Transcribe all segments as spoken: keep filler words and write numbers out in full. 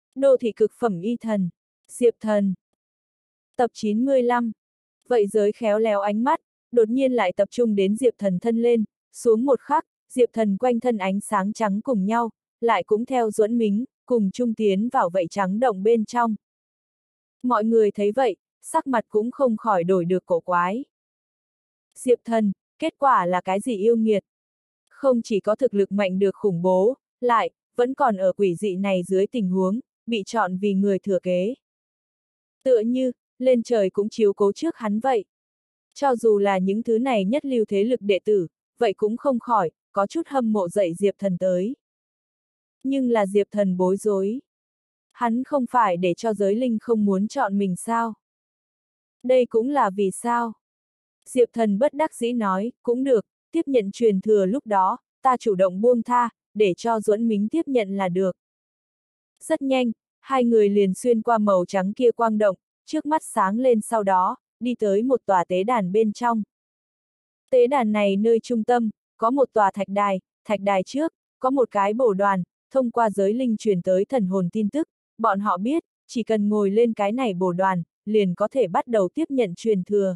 Đô thị cực phẩm y thần. Diệp Thần. Tập chín mươi lăm. Vậy giới khéo léo ánh mắt, đột nhiên lại tập trung đến Diệp Thần thân lên, xuống một khắc, Diệp Thần quanh thân ánh sáng trắng cùng nhau, lại cũng theo Duẫn Mính, cùng chung tiến vào vậy trắng động bên trong. Mọi người thấy vậy, sắc mặt cũng không khỏi đổi được cổ quái. Diệp Thần, kết quả là cái gì yêu nghiệt? Không chỉ có thực lực mạnh được khủng bố, lại, vẫn còn ở quỷ dị này dưới tình huống, bị chọn vì người thừa kế. Tựa như, lên trời cũng chiếu cố trước hắn vậy. Cho dù là những thứ này nhất lưu thế lực đệ tử, vậy cũng không khỏi, có chút hâm mộ dậy Diệp Thần tới. Nhưng là Diệp Thần bối rối. Hắn không phải để cho giới linh không muốn chọn mình sao? Đây cũng là vì sao? Diệp Thần bất đắc dĩ nói, cũng được, tiếp nhận truyền thừa lúc đó, ta chủ động buông tha, để cho Duẫn Mính tiếp nhận là được. Rất nhanh, hai người liền xuyên qua màu trắng kia quang động, trước mắt sáng lên sau đó, đi tới một tòa tế đàn bên trong. Tế đàn này nơi trung tâm, có một tòa thạch đài, thạch đài trước, có một cái bổ đoàn, thông qua giới linh truyền tới thần hồn tin tức, bọn họ biết, chỉ cần ngồi lên cái này bổ đoàn, liền có thể bắt đầu tiếp nhận truyền thừa.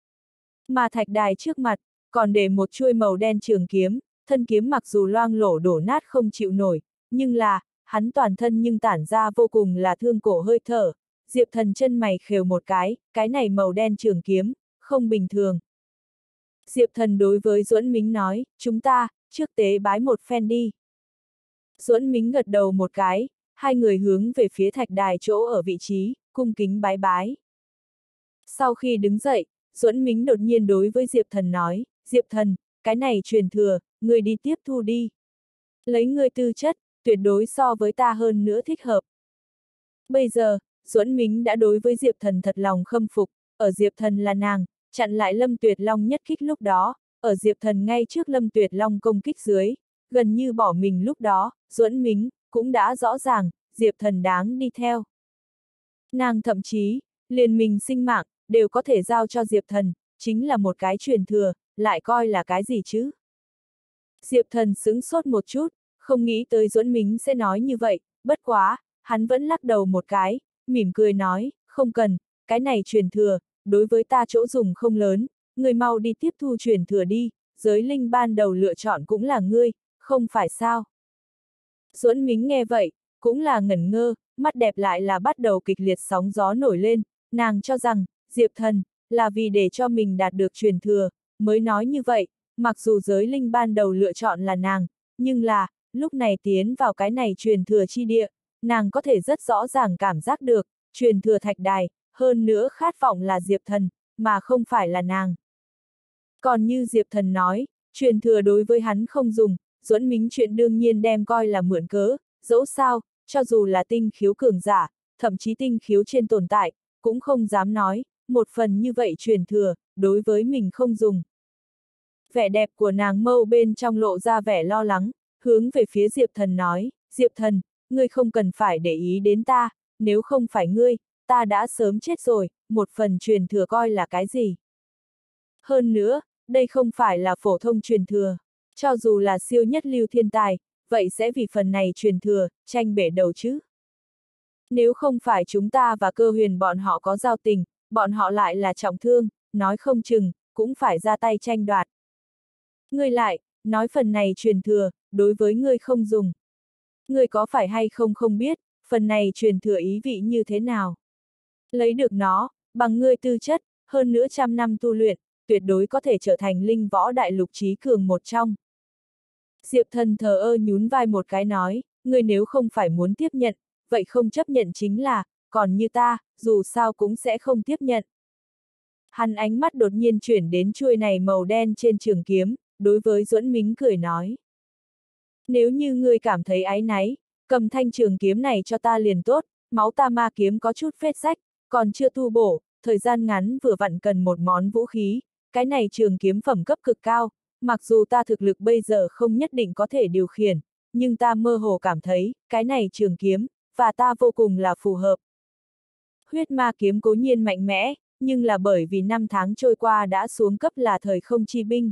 Mà thạch đài trước mặt, còn để một chuôi màu đen trường kiếm, thân kiếm mặc dù loang lổ đổ nát không chịu nổi, nhưng là, hắn toàn thân nhưng tản ra vô cùng là thương cổ hơi thở. Diệp Thần chân mày khều một cái, cái này màu đen trường kiếm, không bình thường. Diệp Thần đối với Duẫn Mính nói, chúng ta, trước tế bái một phen đi. Duẫn Mính gật đầu một cái, hai người hướng về phía thạch đài chỗ ở vị trí, cung kính bái bái. Sau khi đứng dậy, Duẫn Mính đột nhiên đối với Diệp Thần nói, Diệp Thần, cái này truyền thừa, người đi tiếp thu đi. Lấy người tư chất, tuyệt đối so với ta hơn nữa thích hợp. Bây giờ, Duẫn Mính đã đối với Diệp Thần thật lòng khâm phục, ở Diệp Thần là nàng, chặn lại Lâm Tuyệt Long nhất kích lúc đó, ở Diệp Thần ngay trước Lâm Tuyệt Long công kích dưới, gần như bỏ mình lúc đó, Duẫn Mính cũng đã rõ ràng, Diệp Thần đáng đi theo. Nàng thậm chí, liền mình sinh mạng, đều có thể giao cho Diệp Thần, chính là một cái truyền thừa, lại coi là cái gì chứ? Diệp Thần sững sốt một chút, không nghĩ tới Duẫn Mính sẽ nói như vậy, bất quá, hắn vẫn lắc đầu một cái, mỉm cười nói, không cần, cái này truyền thừa, đối với ta chỗ dùng không lớn, người mau đi tiếp thu truyền thừa đi, giới linh ban đầu lựa chọn cũng là ngươi, không phải sao? Duẫn Mính nghe vậy, cũng là ngẩn ngơ, mắt đẹp lại là bắt đầu kịch liệt sóng gió nổi lên, nàng cho rằng, Diệp Thần, là vì để cho mình đạt được truyền thừa, mới nói như vậy, mặc dù giới linh ban đầu lựa chọn là nàng, nhưng là, lúc này tiến vào cái này truyền thừa chi địa, nàng có thể rất rõ ràng cảm giác được, truyền thừa thạch đài, hơn nữa khát vọng là Diệp Thần, mà không phải là nàng. Còn như Diệp Thần nói, truyền thừa đối với hắn không dùng, Duẫn Mính chuyện đương nhiên đem coi là mượn cớ, dẫu sao, cho dù là tinh khiếu cường giả, thậm chí tinh khiếu trên tồn tại, cũng không dám nói, một phần như vậy truyền thừa, đối với mình không dùng. Vẻ đẹp của nàng mâu bên trong lộ ra vẻ lo lắng, hướng về phía Diệp Thần nói, Diệp Thần, ngươi không cần phải để ý đến ta, nếu không phải ngươi, ta đã sớm chết rồi, một phần truyền thừa coi là cái gì. Hơn nữa, đây không phải là phổ thông truyền thừa, cho dù là siêu nhất lưu thiên tài, vậy sẽ vì phần này truyền thừa, tranh bể đầu chứ. Nếu không phải chúng ta và Cơ Huyền bọn họ có giao tình, bọn họ lại là trọng thương, nói không chừng, cũng phải ra tay tranh đoạt. Ngươi lại, nói phần này truyền thừa, đối với ngươi không dùng. Ngươi có phải hay không không biết, phần này truyền thừa ý vị như thế nào? Lấy được nó, bằng ngươi tư chất, hơn nữa trăm năm tu luyện, tuyệt đối có thể trở thành linh võ đại lục trí cường một trong. Diệp Thần thờ ơ nhún vai một cái nói, ngươi nếu không phải muốn tiếp nhận, vậy không chấp nhận chính là, còn như ta, dù sao cũng sẽ không tiếp nhận. Hắn ánh mắt đột nhiên chuyển đến chuôi này màu đen trên trường kiếm, đối với Duẫn Mính cười nói. Nếu như ngươi cảm thấy áy náy, cầm thanh trường kiếm này cho ta liền tốt, máu ta ma kiếm có chút vết rách, còn chưa tu bổ, thời gian ngắn vừa vặn cần một món vũ khí, cái này trường kiếm phẩm cấp cực cao, mặc dù ta thực lực bây giờ không nhất định có thể điều khiển, nhưng ta mơ hồ cảm thấy, cái này trường kiếm, và ta vô cùng là phù hợp. Huyết ma kiếm cố nhiên mạnh mẽ, nhưng là bởi vì năm tháng trôi qua đã xuống cấp là thời không chi binh.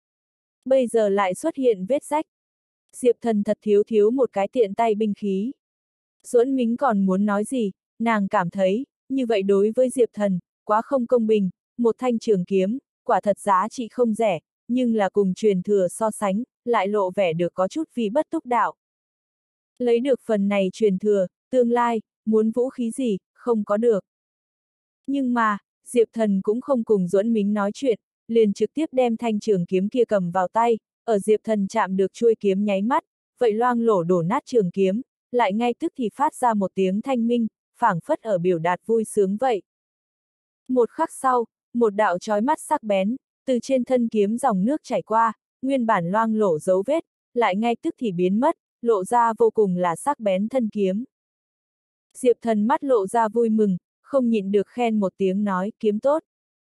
Bây giờ lại xuất hiện vết rách. Diệp Thần thật thiếu thiếu một cái tiện tay binh khí. Duẫn Mính còn muốn nói gì, nàng cảm thấy, như vậy đối với Diệp Thần, quá không công bình, một thanh trường kiếm, quả thật giá trị không rẻ, nhưng là cùng truyền thừa so sánh, lại lộ vẻ được có chút vì bất túc đạo. Lấy được phần này truyền thừa, tương lai, muốn vũ khí gì, không có được. Nhưng mà, Diệp Thần cũng không cùng Duẫn Mính nói chuyện, liền trực tiếp đem thanh trường kiếm kia cầm vào tay, ở Diệp Thần chạm được chuôi kiếm nháy mắt, vậy loang lổ đổ nát trường kiếm, lại ngay tức thì phát ra một tiếng thanh minh, phảng phất ở biểu đạt vui sướng vậy. Một khắc sau, một đạo chói mắt sắc bén, từ trên thân kiếm dòng nước chảy qua, nguyên bản loang lổ dấu vết, lại ngay tức thì biến mất, lộ ra vô cùng là sắc bén thân kiếm. Diệp Thần mắt lộ ra vui mừng, không nhịn được khen một tiếng nói, kiếm tốt.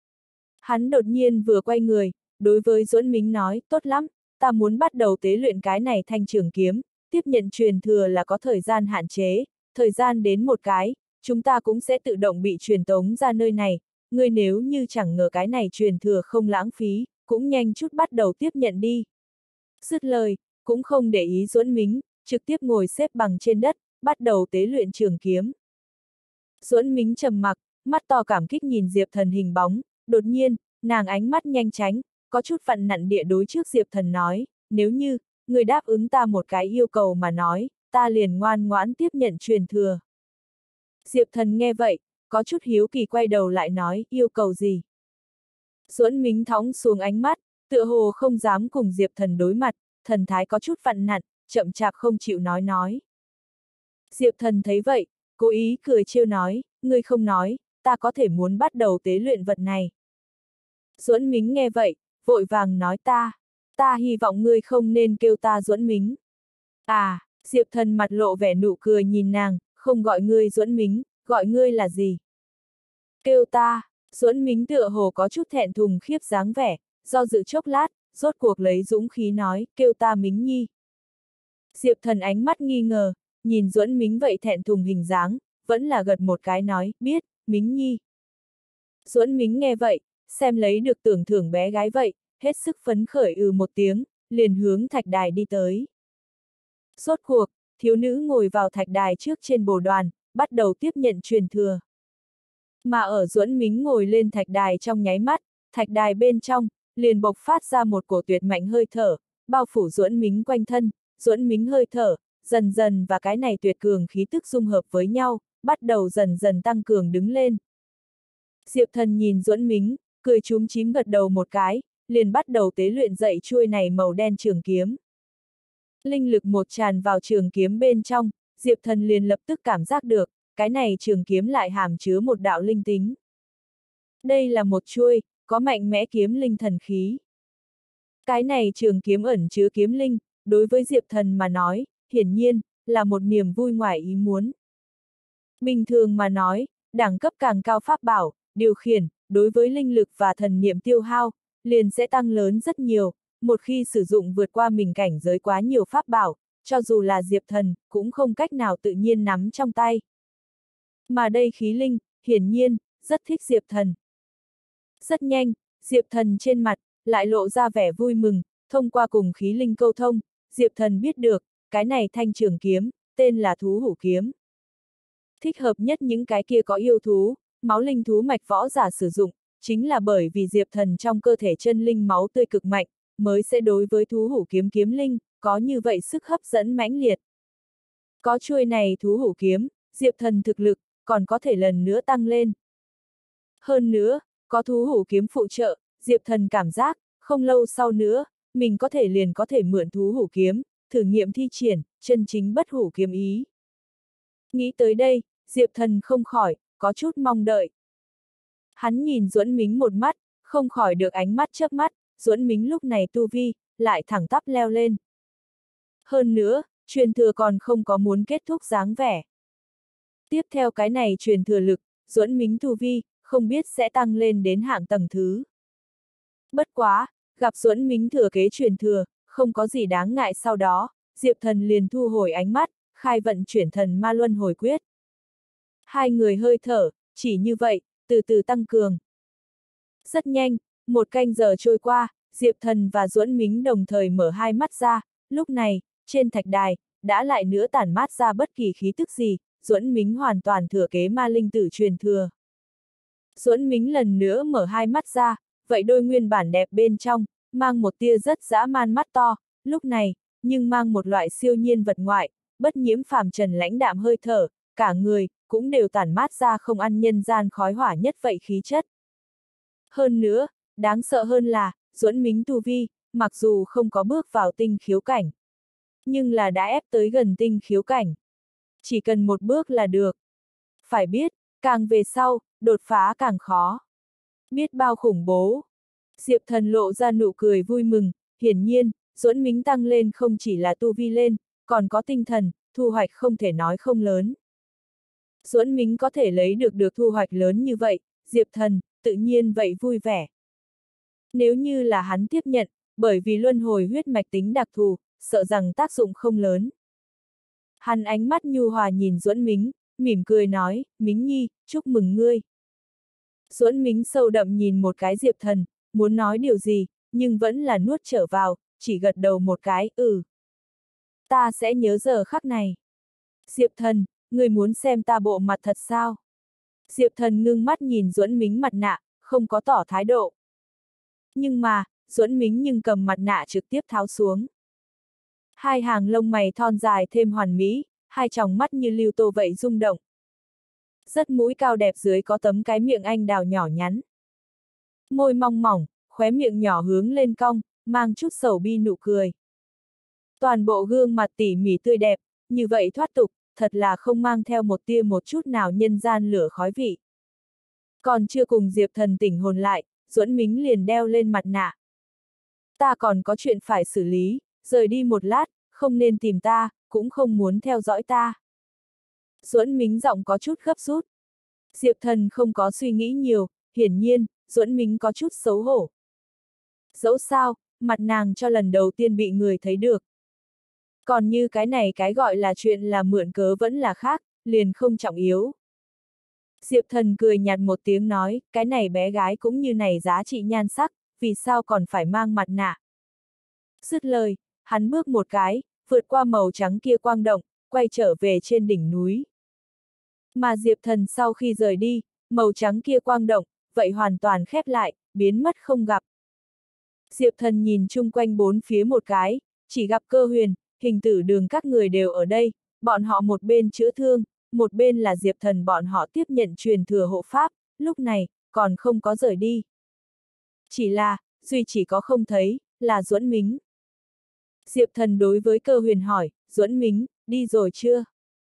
Hắn đột nhiên vừa quay người, đối với Duẫn Mính nói, tốt lắm, ta muốn bắt đầu tế luyện cái này thanh trường kiếm, tiếp nhận truyền thừa là có thời gian hạn chế, thời gian đến một cái, chúng ta cũng sẽ tự động bị truyền tống ra nơi này, ngươi nếu như chẳng ngờ cái này truyền thừa không lãng phí, cũng nhanh chút bắt đầu tiếp nhận đi. Dứt lời, cũng không để ý Duẫn Mính, trực tiếp ngồi xếp bằng trên đất, bắt đầu tế luyện trường kiếm. Duẫn Mính trầm mặc, mắt to cảm kích nhìn Diệp Thần hình bóng, đột nhiên, nàng ánh mắt nhanh tránh, có chút vặn nặn địa đối trước Diệp Thần nói, nếu như, người đáp ứng ta một cái yêu cầu mà nói, ta liền ngoan ngoãn tiếp nhận truyền thừa. Diệp Thần nghe vậy, có chút hiếu kỳ quay đầu lại nói, yêu cầu gì? Duẫn Mính thõng xuống ánh mắt, tựa hồ không dám cùng Diệp Thần đối mặt, thần thái có chút vặn nặn, chậm chạp không chịu nói nói. Diệp Thần thấy vậy, cố ý cười trêu nói, ngươi không nói, ta có thể muốn bắt đầu tế luyện vật này. Duẫn Mính nghe vậy, vội vàng nói ta, ta hy vọng ngươi không nên kêu ta Duẫn Mính. À, Diệp Thần mặt lộ vẻ nụ cười nhìn nàng, không gọi ngươi Duẫn Mính, gọi ngươi là gì? Kêu ta, Duẫn Mính tựa hồ có chút thẹn thùng khiếp dáng vẻ, do dự chốc lát, rốt cuộc lấy dũng khí nói, kêu ta Mính Nhi. Diệp Thần ánh mắt nghi ngờ, nhìn Duẫn Mính vậy thẹn thùng hình dáng, vẫn là gật một cái nói, biết, Mính Nhi. Duẫn Mính nghe vậy, xem lấy được tưởng thưởng bé gái vậy, hết sức phấn khởi ừ một tiếng, liền hướng thạch đài đi tới. Rốt cuộc, thiếu nữ ngồi vào thạch đài trước trên bồ đoàn, bắt đầu tiếp nhận truyền thừa. Mà ở Duẫn Mính ngồi lên thạch đài trong nháy mắt, thạch đài bên trong, liền bộc phát ra một cổ tuyệt mạnh hơi thở, bao phủ Duẫn Mính quanh thân, Duẫn Mính hơi thở, dần dần và cái này tuyệt cường khí tức dung hợp với nhau, bắt đầu dần dần tăng cường đứng lên. Diệp Thần nhìn Duẫn Mính, cười chúm chím gật đầu một cái, liền bắt đầu tế luyện dậy chuôi này màu đen trường kiếm. Linh lực một tràn vào trường kiếm bên trong, Diệp Thần liền lập tức cảm giác được, cái này trường kiếm lại hàm chứa một đạo linh tính. Đây là một chuôi, có mạnh mẽ kiếm linh thần khí. Cái này trường kiếm ẩn chứa kiếm linh, đối với Diệp Thần mà nói, hiển nhiên, là một niềm vui ngoài ý muốn. Bình thường mà nói, đẳng cấp càng cao pháp bảo, điều khiển, đối với linh lực và thần niệm tiêu hao, liền sẽ tăng lớn rất nhiều, một khi sử dụng vượt qua mình cảnh giới quá nhiều pháp bảo, cho dù là Diệp Thần, cũng không cách nào tự nhiên nắm trong tay. Mà đây khí linh, hiển nhiên, rất thích Diệp Thần. Rất nhanh, Diệp Thần trên mặt, lại lộ ra vẻ vui mừng, thông qua cùng khí linh câu thông, Diệp Thần biết được, cái này thanh trường kiếm, tên là thú hủ kiếm. Thích hợp nhất những cái kia có yêu thú, máu linh thú mạch võ giả sử dụng, chính là bởi vì Diệp Thần trong cơ thể chân linh máu tươi cực mạnh, mới sẽ đối với thú hủ kiếm kiếm linh, có như vậy sức hấp dẫn mãnh liệt. Có chuôi này thú hủ kiếm, Diệp Thần thực lực, còn có thể lần nữa tăng lên. Hơn nữa, có thú hủ kiếm phụ trợ, Diệp Thần cảm giác, không lâu sau nữa, mình có thể liền có thể mượn thú hủ kiếm, thử nghiệm thi triển, chân chính bất hủ kiếm ý. Nghĩ tới đây, Diệp Thần không khỏi, có chút mong đợi. Hắn nhìn Duẫn Mính một mắt, không khỏi được ánh mắt chớp mắt, Duẫn Mính lúc này tu vi, lại thẳng tắp leo lên. Hơn nữa, truyền thừa còn không có muốn kết thúc dáng vẻ. Tiếp theo cái này truyền thừa lực, Duẫn Mính tu vi, không biết sẽ tăng lên đến hạng tầng thứ. Bất quá, gặp Duẫn Mính thừa kế truyền thừa, không có gì đáng ngại sau đó, Diệp Thần liền thu hồi ánh mắt, khai vận chuyển thần ma luân hồi quyết. Hai người hơi thở, chỉ như vậy, từ từ tăng cường. Rất nhanh, một canh giờ trôi qua, Diệp Thần và Duẫn Mính đồng thời mở hai mắt ra, lúc này, trên thạch đài, đã lại nữa tản mát ra bất kỳ khí tức gì, Duẫn Mính hoàn toàn thừa kế ma linh tử truyền thừa. Duẫn Mính lần nữa mở hai mắt ra, vậy đôi nguyên bản đẹp bên trong, mang một tia rất dã man mắt to, lúc này, nhưng mang một loại siêu nhiên vật ngoại, bất nhiễm phàm trần lãnh đạm hơi thở, cả người, cũng đều tản mát ra không ăn nhân gian khói hỏa nhất vậy khí chất. Hơn nữa, đáng sợ hơn là, Duẫn Mính tu vi, mặc dù không có bước vào tinh khiếu cảnh, nhưng là đã ép tới gần tinh khiếu cảnh. Chỉ cần một bước là được. Phải biết, càng về sau, đột phá càng khó. Biết bao khủng bố. Diệp Thần lộ ra nụ cười vui mừng, hiển nhiên, Duẫn Mính tăng lên không chỉ là tu vi lên, còn có tinh thần, thu hoạch không thể nói không lớn. Duẫn Mính có thể lấy được được thu hoạch lớn như vậy, Diệp Thần, tự nhiên vậy vui vẻ. Nếu như là hắn tiếp nhận, bởi vì luân hồi huyết mạch tính đặc thù, sợ rằng tác dụng không lớn. Hắn ánh mắt nhu hòa nhìn Duẫn Mính, mỉm cười nói, Mính Nhi, chúc mừng ngươi. Duẫn Mính sâu đậm nhìn một cái Diệp Thần, muốn nói điều gì, nhưng vẫn là nuốt trở vào, chỉ gật đầu một cái, ừ. Ta sẽ nhớ giờ khắc này. Diệp Thần, ngươi muốn xem ta bộ mặt thật sao? Diệp Thần ngưng mắt nhìn Duẫn Mính mặt nạ, không có tỏ thái độ. Nhưng mà, Duẫn Mính nhưng cầm mặt nạ trực tiếp tháo xuống. Hai hàng lông mày thon dài thêm hoàn mỹ, hai tròng mắt như lưu tô vậy rung động. Rất mũi cao đẹp dưới có tấm cái miệng anh đào nhỏ nhắn. Môi mong mỏng, khóe miệng nhỏ hướng lên cong, mang chút sầu bi nụ cười. Toàn bộ gương mặt tỉ mỉ tươi đẹp, như vậy thoát tục, thật là không mang theo một tia một chút nào nhân gian lửa khói vị. Còn chưa cùng Diệp Thần tỉnh hồn lại, Duẫn Mính liền đeo lên mặt nạ. Ta còn có chuyện phải xử lý, rời đi một lát, không nên tìm ta, cũng không muốn theo dõi ta. Duẫn Mính giọng có chút gấp rút. Diệp Thần không có suy nghĩ nhiều, hiển nhiên, Duẫn Mính có chút xấu hổ. Dẫu sao, mặt nàng cho lần đầu tiên bị người thấy được. Còn như cái này cái gọi là chuyện là mượn cớ vẫn là khác, liền không trọng yếu. Diệp Thần cười nhạt một tiếng nói, cái này bé gái cũng như này giá trị nhan sắc, vì sao còn phải mang mặt nạ. Dứt lời, hắn bước một cái, vượt qua màu trắng kia quang động, quay trở về trên đỉnh núi. Mà Diệp Thần sau khi rời đi, màu trắng kia quang động, vậy hoàn toàn khép lại, biến mất không gặp. Diệp Thần nhìn chung quanh bốn phía một cái, chỉ gặp Cơ Huyền, Hình Tử Đường các người đều ở đây, bọn họ một bên chữa thương, một bên là Diệp Thần bọn họ tiếp nhận truyền thừa hộ pháp, lúc này, còn không có rời đi. Chỉ là, duy chỉ có không thấy, là Duẫn Mính. Diệp Thần đối với Cơ Huyền hỏi, Duẫn Mính, đi rồi chưa?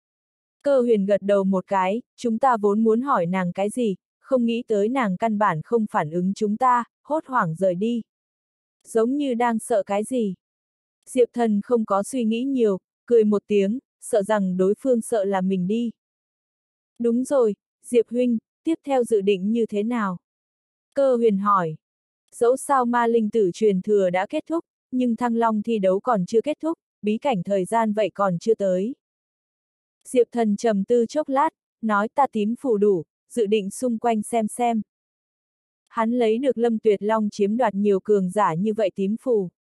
Cơ Huyền gật đầu một cái, chúng ta vốn muốn hỏi nàng cái gì, không nghĩ tới nàng căn bản không phản ứng chúng ta, hốt hoảng rời đi. Giống như đang sợ cái gì. Diệp Thần không có suy nghĩ nhiều, cười một tiếng, sợ rằng đối phương sợ là mình đi. Đúng rồi, Diệp huynh, tiếp theo dự định như thế nào? Cơ Huyền hỏi. Dẫu sao ma linh tử truyền thừa đã kết thúc, nhưng Thăng Long thi đấu còn chưa kết thúc, bí cảnh thời gian vậy còn chưa tới. Diệp Thần trầm tư chốc lát, nói ta tím phù đủ, dự định xung quanh xem xem. Hắn lấy được Lâm Tuyệt Long chiếm đoạt nhiều cường giả như vậy tím phù.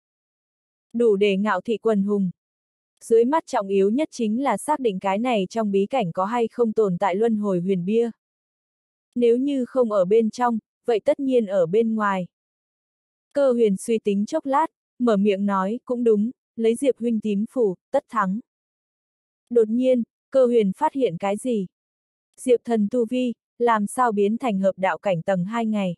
Đủ để ngạo thị quần hùng. Dưới mắt trọng yếu nhất chính là xác định cái này trong bí cảnh có hay không tồn tại luân hồi huyền bia. Nếu như không ở bên trong, vậy tất nhiên ở bên ngoài. Cơ Huyền suy tính chốc lát, mở miệng nói, cũng đúng, lấy Diệp huynh tím phù, tất thắng. Đột nhiên, Cơ Huyền phát hiện cái gì? Diệp Thần tu vi, làm sao biến thành hợp đạo cảnh tầng hai ngày?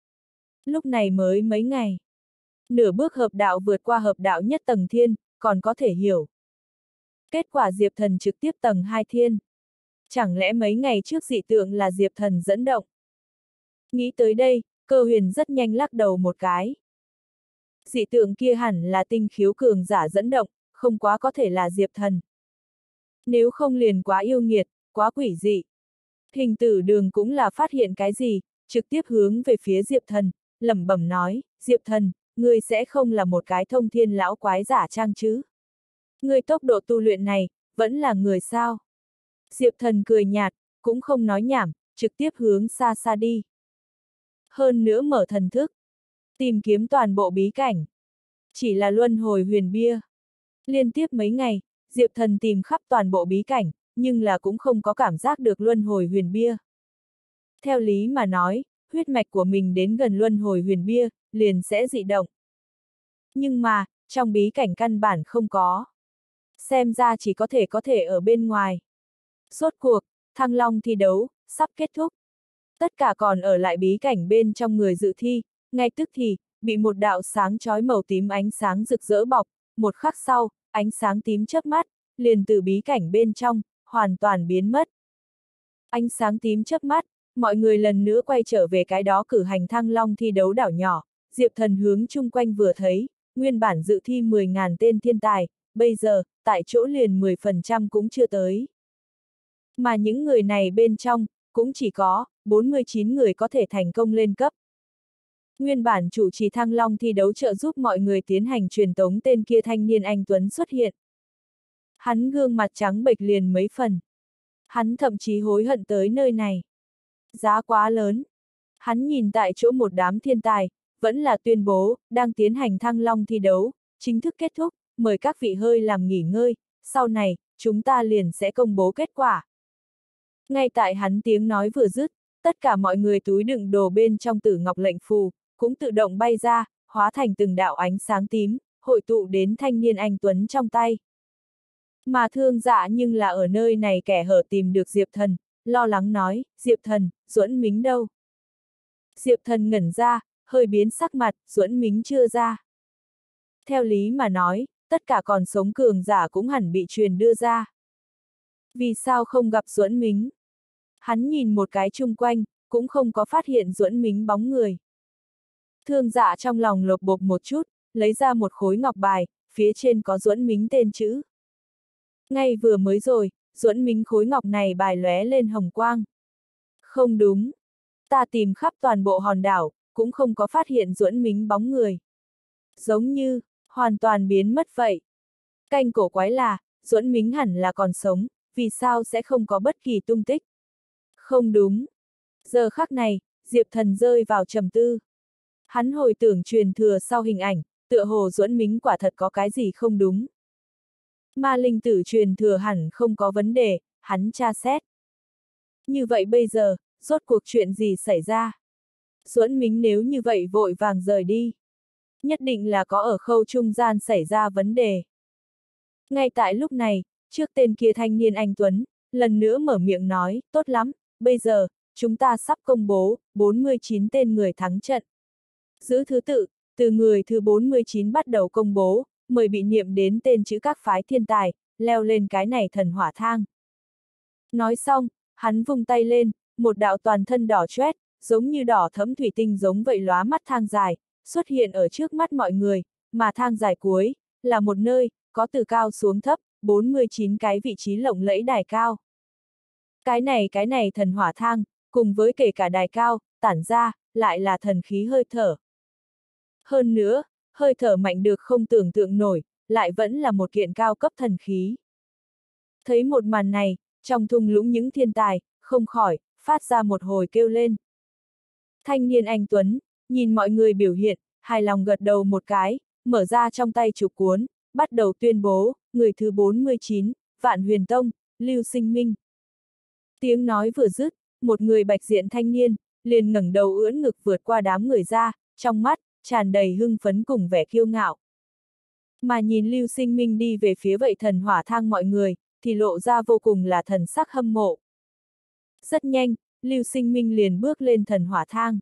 Lúc này mới mấy ngày. Nửa bước hợp đạo vượt qua hợp đạo nhất tầng thiên, còn có thể hiểu. Kết quả Diệp Thần trực tiếp tầng hai thiên. Chẳng lẽ mấy ngày trước dị tượng là Diệp Thần dẫn động? Nghĩ tới đây, Cơ Huyền rất nhanh lắc đầu một cái. Dị tượng kia hẳn là tinh khiếu cường giả dẫn động, không quá có thể là Diệp Thần. Nếu không liền quá yêu nghiệt, quá quỷ dị. Hình Tử Đường cũng là phát hiện cái gì, trực tiếp hướng về phía Diệp Thần, lẩm bẩm nói, Diệp Thần, ngươi sẽ không là một cái thông thiên lão quái giả trang chứ? Ngươi tốc độ tu luyện này, vẫn là người sao? Diệp Thần cười nhạt, cũng không nói nhảm, trực tiếp hướng xa xa đi. Hơn nữa mở thần thức, tìm kiếm toàn bộ bí cảnh. Chỉ là luân hồi huyền bia. Liên tiếp mấy ngày, Diệp Thần tìm khắp toàn bộ bí cảnh, nhưng là cũng không có cảm giác được luân hồi huyền bia. Theo lý mà nói, huyết mạch của mình đến gần luân hồi huyền bia, liền sẽ dị động. Nhưng mà, trong bí cảnh căn bản không có. Xem ra chỉ có thể có thể ở bên ngoài. Rốt cuộc, Thăng Long thi đấu, sắp kết thúc. Tất cả còn ở lại bí cảnh bên trong người dự thi, ngay tức thì, bị một đạo sáng chói màu tím ánh sáng rực rỡ bọc, một khắc sau, ánh sáng tím chớp mắt, liền từ bí cảnh bên trong, hoàn toàn biến mất. Ánh sáng tím chớp mắt, mọi người lần nữa quay trở về cái đó cử hành Thăng Long thi đấu đảo nhỏ, Diệp Thần hướng chung quanh vừa thấy, nguyên bản dự thi mười nghìn tên thiên tài, bây giờ, tại chỗ liền mười phần trăm cũng chưa tới. Mà những người này bên trong, cũng chỉ có bốn mươi chín người có thể thành công lên cấp. Nguyên bản chủ trì Thăng Long thi đấu trợ giúp mọi người tiến hành truyền tống tên kia thanh niên anh Tuấn xuất hiện. Hắn gương mặt trắng bệch liền mấy phần. Hắn thậm chí hối hận tới nơi này. Giá quá lớn. Hắn nhìn tại chỗ một đám thiên tài, vẫn là tuyên bố, đang tiến hành Thăng Long thi đấu, chính thức kết thúc, mời các vị hơi làm nghỉ ngơi, sau này, chúng ta liền sẽ công bố kết quả. Ngay tại hắn tiếng nói vừa dứt, tất cả mọi người túi đựng đồ bên trong tử ngọc lệnh phù, cũng tự động bay ra, hóa thành từng đạo ánh sáng tím, hội tụ đến thanh niên anh Tuấn trong tay. Mà Thương Dạ nhưng là ở nơi này kẻ hở tìm được Diệp Thần, lo lắng nói, Diệp Thần, Duẫn Mính đâu? Diệp Thần ngẩn ra, hơi biến sắc mặt, Duẫn Mính chưa ra. Theo lý mà nói, tất cả còn sống cường giả cũng hẳn bị truyền đưa ra. Vì sao không gặp Duẫn Mính? Hắn nhìn một cái chung quanh, cũng không có phát hiện Duẫn Mính bóng người. Thương Dạ trong lòng lột bột một chút, lấy ra một khối ngọc bài, phía trên có Duẫn Mính tên chữ. Ngay vừa mới rồi, Duẫn Mính khối ngọc này bài lóe lên hồng quang. Không đúng. Ta tìm khắp toàn bộ hòn đảo, cũng không có phát hiện Duẫn Mính bóng người. Giống như, hoàn toàn biến mất vậy. Canh cổ quái là, Duẫn Mính hẳn là còn sống, vì sao sẽ không có bất kỳ tung tích? Không đúng. Giờ khắc này, Diệp Thần rơi vào trầm tư. Hắn hồi tưởng truyền thừa sau hình ảnh, tựa hồ Duẫn Mính quả thật có cái gì không đúng. Ma linh tử truyền thừa hẳn không có vấn đề, hắn tra xét. Như vậy bây giờ, rốt cuộc chuyện gì xảy ra? Duẫn Mính nếu như vậy vội vàng rời đi. Nhất định là có ở khâu trung gian xảy ra vấn đề. Ngay tại lúc này, trước tên kia thanh niên anh Tuấn, lần nữa mở miệng nói, tốt lắm, bây giờ, chúng ta sắp công bố, bốn mươi chín tên người thắng trận. Giữ thứ tự, từ người thứ bốn mươi chín bắt đầu công bố, mời bị niệm đến tên chữ các phái thiên tài, leo lên cái này thần hỏa thang. Nói xong, hắn vung tay lên, một đạo toàn thân đỏ chóét, giống như đỏ thẫm thủy tinh giống vậy lóa mắt thang dài, xuất hiện ở trước mắt mọi người, mà thang dài cuối, là một nơi, có từ cao xuống thấp, bốn mươi chín cái vị trí lộng lẫy đài cao. Cái này cái này thần hỏa thang, cùng với kể cả đài cao, tản ra, lại là thần khí hơi thở. Hơn nữa, hơi thở mạnh được không tưởng tượng nổi, lại vẫn là một kiện cao cấp thần khí. Thấy một màn này, trong thung lũng những thiên tài, không khỏi, phát ra một hồi kêu lên. Thanh niên anh Tuấn, nhìn mọi người biểu hiện, hài lòng gật đầu một cái, mở ra trong tay chụp cuốn, bắt đầu tuyên bố, người thứ bốn mươi chín, Vạn Huyền Tông, Lưu Sinh Minh. Tiếng nói vừa dứt, một người bạch diện thanh niên, liền ngẩng đầu ưỡn ngực vượt qua đám người ra, trong mắt, tràn đầy hưng phấn cùng vẻ kiêu ngạo. Mà nhìn Lưu Sinh Minh đi về phía vậy thần hỏa thang mọi người, thì lộ ra vô cùng là thần sắc hâm mộ. Rất nhanh, Lưu Sinh Minh liền bước lên thần hỏa thang.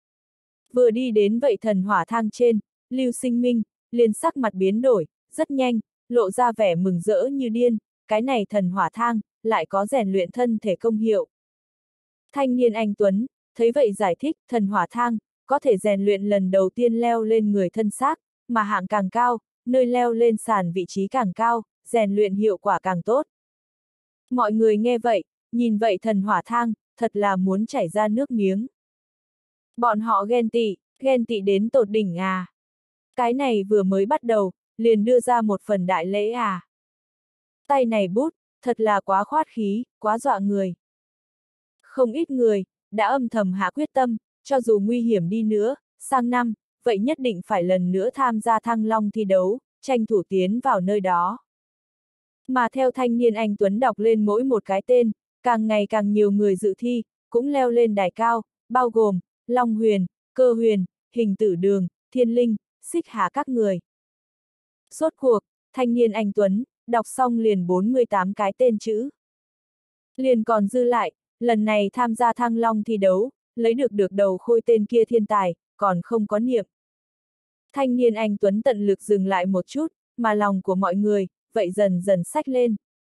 Vừa đi đến vậy thần hỏa thang trên, Lưu Sinh Minh, liền sắc mặt biến đổi, rất nhanh, lộ ra vẻ mừng rỡ như điên, cái này thần hỏa thang, lại có rèn luyện thân thể công hiệu. Thanh niên anh Tuấn, thấy vậy giải thích, thần hỏa thang, có thể rèn luyện lần đầu tiên leo lên người thân xác, mà hạng càng cao, nơi leo lên sàn vị trí càng cao, rèn luyện hiệu quả càng tốt. Mọi người nghe vậy, nhìn vậy thần hỏa thang, thật là muốn chảy ra nước miếng. Bọn họ ghen tị, ghen tị đến tột đỉnh à. Cái này vừa mới bắt đầu, liền đưa ra một phần đại lễ à. Tay này bút, thật là quá khoát khí, quá dọa người. Không ít người, đã âm thầm hạ quyết tâm, cho dù nguy hiểm đi nữa, sang năm, vậy nhất định phải lần nữa tham gia Thăng Long thi đấu, tranh thủ tiến vào nơi đó. Mà theo thanh niên anh Tuấn đọc lên mỗi một cái tên, càng ngày càng nhiều người dự thi, cũng leo lên đài cao, bao gồm, Long Huyền, Cơ Huyền, Hình Tử Đường, Thiên Linh, Xích Hà các người. Rốt cuộc, thanh niên anh Tuấn, đọc xong liền bốn mươi tám cái tên chữ. Liền còn dư lại, lần này tham gia Thăng Long thi đấu, lấy được được đầu khôi tên kia thiên tài, còn không có niệm. Thanh niên anh Tuấn tận lực dừng lại một chút, mà lòng của mọi người, vậy dần dần xách lên.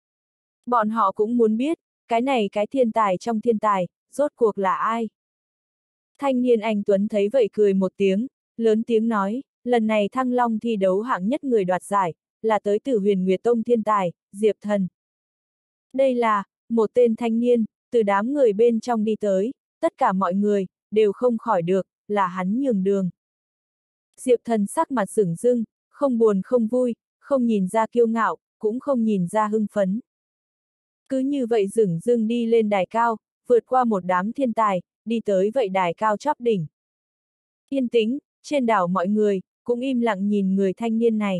Bọn họ cũng muốn biết, cái này cái thiên tài trong thiên tài, rốt cuộc là ai? Thanh niên anh Tuấn thấy vậy cười một tiếng, lớn tiếng nói, lần này Thăng Long thi đấu hạng nhất người đoạt giải, là tới từ Huyền Nguyệt Tông thiên tài, Diệp Thần. Đây là, một tên thanh niên, từ đám người bên trong đi tới, tất cả mọi người, đều không khỏi được, là hắn nhường đường. Diệp Thần sắc mặt sửng dưng, không buồn không vui, không nhìn ra kiêu ngạo, cũng không nhìn ra hưng phấn. Cứ như vậy dửng dưng đi lên đài cao, vượt qua một đám thiên tài, đi tới vậy đài cao chóp đỉnh. Yên tĩnh, trên đảo mọi người, cũng im lặng nhìn người thanh niên này.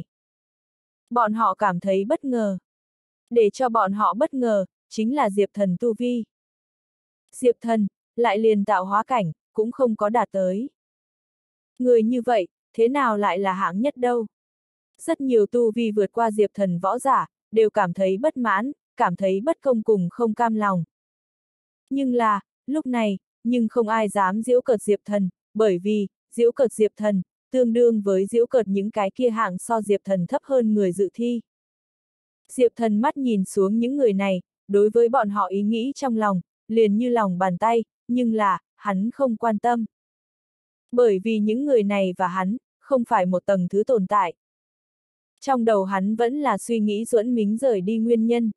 Bọn họ cảm thấy bất ngờ. Để cho bọn họ bất ngờ, chính là Diệp Thần tu vi. Diệp Thần, lại liền tạo hóa cảnh, cũng không có đạt tới. Người như vậy, thế nào lại là hạng nhất đâu? Rất nhiều tu vi vượt qua Diệp Thần võ giả, đều cảm thấy bất mãn, cảm thấy bất công cùng không cam lòng. Nhưng là, lúc này, nhưng không ai dám giễu cợt Diệp Thần, bởi vì, giễu cợt Diệp Thần, tương đương với giễu cợt những cái kia hạng so Diệp Thần thấp hơn người dự thi. Diệp Thần mắt nhìn xuống những người này, đối với bọn họ ý nghĩ trong lòng, liền như lòng bàn tay, nhưng là, hắn không quan tâm. Bởi vì những người này và hắn, không phải một tầng thứ tồn tại. Trong đầu hắn vẫn là suy nghĩ Duẫn Mính rời đi nguyên nhân.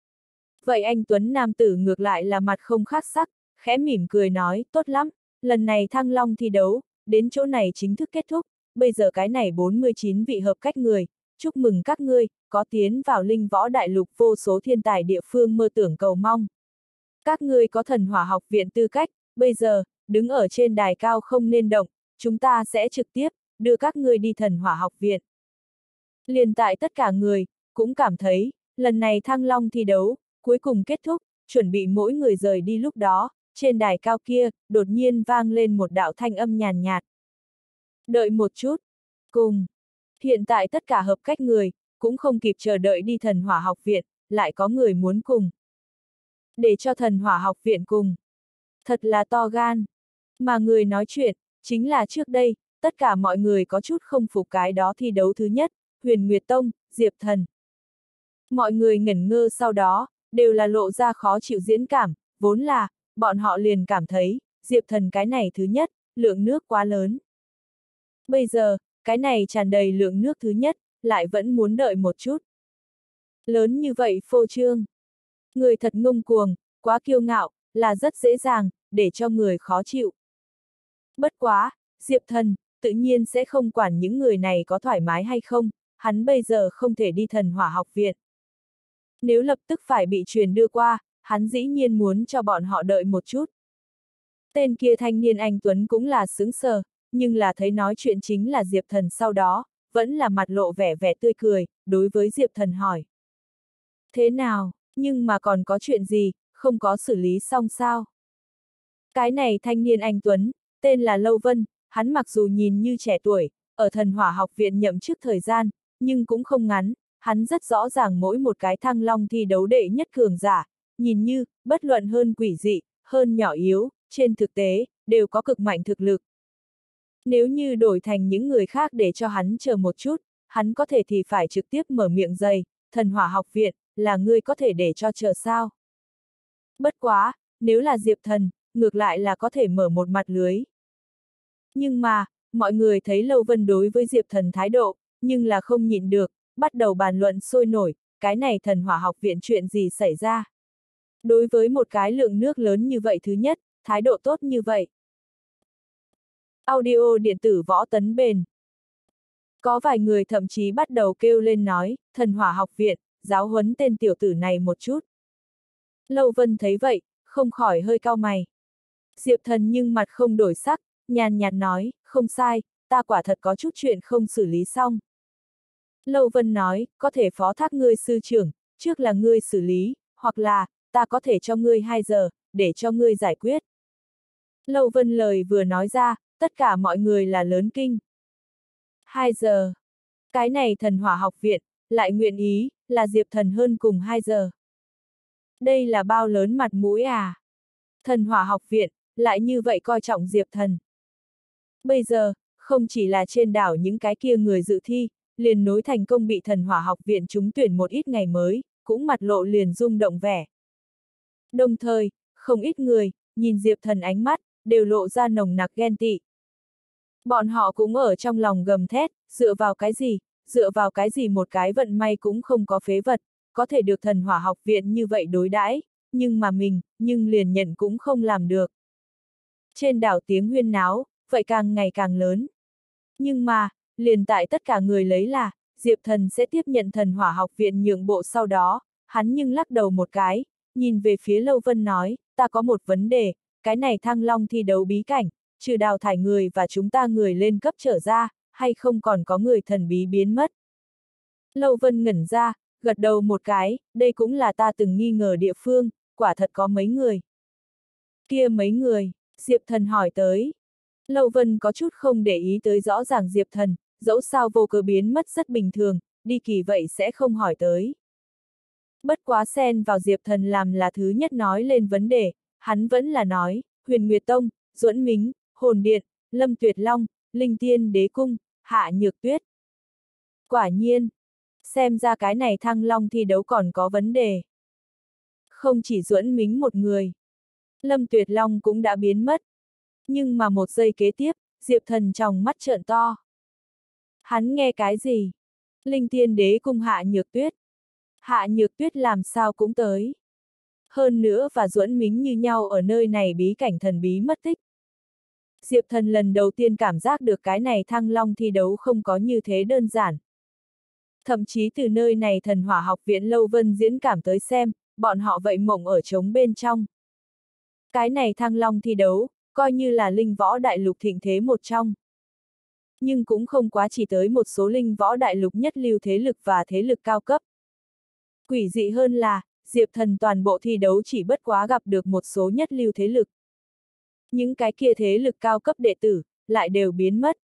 Vậy anh Tuấn nam tử ngược lại là mặt không khác sắc, khẽ mỉm cười nói, tốt lắm, lần này Thăng Long thi đấu, đến chỗ này chính thức kết thúc, bây giờ cái này bốn mươi chín vị hợp cách người, chúc mừng các ngươi, có tiến vào linh võ đại lục vô số thiên tài địa phương mơ tưởng cầu mong. Các ngươi có thần hỏa học viện tư cách, bây giờ, đứng ở trên đài cao không nên động, chúng ta sẽ trực tiếp, đưa các ngươi đi thần hỏa học viện. Liền tại tất cả người, cũng cảm thấy, lần này Thăng Long thi đấu, cuối cùng kết thúc, chuẩn bị mỗi người rời đi lúc đó, trên đài cao kia, đột nhiên vang lên một đạo thanh âm nhàn nhạt. Đợi một chút. Cùng. Hiện tại tất cả hợp cách người, cũng không kịp chờ đợi đi thần hỏa học viện, lại có người muốn cùng. Để cho thần hỏa học viện cùng. Thật là to gan. Mà người nói chuyện, chính là trước đây, tất cả mọi người có chút không phục cái đó thi đấu thứ nhất, Huyền Nguyệt Tông, Diệp Thần. Mọi người ngẩn ngơ sau đó, đều là lộ ra khó chịu diễn cảm, vốn là, bọn họ liền cảm thấy, Diệp Thần cái này thứ nhất, lượng nước quá lớn. Bây giờ, cái này tràn đầy lượng nước thứ nhất, lại vẫn muốn đợi một chút. Lớn như vậy phô trương. Người thật ngông cuồng, quá kiêu ngạo, là rất dễ dàng, để cho người khó chịu. Bất quá, Diệp Thần, tự nhiên sẽ không quản những người này có thoải mái hay không, hắn bây giờ không thể đi thần hỏa học viện. Nếu lập tức phải bị truyền đưa qua, hắn dĩ nhiên muốn cho bọn họ đợi một chút. Tên kia thanh niên anh Tuấn cũng là sững sờ, nhưng là thấy nói chuyện chính là Diệp Thần sau đó, vẫn là mặt lộ vẻ vẻ tươi cười, đối với Diệp Thần hỏi. Thế nào, nhưng mà còn có chuyện gì, không có xử lý xong sao? Cái này thanh niên anh Tuấn, tên là Lâu Vân, hắn mặc dù nhìn như trẻ tuổi, ở thần hỏa học viện nhậm chức thời gian, nhưng cũng không ngắn, hắn rất rõ ràng mỗi một cái Thăng Long thi đấu đệ nhất cường giả, nhìn như, bất luận hơn quỷ dị, hơn nhỏ yếu, trên thực tế, đều có cực mạnh thực lực. Nếu như đổi thành những người khác để cho hắn chờ một chút, hắn có thể thì phải trực tiếp mở miệng dày, thần hỏa học viện, là ngươi có thể để cho chờ sao? Bất quá, nếu là Diệp Thần, ngược lại là có thể mở một mặt lưới. Nhưng mà, mọi người thấy Lâu Vân đối với Diệp Thần thái độ, nhưng là không nhịn được, bắt đầu bàn luận sôi nổi, cái này thần hỏa học viện chuyện gì xảy ra? Đối với một cái lượng nước lớn như vậy thứ nhất, thái độ tốt như vậy. Audio điện tử võ tấn bền. Có vài người thậm chí bắt đầu kêu lên nói, thần hỏa học viện, giáo huấn tên tiểu tử này một chút. Lâu Vân thấy vậy, không khỏi hơi cau mày. Diệp Thần nhưng mặt không đổi sắc, nhàn nhạt nói, không sai, ta quả thật có chút chuyện không xử lý xong. Lâu Vân nói, có thể phó thác ngươi sư trưởng, trước là ngươi xử lý, hoặc là, ta có thể cho ngươi hai giờ, để cho ngươi giải quyết. Lâu Vân lời vừa nói ra, tất cả mọi người là lớn kinh. Hai giờ. Cái này thần hỏa học viện, lại nguyện ý, là Diệp Thần hơn cùng hai giờ. Đây là bao lớn mặt mũi à? Thần hỏa học viện, lại như vậy coi trọng Diệp Thần. Bây giờ, không chỉ là trên đảo những cái kia người dự thi, liền nối thành công bị thần hỏa học viện trúng tuyển một ít ngày mới, cũng mặt lộ liền rung động vẻ. Đồng thời, không ít người, nhìn Diệp Thần ánh mắt, đều lộ ra nồng nặc ghen tị. Bọn họ cũng ở trong lòng gầm thét, dựa vào cái gì, dựa vào cái gì một cái vận may cũng không có phế vật, có thể được thần hỏa học viện như vậy đối đãi, nhưng mà mình, nhưng liền nhận cũng không làm được. Trên đảo tiếng huyên náo, vậy càng ngày càng lớn. Nhưng mà, liền tại tất cả người lấy là, Diệp Thần sẽ tiếp nhận thần hỏa học viện nhượng bộ sau đó, hắn nhưng lắc đầu một cái, nhìn về phía Lâu Vân nói, ta có một vấn đề, cái này Thăng Long thi đấu bí cảnh, trừ đào thải người và chúng ta người lên cấp trở ra, hay không còn có người thần bí biến mất. Lâu Vân ngẩn ra, gật đầu một cái, đây cũng là ta từng nghi ngờ địa phương, quả thật có mấy người. Kia mấy người, Diệp Thần hỏi tới. Lâu Vân có chút không để ý tới rõ ràng Diệp Thần, dẫu sao vô cớ biến mất rất bình thường, đi kỳ vậy sẽ không hỏi tới. Bất quá xen vào Diệp Thần làm là thứ nhất nói lên vấn đề, hắn vẫn là nói, Huyền Nguyệt Tông, Duẫn Mính, Hồn Điện, Lâm Tuyệt Long, Linh Tiên Đế Cung, Hạ Nhược Tuyết. Quả nhiên, xem ra cái này Thăng Long thi đấu còn có vấn đề. Không chỉ Duẫn Mính một người, Lâm Tuyệt Long cũng đã biến mất. Nhưng mà một giây kế tiếp, Diệp Thần trong mắt trợn to. Hắn nghe cái gì? Linh Tiên Đế Cung Hạ Nhược Tuyết. Hạ Nhược Tuyết làm sao cũng tới. Hơn nữa và Duẫn Mính như nhau ở nơi này bí cảnh thần bí mất tích. Diệp Thần lần đầu tiên cảm giác được cái này Thăng Long thi đấu không có như thế đơn giản. Thậm chí từ nơi này thần hỏa học viện Lâu Vân diễn cảm tới xem, bọn họ vậy mộng ở trống bên trong. Cái này Thăng Long thi đấu, coi như là linh võ đại lục thịnh thế một trong. Nhưng cũng không quá chỉ tới một số linh võ đại lục nhất lưu thế lực và thế lực cao cấp. Quỷ dị hơn là, Diệp Thần toàn bộ thi đấu chỉ bất quá gặp được một số nhất lưu thế lực. Những cái kia thế lực cao cấp đệ tử, lại đều biến mất.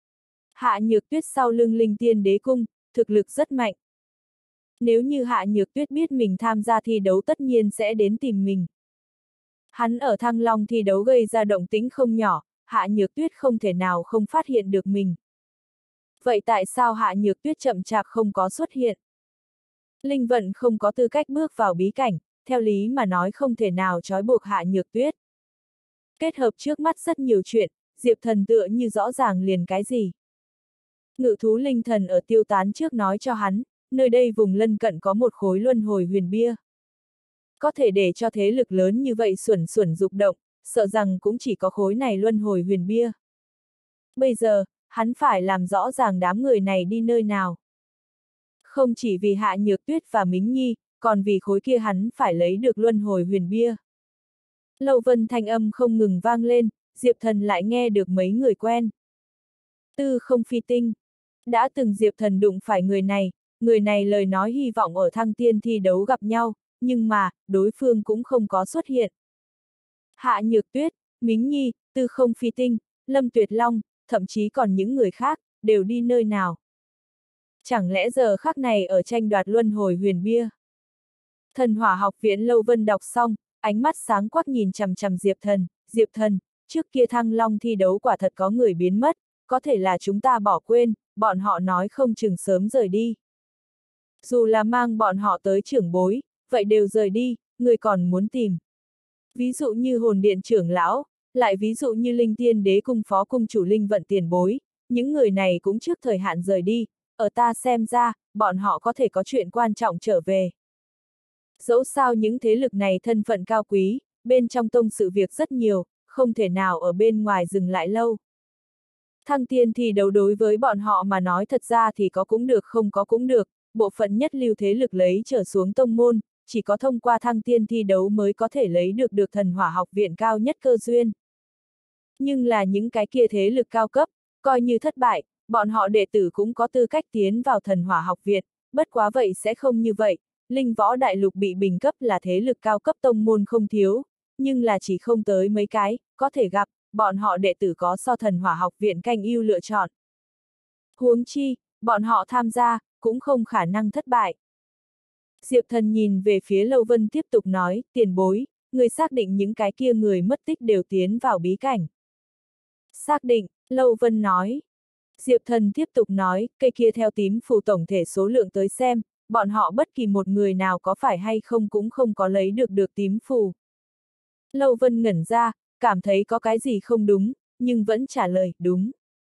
Hạ Nhược Tuyết sau lưng Linh Tiên Đế Cung, thực lực rất mạnh. Nếu như Hạ Nhược Tuyết biết mình tham gia thi đấu tất nhiên sẽ đến tìm mình. Hắn ở Thăng Long thi đấu gây ra động tĩnh không nhỏ, Hạ Nhược Tuyết không thể nào không phát hiện được mình. Vậy tại sao Hạ Nhược Tuyết chậm chạp không có xuất hiện? Linh Vận không có tư cách bước vào bí cảnh, theo lý mà nói không thể nào trói buộc Hạ Nhược Tuyết. Kết hợp trước mắt rất nhiều chuyện, Diệp Thần tựa như rõ ràng liền cái gì. Ngự thú linh thần ở tiêu tán trước nói cho hắn, nơi đây vùng lân cận có một khối luân hồi huyền bia. Có thể để cho thế lực lớn như vậy xuẩn xuẩn dục động, sợ rằng cũng chỉ có khối này luân hồi huyền bia. Bây giờ, hắn phải làm rõ ràng đám người này đi nơi nào. Không chỉ vì Hạ Nhược Tuyết và Mính Nhi, còn vì khối kia hắn phải lấy được luân hồi huyền bia. Lâu Vân thanh âm không ngừng vang lên, Diệp Thần lại nghe được mấy người quen. Tư Không Phi Tinh. Đã từng Diệp Thần đụng phải người này, người này lời nói hy vọng ở Thăng Tiên thi đấu gặp nhau, nhưng mà, đối phương cũng không có xuất hiện. Hạ Nhược Tuyết, Mính Nhi, Tư Không Phi Tinh, Lâm Tuyệt Long, thậm chí còn những người khác, đều đi nơi nào. Chẳng lẽ giờ khắc này ở tranh đoạt luân hồi huyền bia? Thần hỏa học viện Lâu Vân đọc xong, ánh mắt sáng quắc nhìn chằm chằm Diệp Thần, Diệp Thần, trước kia Thăng Long thi đấu quả thật có người biến mất, có thể là chúng ta bỏ quên, bọn họ nói không chừng sớm rời đi. Dù là mang bọn họ tới trưởng bối, vậy đều rời đi, người còn muốn tìm. Ví dụ như Hồn Điện trưởng lão, lại ví dụ như Linh Tiên Đế Cung phó cung chủ Linh Vận tiền bối, những người này cũng trước thời hạn rời đi, ở ta xem ra, bọn họ có thể có chuyện quan trọng trở về. Dẫu sao những thế lực này thân phận cao quý, bên trong tông sự việc rất nhiều, không thể nào ở bên ngoài dừng lại lâu. Thăng tiên thi đấu đối với bọn họ mà nói thật ra thì có cũng được không có cũng được, bộ phận nhất lưu thế lực lấy trở xuống tông môn, chỉ có thông qua thăng tiên thi đấu mới có thể lấy được được thần hỏa học viện cao nhất cơ duyên. Nhưng là những cái kia thế lực cao cấp, coi như thất bại, bọn họ đệ tử cũng có tư cách tiến vào thần hỏa học viện, bất quá vậy sẽ không như vậy, linh võ đại lục bị bình cấp là thế lực cao cấp tông môn không thiếu, nhưng là chỉ không tới mấy cái, có thể gặp, bọn họ đệ tử có so thần hỏa học viện canh ưu lựa chọn. Huống chi, bọn họ tham gia, cũng không khả năng thất bại. Diệp Thần nhìn về phía Lâu Vân tiếp tục nói, tiền bối, người xác định những cái kia người mất tích đều tiến vào bí cảnh. Xác định, Lâu Vân nói. Diệp Thần tiếp tục nói, cây kia theo tím phù tổng thể số lượng tới xem, bọn họ bất kỳ một người nào có phải hay không cũng không có lấy được được tím phù. Lâu Vân ngẩn ra, cảm thấy có cái gì không đúng, nhưng vẫn trả lời, đúng.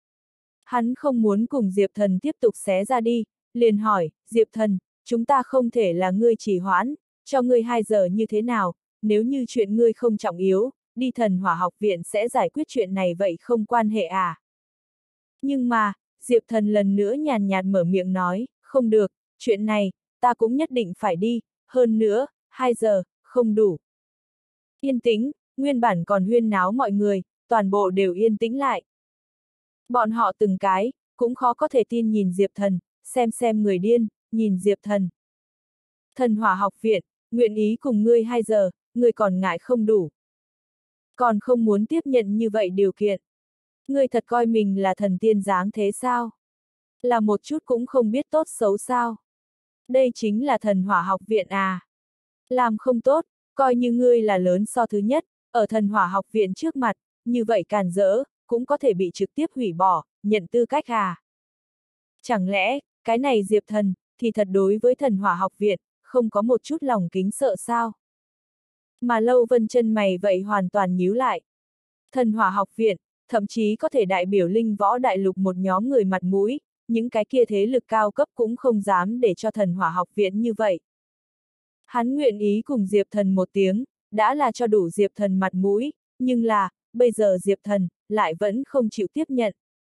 Hắn không muốn cùng Diệp Thần tiếp tục xé ra đi, liền hỏi, Diệp Thần, chúng ta không thể là ngươi trì hoãn, cho ngươi hai giờ như thế nào, nếu như chuyện ngươi không trọng yếu, đi thần hỏa học viện sẽ giải quyết chuyện này vậy không quan hệ à? Nhưng mà, Diệp Thần lần nữa nhàn nhạt mở miệng nói, không được, chuyện này, ta cũng nhất định phải đi, hơn nữa, hai giờ, không đủ. Yên tĩnh, nguyên bản còn huyên náo mọi người, toàn bộ đều yên tĩnh lại. Bọn họ từng cái, cũng khó có thể tin nhìn Diệp Thần, xem xem người điên, nhìn Diệp Thần. Thần hỏa học viện, nguyện ý cùng ngươi hai giờ, ngươi còn ngại không đủ. Còn không muốn tiếp nhận như vậy điều kiện. Ngươi thật coi mình là thần tiên dáng thế sao? Là một chút cũng không biết tốt xấu sao? Đây chính là thần hỏa học viện à? Làm không tốt, coi như ngươi là lớn so thứ nhất, ở thần hỏa học viện trước mặt, như vậy càn rỡ, cũng có thể bị trực tiếp hủy bỏ, nhận tư cách à? Chẳng lẽ, cái này Diệp Thần, thì thật đối với thần hỏa học viện, không có một chút lòng kính sợ sao? Mà Lâu Vân chân mày vậy hoàn toàn nhíu lại. Thần hỏa học viện, thậm chí có thể đại biểu linh võ đại lục một nhóm người mặt mũi, những cái kia thế lực cao cấp cũng không dám để cho thần hỏa học viện như vậy. Hắn nguyện ý cùng Diệp Thần một tiếng, đã là cho đủ Diệp Thần mặt mũi, nhưng là, bây giờ Diệp Thần, lại vẫn không chịu tiếp nhận.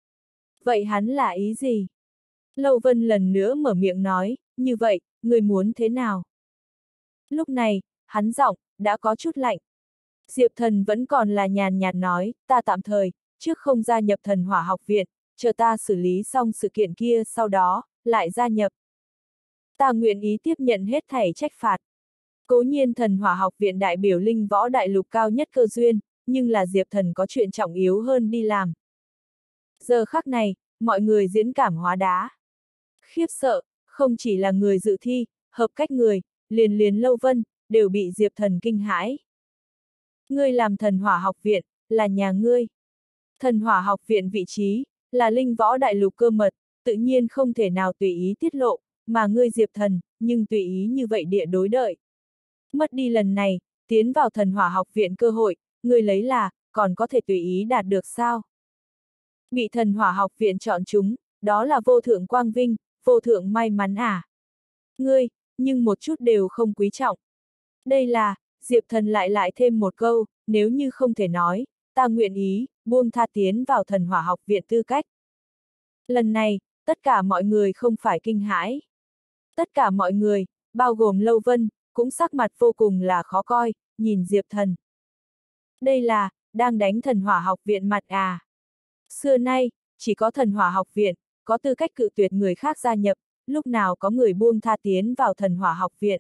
Vậy hắn là ý gì? Lâu Vân lần nữa mở miệng nói, như vậy, người muốn thế nào? Lúc này, hắn giọng, đã có chút lạnh. Diệp Thần vẫn còn là nhàn nhạt nói, ta tạm thời, trước không gia nhập thần hỏa học viện, chờ ta xử lý xong sự kiện kia sau đó, lại gia nhập. Ta nguyện ý tiếp nhận hết thảy trách phạt. Cố nhiên thần hỏa học viện đại biểu linh võ đại lục cao nhất cơ duyên, nhưng là Diệp Thần có chuyện trọng yếu hơn đi làm. Giờ khắc này, mọi người diễn cảm hóa đá. Khiếp sợ, không chỉ là người dự thi, hợp cách người, liền liền Lâu Vân, đều bị Diệp Thần kinh hãi. Ngươi làm thần hỏa học viện, là nhà ngươi. Thần hỏa học viện vị trí, là linh võ đại lục cơ mật, tự nhiên không thể nào tùy ý tiết lộ, mà ngươi Diệp Thần, nhưng tùy ý như vậy địa đối đợi. Mất đi lần này, tiến vào thần hỏa học viện cơ hội, ngươi lấy là, còn có thể tùy ý đạt được sao? Bị thần hỏa học viện chọn chúng, đó là vô thượng quang vinh, vô thượng may mắn à? Ngươi, nhưng một chút đều không quý trọng. Đây là, Diệp Thần lại lại thêm một câu, nếu như không thể nói, ta nguyện ý, buông tha tiến vào thần hỏa học viện tư cách. Lần này, tất cả mọi người không phải kinh hãi. Tất cả mọi người, bao gồm Lâu Vân, cũng sắc mặt vô cùng là khó coi, nhìn Diệp Thần. Đây là, đang đánh thần hỏa học viện mặt à. Xưa nay, chỉ có thần hỏa học viện, có tư cách cự tuyệt người khác gia nhập, lúc nào có người buông tha tiến vào thần hỏa học viện.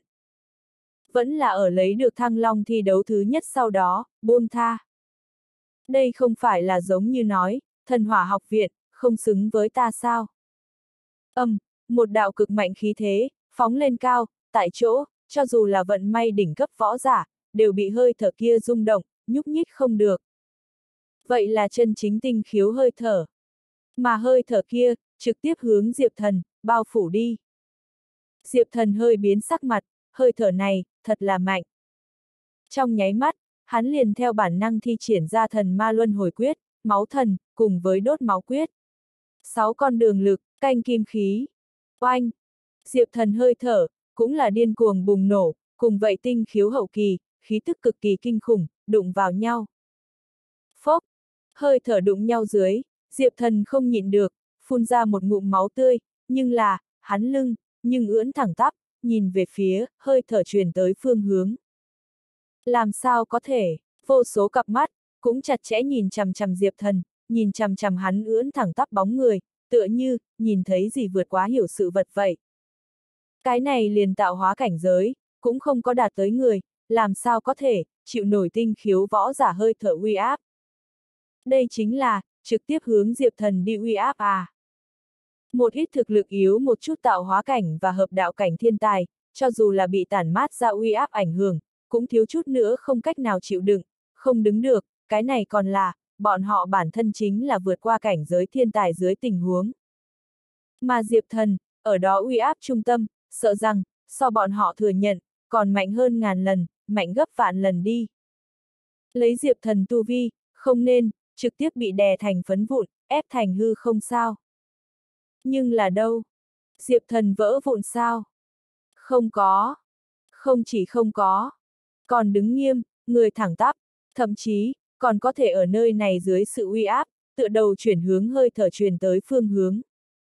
Vẫn là ở lấy được thăng long thi đấu thứ nhất sau đó, buông tha. Đây không phải là giống như nói, thần hỏa học viện, không xứng với ta sao? Âm, um, một đạo cực mạnh khí thế, phóng lên cao, tại chỗ, cho dù là vận may đỉnh cấp võ giả, đều bị hơi thở kia rung động, nhúc nhích không được. Vậy là chân chính tinh khiếu hơi thở. Mà hơi thở kia, trực tiếp hướng Diệp Thần, bao phủ đi. Diệp Thần hơi biến sắc mặt, hơi thở này, thật là mạnh. Trong nháy mắt, hắn liền theo bản năng thi triển ra thần ma luân hồi quyết, máu thần, cùng với đốt máu quyết. Sáu con đường lực, canh kim khí. Oanh! Diệp Thần hơi thở, cũng là điên cuồng bùng nổ, cùng vậy tinh khiếu hậu kỳ, khí tức cực kỳ kinh khủng, đụng vào nhau. Phốc! Hơi thở đụng nhau dưới, Diệp Thần không nhịn được, phun ra một ngụm máu tươi, nhưng là, hắn lưng, nhưng ưỡn thẳng tắp, nhìn về phía, hơi thở truyền tới phương hướng. Làm sao có thể, vô số cặp mắt, cũng chặt chẽ nhìn chằm chằm Diệp Thần, nhìn chằm chằm hắn ưỡn thẳng tắp bóng người, tựa như, nhìn thấy gì vượt quá hiểu sự vật vậy. Cái này liền tạo hóa cảnh giới, cũng không có đạt tới người, làm sao có thể, chịu nổi tinh khiếu võ giả hơi thở uy áp. Đây chính là, trực tiếp hướng Diệp Thần đi uy áp à. Một ít thực lực yếu một chút tạo hóa cảnh và hợp đạo cảnh thiên tài, cho dù là bị tản mát ra uy áp ảnh hưởng, cũng thiếu chút nữa không cách nào chịu đựng, không đứng được, cái này còn là, bọn họ bản thân chính là vượt qua cảnh giới thiên tài dưới tình huống. Mà Diệp Thần, ở đó uy áp trung tâm, sợ rằng, so bọn họ thừa nhận, còn mạnh hơn ngàn lần, mạnh gấp vạn lần đi. Lấy Diệp Thần tu vi, không nên, trực tiếp bị đè thành phấn vụn, ép thành hư không sao. Nhưng là đâu? Diệp Thần vỡ vụn sao? Không có. Không chỉ không có. Còn đứng nghiêm, người thẳng tắp, thậm chí, còn có thể ở nơi này dưới sự uy áp, tựa đầu chuyển hướng hơi thở truyền tới phương hướng.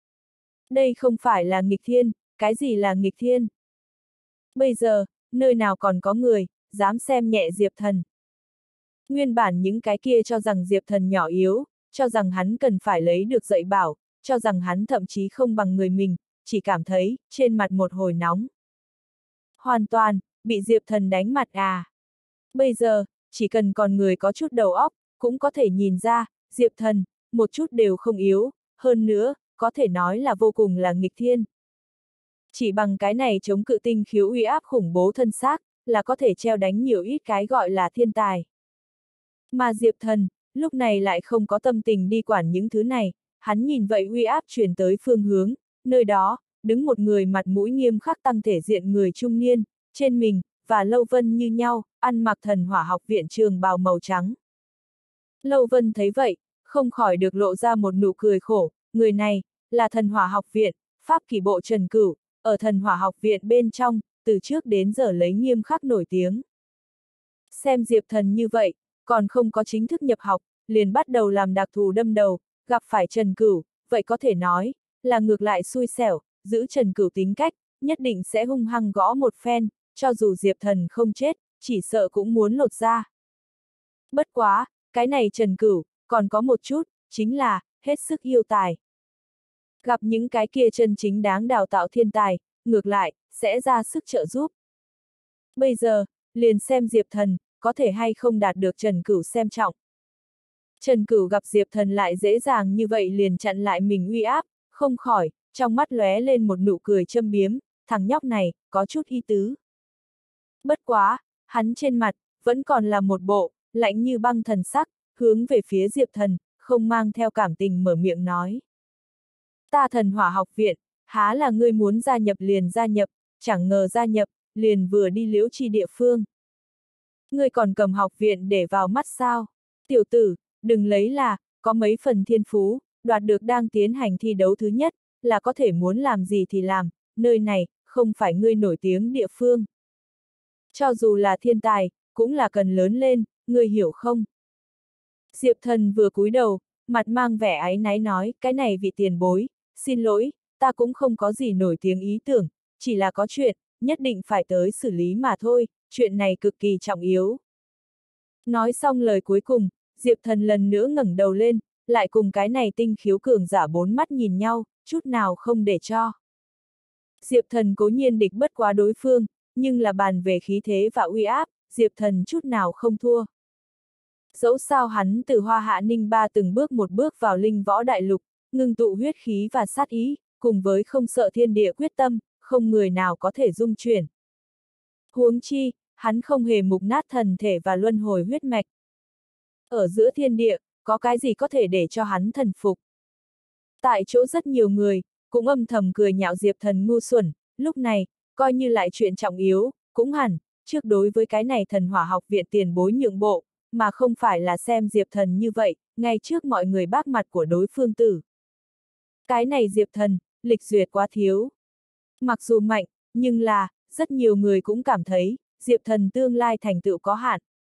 Đây không phải là nghịch thiên, cái gì là nghịch thiên? Bây giờ, nơi nào còn có người, dám xem nhẹ Diệp Thần. Nguyên bản những cái kia cho rằng Diệp Thần nhỏ yếu, cho rằng hắn cần phải lấy được dạy bảo, cho rằng hắn thậm chí không bằng người mình, chỉ cảm thấy, trên mặt một hồi nóng. Hoàn toàn, bị Diệp Thần đánh mặt à. Bây giờ, chỉ cần còn người có chút đầu óc, cũng có thể nhìn ra, Diệp Thần, một chút đều không yếu, hơn nữa, có thể nói là vô cùng là nghịch thiên. Chỉ bằng cái này chống cự tinh khiếu uy áp khủng bố thân xác, là có thể treo đánh nhiều ít cái gọi là thiên tài. Mà Diệp Thần, lúc này lại không có tâm tình đi quản những thứ này, hắn nhìn vậy uy áp truyền tới phương hướng, nơi đó, đứng một người mặt mũi nghiêm khắc tăng thể diện người trung niên, trên mình, và Lâu Vân như nhau, ăn mặc thần hỏa học viện trường bào màu trắng. Lâu Vân thấy vậy, không khỏi được lộ ra một nụ cười khổ, người này, là thần hỏa học viện, pháp kỷ bộ Trần Cửu, ở thần hỏa học viện bên trong, từ trước đến giờ lấy nghiêm khắc nổi tiếng. Xem Diệp Thần như vậy, còn không có chính thức nhập học, liền bắt đầu làm đặc thù đâm đầu, gặp phải Trần Cửu, vậy có thể nói, là ngược lại xui xẻo, giữ Trần Cửu tính cách, nhất định sẽ hung hăng gõ một phen, cho dù Diệp Thần không chết, chỉ sợ cũng muốn lột ra. Bất quá, cái này Trần Cửu, còn có một chút, chính là, hết sức yêu tài. Gặp những cái kia chân chính đáng đào tạo thiên tài, ngược lại, sẽ ra sức trợ giúp. Bây giờ, liền xem Diệp Thần, có thể hay không đạt được Trần Cửu xem trọng. Trần Cửu gặp Diệp Thần lại dễ dàng như vậy liền chặn lại mình uy áp, không khỏi, trong mắt lóe lên một nụ cười châm biếm, thằng nhóc này, có chút ý tứ. Bất quá, hắn trên mặt, vẫn còn là một bộ, lạnh như băng thần sắc, hướng về phía Diệp Thần, không mang theo cảm tình mở miệng nói. Ta thần hỏa học viện, há là ngươi muốn gia nhập liền gia nhập, chẳng ngờ gia nhập, liền vừa đi liễu chi địa phương. Ngươi còn cầm học viện để vào mắt sao? Tiểu tử, đừng lấy là, có mấy phần thiên phú, đoạt được đang tiến hành thi đấu thứ nhất, là có thể muốn làm gì thì làm, nơi này, không phải ngươi nổi tiếng địa phương. Cho dù là thiên tài, cũng là cần lớn lên, ngươi hiểu không? Diệp Thần vừa cúi đầu, mặt mang vẻ áy náy nói, cái này vị tiền bối, xin lỗi, ta cũng không có gì nổi tiếng ý tưởng, chỉ là có chuyện, nhất định phải tới xử lý mà thôi, chuyện này cực kỳ trọng yếu. Nói xong lời cuối cùng, Diệp Thần lần nữa ngẩng đầu lên, lại cùng cái này tinh khiếu cường giả bốn mắt nhìn nhau, chút nào không để cho. Diệp Thần cố nhiên địch bất quá đối phương, nhưng là bàn về khí thế và uy áp, Diệp Thần chút nào không thua. Dẫu sao hắn từ Hoa Hạ Ninh Ba từng bước một bước vào linh võ đại lục, ngưng tụ huyết khí và sát ý, cùng với không sợ thiên địa quyết tâm, không người nào có thể dung chuyển. Huống chi, hắn không hề mục nát thần thể và luân hồi huyết mạch. Ở giữa thiên địa, có cái gì có thể để cho hắn thần phục? Tại chỗ rất nhiều người, cũng âm thầm cười nhạo Diệp Thần ngu xuẩn, lúc này, coi như lại chuyện trọng yếu, cũng hẳn, trước đối với cái này thần hỏa học viện tiền bối nhượng bộ, mà không phải là xem Diệp Thần như vậy, ngay trước mọi người bác mặt của đối phương tử. Cái này Diệp Thần, lịch duyệt quá thiếu. Mặc dù mạnh, nhưng là, rất nhiều người cũng cảm thấy, Diệp Thần tương lai thành tựu có hạn.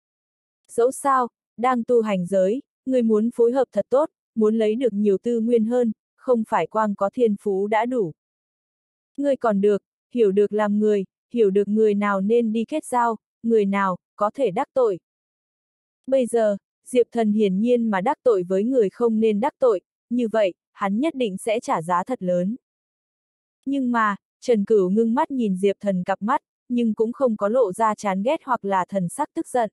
Dẫu sao, đang tu hành giới, người muốn phối hợp thật tốt, muốn lấy được nhiều tư nguyên hơn, không phải quang có thiên phú đã đủ. Người còn được, hiểu được làm người, hiểu được người nào nên đi kết giao, người nào, có thể đắc tội. Bây giờ, Diệp Thần hiển nhiên mà đắc tội với người không nên đắc tội, như vậy, hắn nhất định sẽ trả giá thật lớn. Nhưng mà, Trần Cửu ngưng mắt nhìn Diệp Thần cặp mắt, nhưng cũng không có lộ ra chán ghét hoặc là thần sắc tức giận.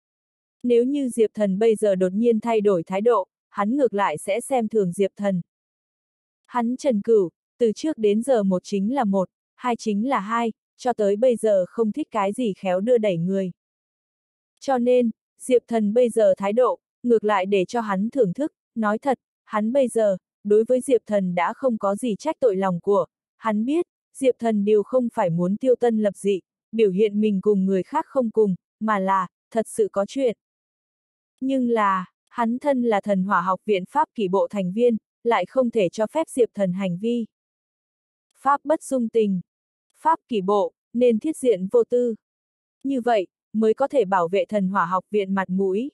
Nếu như Diệp Thần bây giờ đột nhiên thay đổi thái độ, hắn ngược lại sẽ xem thường Diệp Thần. Hắn Trần Cửu, từ trước đến giờ một chính là một, hai chính là hai, cho tới bây giờ không thích cái gì khéo đưa đẩy người. Cho nên, Diệp Thần bây giờ thái độ, ngược lại để cho hắn thưởng thức, nói thật, hắn bây giờ, đối với Diệp Thần đã không có gì trách tội lòng của, hắn biết, Diệp Thần đều không phải muốn tiêu tân lập dị, biểu hiện mình cùng người khác không cùng, mà là, thật sự có chuyện. Nhưng là, hắn thân là Thần Hỏa Học viện Pháp Kỷ Bộ thành viên, lại không thể cho phép Diệp Thần hành vi. Pháp bất dung tình. Pháp Kỷ Bộ, nên thiết diện vô tư. Như vậy, mới có thể bảo vệ Thần Hỏa Học viện mặt mũi.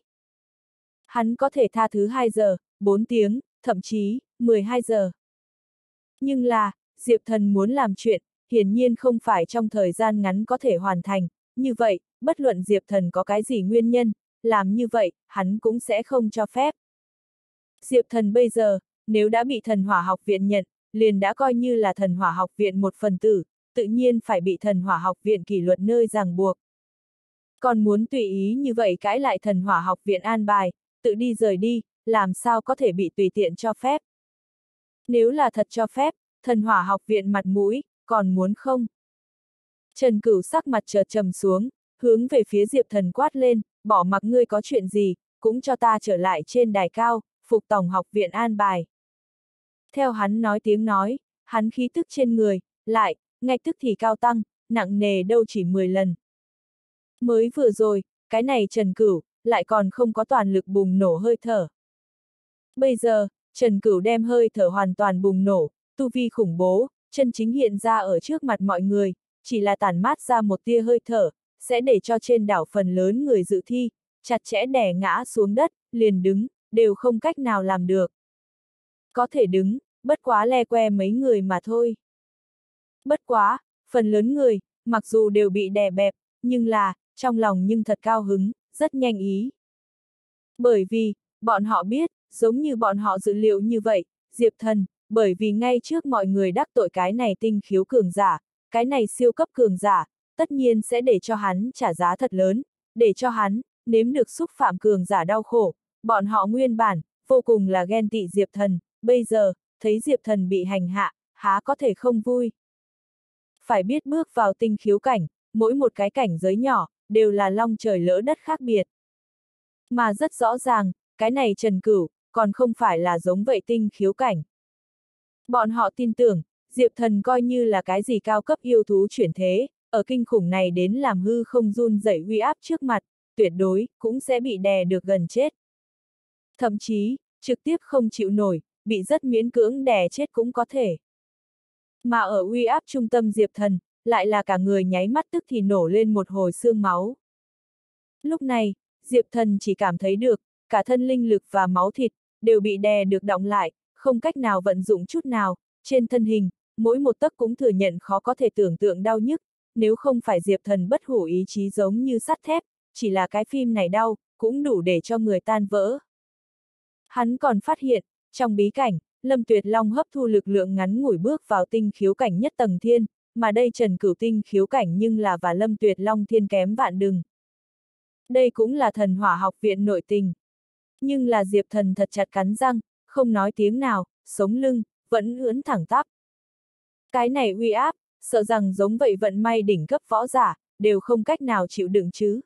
Hắn có thể tha thứ hai giờ, bốn tiếng, thậm chí, mười hai giờ. Nhưng là, Diệp Thần muốn làm chuyện, hiển nhiên không phải trong thời gian ngắn có thể hoàn thành, như vậy, bất luận Diệp Thần có cái gì nguyên nhân, làm như vậy, hắn cũng sẽ không cho phép. Diệp Thần bây giờ, nếu đã bị Thần Hỏa Học viện nhận, liền đã coi như là Thần Hỏa Học viện một phần tử, tự nhiên phải bị Thần Hỏa Học viện kỷ luật nơi ràng buộc. Còn muốn tùy ý như vậy cãi lại Thần Hỏa Học viện an bài, tự đi rời đi, làm sao có thể bị tùy tiện cho phép. Nếu là thật cho phép, Thần Hỏa Học viện mặt mũi, còn muốn không? Trần Cửu sắc mặt chợt trầm xuống, hướng về phía Diệp Thần quát lên, bỏ mặc ngươi có chuyện gì, cũng cho ta trở lại trên đài cao, phục tổng học viện an bài. Theo hắn nói tiếng nói, hắn khí tức trên người, lại, ngay tức thì cao tăng, nặng nề đâu chỉ mười lần. Mới vừa rồi, cái này Trần Cửu, lại còn không có toàn lực bùng nổ hơi thở. Bây giờ, Trần Cửu đem hơi thở hoàn toàn bùng nổ, tu vi khủng bố, chân chính hiện ra ở trước mặt mọi người, chỉ là tản mát ra một tia hơi thở, sẽ để cho trên đảo phần lớn người dự thi, chặt chẽ đè ngã xuống đất, liền đứng, đều không cách nào làm được. Có thể đứng, bất quá le que mấy người mà thôi. Bất quá, phần lớn người, mặc dù đều bị đè bẹp, nhưng là, trong lòng nhưng thật cao hứng, rất nhanh ý. Bởi vì, bọn họ biết, giống như bọn họ dự liệu như vậy, Diệp Thần, bởi vì ngay trước mọi người đắc tội cái này tinh khiếu cường giả, cái này siêu cấp cường giả, tất nhiên sẽ để cho hắn trả giá thật lớn, để cho hắn, nếm được xúc phạm cường giả đau khổ. Bọn họ nguyên bản, vô cùng là ghen tị Diệp Thần, bây giờ, thấy Diệp Thần bị hành hạ, há có thể không vui. Phải biết bước vào tinh khiếu cảnh, mỗi một cái cảnh giới nhỏ, đều là long trời lỡ đất khác biệt. Mà rất rõ ràng, cái này Trần Cửu, còn không phải là giống vậy tinh khiếu cảnh. Bọn họ tin tưởng, Diệp Thần coi như là cái gì cao cấp yêu thú chuyển thế, ở kinh khủng này đến làm hư không run rẩy uy áp trước mặt, tuyệt đối, cũng sẽ bị đè được gần chết. Thậm chí, trực tiếp không chịu nổi, bị rất miễn cưỡng đè chết cũng có thể. Mà ở uy áp trung tâm Diệp Thần, lại là cả người nháy mắt tức thì nổ lên một hồi xương máu. Lúc này, Diệp Thần chỉ cảm thấy được, cả thân linh lực và máu thịt, đều bị đè được đọng lại, không cách nào vận dụng chút nào, trên thân hình, mỗi một tấc cũng thừa nhận khó có thể tưởng tượng đau nhức, nếu không phải Diệp Thần bất hủ ý chí giống như sắt thép, chỉ là cái phim này đau, cũng đủ để cho người tan vỡ. Hắn còn phát hiện, trong bí cảnh, Lâm Tuyệt Long hấp thu lực lượng ngắn ngủi bước vào tinh khiếu cảnh nhất tầng thiên, mà đây Trần Cửu tinh khiếu cảnh nhưng là và Lâm Tuyệt Long thiên kém vạn đừng. Đây cũng là Thần Hỏa Học viện nội tình. Nhưng là Diệp Thần thật chặt cắn răng, không nói tiếng nào, sống lưng, vẫn ưỡn thẳng tắp. Cái này uy áp, sợ rằng giống vậy vận may đỉnh cấp võ giả, đều không cách nào chịu đựng chứ.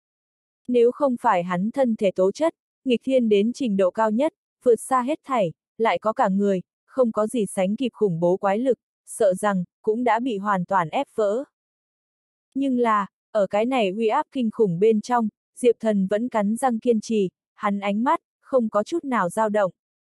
Nếu không phải hắn thân thể tố chất, nghịch thiên đến trình độ cao nhất, vượt xa hết thảy, lại có cả người, không có gì sánh kịp khủng bố quái lực, sợ rằng, cũng đã bị hoàn toàn ép vỡ. Nhưng là, ở cái này uy áp kinh khủng bên trong, Diệp Thần vẫn cắn răng kiên trì, hắn ánh mắt, không có chút nào dao động.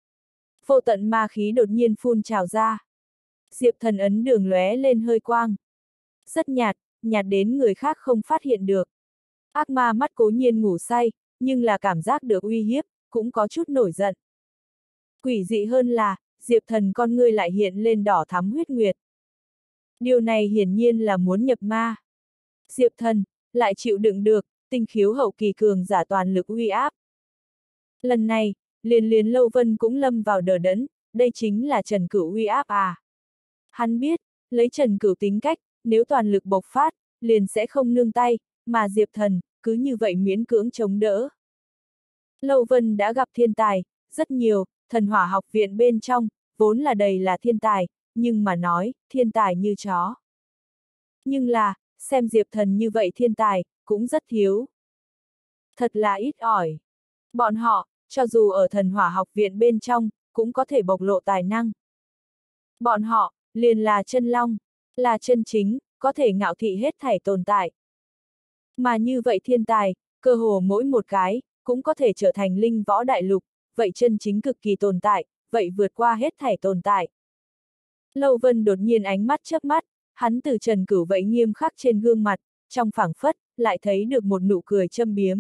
Vô tận ma khí đột nhiên phun trào ra. Diệp Thần ấn đường lóe lên hơi quang. Rất nhạt, nhạt đến người khác không phát hiện được. Ác ma mắt cố nhiên ngủ say, nhưng là cảm giác được uy hiếp, cũng có chút nổi giận. Quỷ dị hơn là, Diệp Thần con ngươi lại hiện lên đỏ thắm huyết nguyệt. Điều này hiển nhiên là muốn nhập ma. Diệp Thần, lại chịu đựng được, tinh khiếu hậu kỳ cường giả toàn lực uy áp. Lần này, liền liền Lâu Vân cũng lâm vào đờ đẫn, đây chính là Trần Cửu uy áp à. Hắn biết, lấy Trần Cửu tính cách, nếu toàn lực bộc phát, liền sẽ không nương tay, mà Diệp Thần, cứ như vậy miễn cưỡng chống đỡ. Lâu Vân đã gặp thiên tài, rất nhiều, thần hỏa học viện bên trong, vốn là đầy là thiên tài, nhưng mà nói, thiên tài như chó. Nhưng là, xem Diệp Thần như vậy thiên tài, cũng rất thiếu. Thật là ít ỏi. Bọn họ, cho dù ở thần hỏa học viện bên trong, cũng có thể bộc lộ tài năng. Bọn họ, liền là chân long, là chân chính, có thể ngạo thị hết thảy tồn tại. Mà như vậy thiên tài, cơ hồ mỗi một cái, cũng có thể trở thành linh võ đại lục, vậy chân chính cực kỳ tồn tại, vậy vượt qua hết thảy tồn tại. Lâu Vân đột nhiên ánh mắt chớp mắt, hắn từ Trần Cửu vậy nghiêm khắc trên gương mặt, trong phảng phất, lại thấy được một nụ cười châm biếm.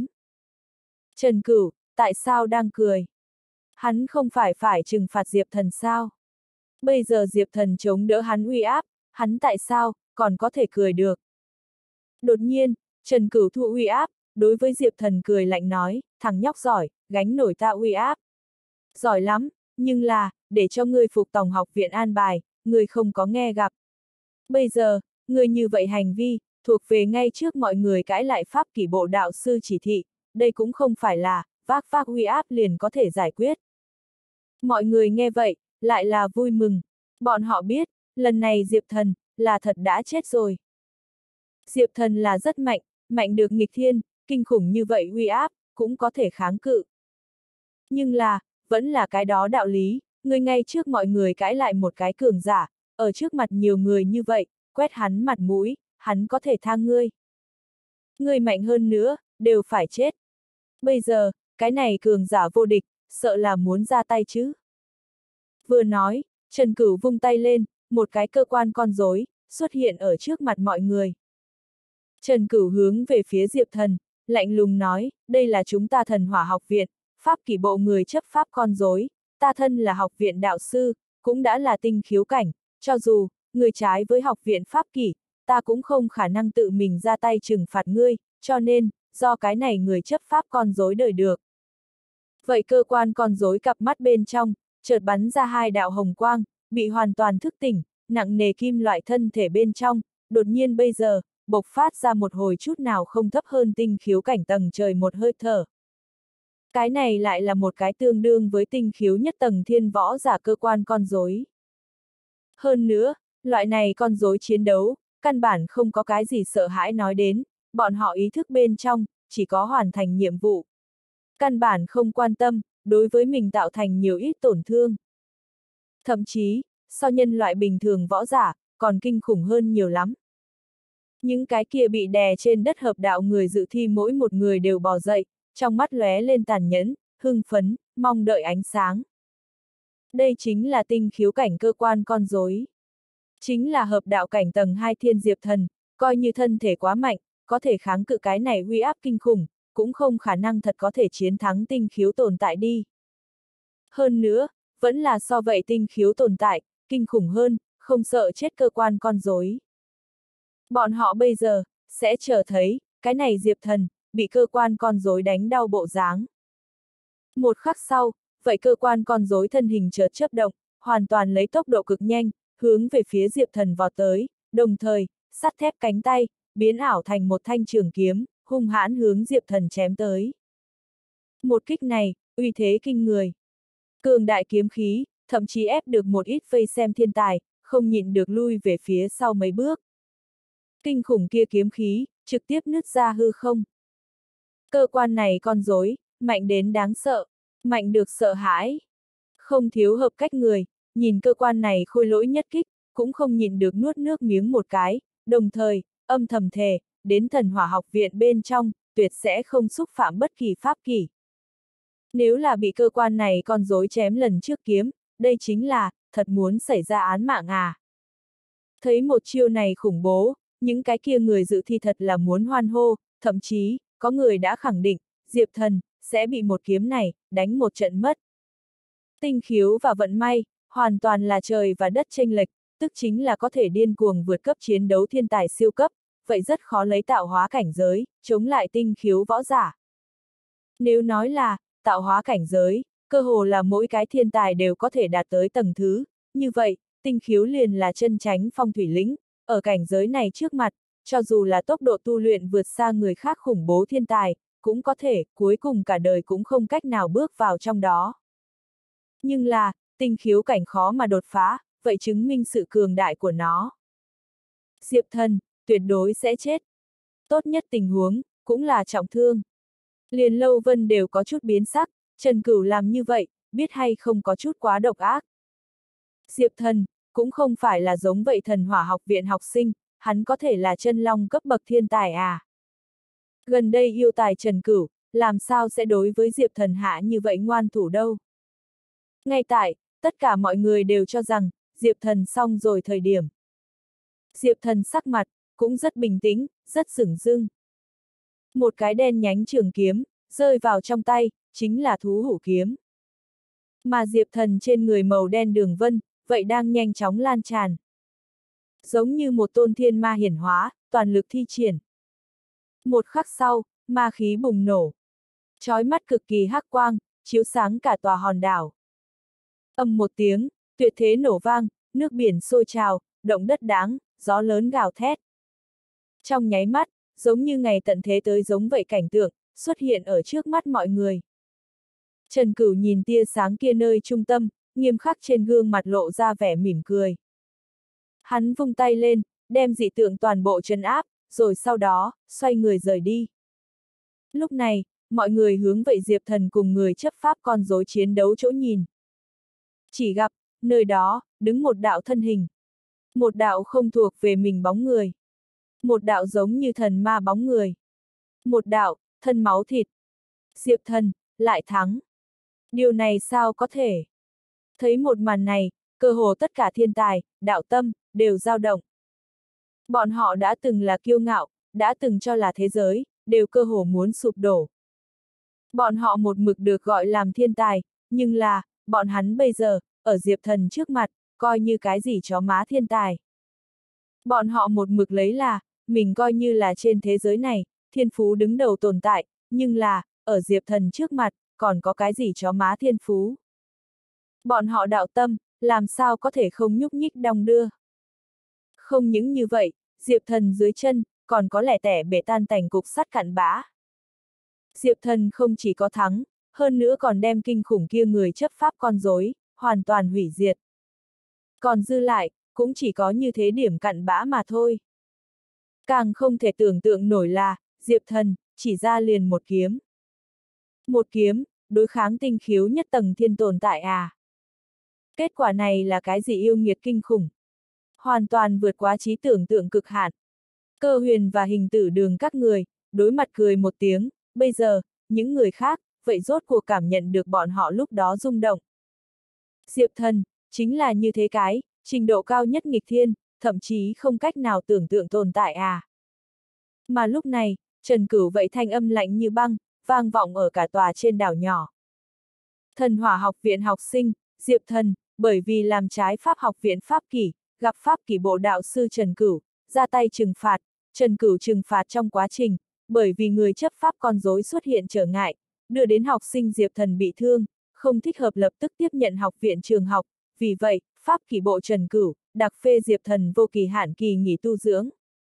Trần Cửu, tại sao đang cười? Hắn không phải phải trừng phạt Diệp Thần sao? Bây giờ Diệp Thần chống đỡ hắn uy áp, hắn tại sao, còn có thể cười được? Đột nhiên, Trần Cửu thụ uy áp, đối với Diệp Thần cười lạnh nói, thằng nhóc giỏi, gánh nổi ta uy áp. Giỏi lắm, nhưng là, để cho ngươi phục tòng học viện an bài, ngươi không có nghe gặp. Bây giờ, ngươi như vậy hành vi, thuộc về ngay trước mọi người cãi lại pháp kỷ bộ đạo sư chỉ thị, đây cũng không phải là, vác vác uy áp liền có thể giải quyết. Mọi người nghe vậy, lại là vui mừng, bọn họ biết, lần này Diệp Thần, là thật đã chết rồi. Diệp Thần là rất mạnh, mạnh được nghịch thiên, kinh khủng như vậy uy áp, cũng có thể kháng cự. Nhưng là, vẫn là cái đó đạo lý, ngươi ngay trước mọi người cãi lại một cái cường giả, ở trước mặt nhiều người như vậy, quét hắn mặt mũi, hắn có thể tha ngươi. Ngươi mạnh hơn nữa, đều phải chết. Bây giờ, cái này cường giả vô địch, sợ là muốn ra tay chứ. Vừa nói, Trần Cửu vung tay lên, một cái cơ quan con rối xuất hiện ở trước mặt mọi người. Trần Cửu hướng về phía Diệp Thần, lạnh lùng nói, đây là chúng ta thần hỏa học viện, pháp kỷ bộ người chấp pháp con rối, ta thân là học viện đạo sư, cũng đã là tinh khiếu cảnh, cho dù, người trái với học viện pháp kỷ, ta cũng không khả năng tự mình ra tay trừng phạt ngươi, cho nên, do cái này người chấp pháp con rối đời được. Vậy cơ quan con rối cặp mắt bên trong, chợt bắn ra hai đạo hồng quang, bị hoàn toàn thức tỉnh, nặng nề kim loại thân thể bên trong, đột nhiên bây giờ, bộc phát ra một hồi chút nào không thấp hơn tinh khiếu cảnh tầng trời một hơi thở. Cái này lại là một cái tương đương với tinh khiếu nhất tầng thiên võ giả cơ quan con rối. Hơn nữa, loại này con rối chiến đấu, căn bản không có cái gì sợ hãi nói đến, bọn họ ý thức bên trong, chỉ có hoàn thành nhiệm vụ. Căn bản không quan tâm, đối với mình tạo thành nhiều ít tổn thương. Thậm chí, so nhân loại bình thường võ giả, còn kinh khủng hơn nhiều lắm. Những cái kia bị đè trên đất hợp đạo người dự thi mỗi một người đều bò dậy, trong mắt lóe lên tàn nhẫn, hưng phấn, mong đợi ánh sáng. Đây chính là tinh khiếu cảnh cơ quan con rối. Chính là hợp đạo cảnh tầng hai thiên Diệp Thần, coi như thân thể quá mạnh, có thể kháng cự cái này uy áp kinh khủng, cũng không khả năng thật có thể chiến thắng tinh khiếu tồn tại đi. Hơn nữa, vẫn là so vậy tinh khiếu tồn tại, kinh khủng hơn, không sợ chết cơ quan con rối. Bọn họ bây giờ, sẽ chờ thấy, cái này Diệp Thần, bị cơ quan con rối đánh đau bộ dáng. Một khắc sau, vậy cơ quan con rối thân hình chợt chớp động, hoàn toàn lấy tốc độ cực nhanh, hướng về phía Diệp Thần vọt tới, đồng thời, sắt thép cánh tay, biến ảo thành một thanh trường kiếm, hung hãn hướng Diệp Thần chém tới. Một kích này, uy thế kinh người. Cường đại kiếm khí, thậm chí ép được một ít vây xem thiên tài, không nhịn được lui về phía sau mấy bước. Kinh khủng kia kiếm khí, trực tiếp nứt ra hư không. Cơ quan này con rối, mạnh đến đáng sợ, mạnh được sợ hãi. Không thiếu hợp cách người, nhìn cơ quan này khôi lỗi nhất kích, cũng không nhịn được nuốt nước miếng một cái, đồng thời, âm thầm thề, đến thần hỏa học viện bên trong, tuyệt sẽ không xúc phạm bất kỳ pháp kỷ. Nếu là bị cơ quan này con rối chém lần trước kiếm, đây chính là, thật muốn xảy ra án mạng à. Thấy một chiêu này khủng bố, những cái kia người dự thi thật là muốn hoan hô, thậm chí, có người đã khẳng định, Diệp Thần, sẽ bị một kiếm này, đánh một trận mất. Tinh khiếu và vận may, hoàn toàn là trời và đất chênh lệch, tức chính là có thể điên cuồng vượt cấp chiến đấu thiên tài siêu cấp, vậy rất khó lấy tạo hóa cảnh giới, chống lại tinh khiếu võ giả. Nếu nói là, tạo hóa cảnh giới, cơ hồ là mỗi cái thiên tài đều có thể đạt tới tầng thứ, như vậy, tinh khiếu liền là chân chánh phong thủy lĩnh, ở cảnh giới này trước mặt, cho dù là tốc độ tu luyện vượt xa người khác khủng bố thiên tài, cũng có thể, cuối cùng cả đời cũng không cách nào bước vào trong đó. Nhưng là, tinh khiếu cảnh khó mà đột phá, vậy chứng minh sự cường đại của nó. Diệp Thần, tuyệt đối sẽ chết. Tốt nhất tình huống, cũng là trọng thương. Liền Lâu Vân đều có chút biến sắc, Trần Cửu làm như vậy, biết hay không có chút quá độc ác. Diệp Thần, cũng không phải là giống vậy Thần Hỏa học viện học sinh, hắn có thể là chân long cấp bậc thiên tài à. Gần đây yêu tài Trần Cửu, làm sao sẽ đối với Diệp Thần hạ như vậy ngoan thủ đâu. Ngay tại, tất cả mọi người đều cho rằng, Diệp Thần xong rồi thời điểm. Diệp Thần sắc mặt, cũng rất bình tĩnh, rất sửng dưng. Một cái đen nhánh trường kiếm, rơi vào trong tay, chính là thú hủ kiếm. Mà Diệp Thần trên người màu đen đường vân, vậy đang nhanh chóng lan tràn. Giống như một tôn thiên ma hiển hóa, toàn lực thi triển. Một khắc sau, ma khí bùng nổ. Chói mắt cực kỳ hắc quang, chiếu sáng cả tòa hòn đảo. Ầm một tiếng, tuyệt thế nổ vang, nước biển sôi trào, động đất đáng, gió lớn gào thét. Trong nháy mắt, giống như ngày tận thế tới giống vậy cảnh tượng, xuất hiện ở trước mắt mọi người. Trần Cửu nhìn tia sáng kia nơi trung tâm, nghiêm khắc trên gương mặt lộ ra vẻ mỉm cười. Hắn vung tay lên, đem dị tượng toàn bộ trấn áp, rồi sau đó, xoay người rời đi. Lúc này, mọi người hướng vậy Diệp Thần cùng người chấp pháp con rối chiến đấu chỗ nhìn. Chỉ gặp, nơi đó, đứng một đạo thân hình. Một đạo không thuộc về mình bóng người. Một đạo giống như thần ma bóng người. Một đạo, thân máu thịt. Diệp Thần, lại thắng. Điều này sao có thể? Thấy một màn này, cơ hồ tất cả thiên tài, đạo tâm, đều dao động. Bọn họ đã từng là kiêu ngạo, đã từng cho là thế giới, đều cơ hồ muốn sụp đổ. Bọn họ một mực được gọi làm thiên tài, nhưng là, bọn hắn bây giờ, ở Diệp Thần trước mặt, coi như cái gì chó má thiên tài. Bọn họ một mực lấy là, mình coi như là trên thế giới này, thiên phú đứng đầu tồn tại, nhưng là, ở Diệp Thần trước mặt, còn có cái gì chó má thiên phú. Bọn họ đạo tâm, làm sao có thể không nhúc nhích đong đưa. Không những như vậy, Diệp Thần dưới chân, còn có lẻ tẻ bể tan tành cục sắt cặn bã. Diệp Thần không chỉ có thắng, hơn nữa còn đem kinh khủng kia người chấp pháp con rối, hoàn toàn hủy diệt. Còn dư lại, cũng chỉ có như thế điểm cặn bã mà thôi. Càng không thể tưởng tượng nổi là, Diệp Thần, chỉ ra liền một kiếm. Một kiếm, đối kháng tinh khiếu nhất tầng thiên tồn tại à. Kết quả này là cái gì yêu nghiệt kinh khủng. Hoàn toàn vượt quá trí tưởng tượng cực hạn. Cơ Huyền và Hình Tử Đường các người, đối mặt cười một tiếng, bây giờ, những người khác, vậy rốt cuộc cảm nhận được bọn họ lúc đó rung động. Diệp Thần, chính là như thế cái, trình độ cao nhất nghịch thiên, thậm chí không cách nào tưởng tượng tồn tại à. Mà lúc này, Trần Cửu vậy thanh âm lạnh như băng, vang vọng ở cả tòa trên đảo nhỏ. Thần Hỏa học viện học sinh, Diệp Thần, bởi vì làm trái pháp học viện pháp kỷ, gặp pháp kỷ bộ đạo sư Trần Cửu, ra tay trừng phạt, Trần Cửu trừng phạt trong quá trình, bởi vì người chấp pháp con rối xuất hiện trở ngại, đưa đến học sinh Diệp Thần bị thương, không thích hợp lập tức tiếp nhận học viện trường học, vì vậy, pháp kỷ bộ Trần Cửu, đặc phê Diệp Thần vô kỳ hạn kỳ nghỉ tu dưỡng.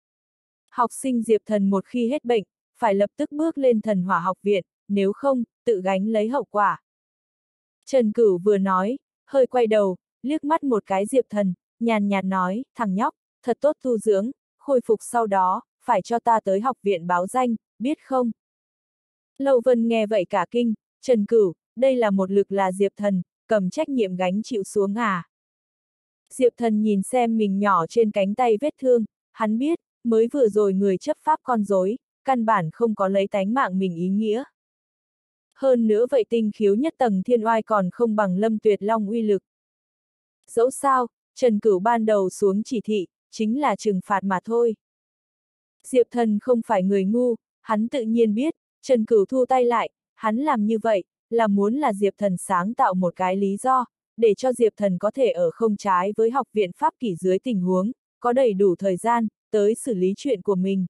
Học sinh Diệp Thần một khi hết bệnh, phải lập tức bước lên Thần Hỏa học viện, nếu không, tự gánh lấy hậu quả. Trần Cửu vừa nói, hơi quay đầu, liếc mắt một cái Diệp Thần, nhàn nhạt nói, thằng nhóc, thật tốt tu dưỡng, khôi phục sau đó, phải cho ta tới học viện báo danh, biết không? Lâu Vân nghe vậy cả kinh, Trần Cửu, đây là một lực là Diệp Thần, cầm trách nhiệm gánh chịu xuống à. Diệp Thần nhìn xem mình nhỏ trên cánh tay vết thương, hắn biết, mới vừa rồi người chấp pháp con rối, căn bản không có lấy tánh mạng mình ý nghĩa. Hơn nữa vậy tinh khiếu nhất tầng thiên oai còn không bằng Lâm Tuyệt Long uy lực. Dẫu sao, Trần Cửu ban đầu xuống chỉ thị, chính là trừng phạt mà thôi. Diệp Thần không phải người ngu, hắn tự nhiên biết, Trần Cửu thu tay lại, hắn làm như vậy, là muốn là Diệp Thần sáng tạo một cái lý do, để cho Diệp Thần có thể ở không trái với học viện pháp kỷ dưới tình huống, có đầy đủ thời gian, tới xử lý chuyện của mình.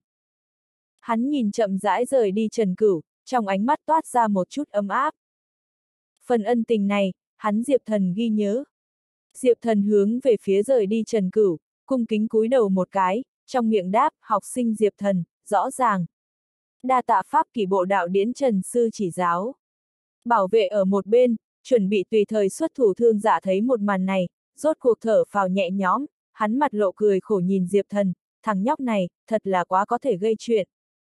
Hắn nhìn chậm rãi rời đi Trần Cửu, trong ánh mắt toát ra một chút ấm áp. Phần ân tình này, hắn Diệp Thần ghi nhớ. Diệp Thần hướng về phía rời đi Trần Cửu, cung kính cúi đầu một cái, trong miệng đáp, học sinh Diệp Thần, rõ ràng. Đa tạ pháp kỷ bộ đạo điển Trần sư chỉ giáo. Bảo vệ ở một bên, chuẩn bị tùy thời xuất thủ Thương Dạ thấy một màn này, rốt cuộc thở phào nhẹ nhõm, hắn mặt lộ cười khổ nhìn Diệp Thần, thằng nhóc này, thật là quá có thể gây chuyện.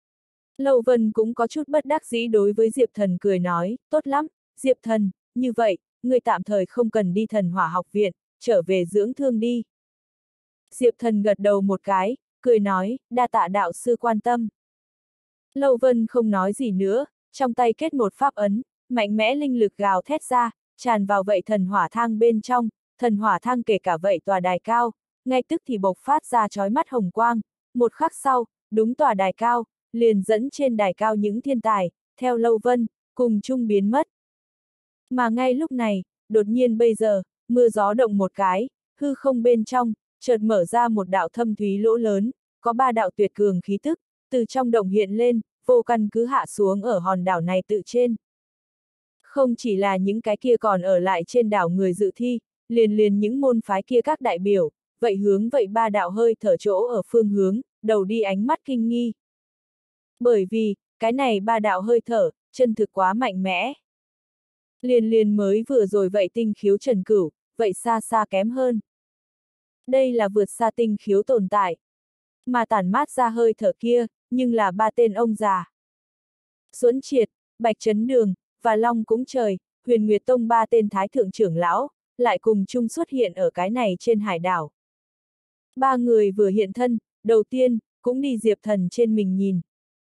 Lâu Vân cũng có chút bất đắc dĩ đối với Diệp Thần cười nói, tốt lắm, Diệp Thần, như vậy, người tạm thời không cần đi Thần Hỏa học viện, trở về dưỡng thương đi. Diệp Thần gật đầu một cái, cười nói, đa tạ đạo sư quan tâm. Lâu Vân không nói gì nữa, trong tay kết một pháp ấn, mạnh mẽ linh lực gào thét ra, tràn vào vậy thần hỏa thang bên trong, thần hỏa thang kể cả vậy tòa đài cao, ngay tức thì bộc phát ra chói mắt hồng quang, một khắc sau, đúng tòa đài cao, liền dẫn trên đài cao những thiên tài, theo Lâu Vân, cùng chung biến mất. Mà ngay lúc này, đột nhiên bây giờ, mưa gió động một cái, hư không bên trong, chợt mở ra một đạo thâm thúy lỗ lớn, có ba đạo tuyệt cường khí tức, từ trong động hiện lên, vô căn cứ hạ xuống ở hòn đảo này tự trên. Không chỉ là những cái kia còn ở lại trên đảo người dự thi, liền liền những môn phái kia các đại biểu, vậy hướng vậy ba đạo hơi thở chỗ ở phương hướng, đầu đi ánh mắt kinh nghi. Bởi vì, cái này ba đạo hơi thở, chân thực quá mạnh mẽ. Liền liền mới vừa rồi vậy tinh khiếu Trần Cửu, vậy xa xa kém hơn. Đây là vượt xa tinh khiếu tồn tại. Mà tản mát ra hơi thở kia, nhưng là ba tên ông già. Duẫn Triệt, Bạch Chấn Đường, và Long Cúng Trời, Huyền Nguyệt Tông ba tên thái thượng trưởng lão, lại cùng chung xuất hiện ở cái này trên hải đảo. Ba người vừa hiện thân, đầu tiên, cũng đi Diệp Thần trên mình nhìn.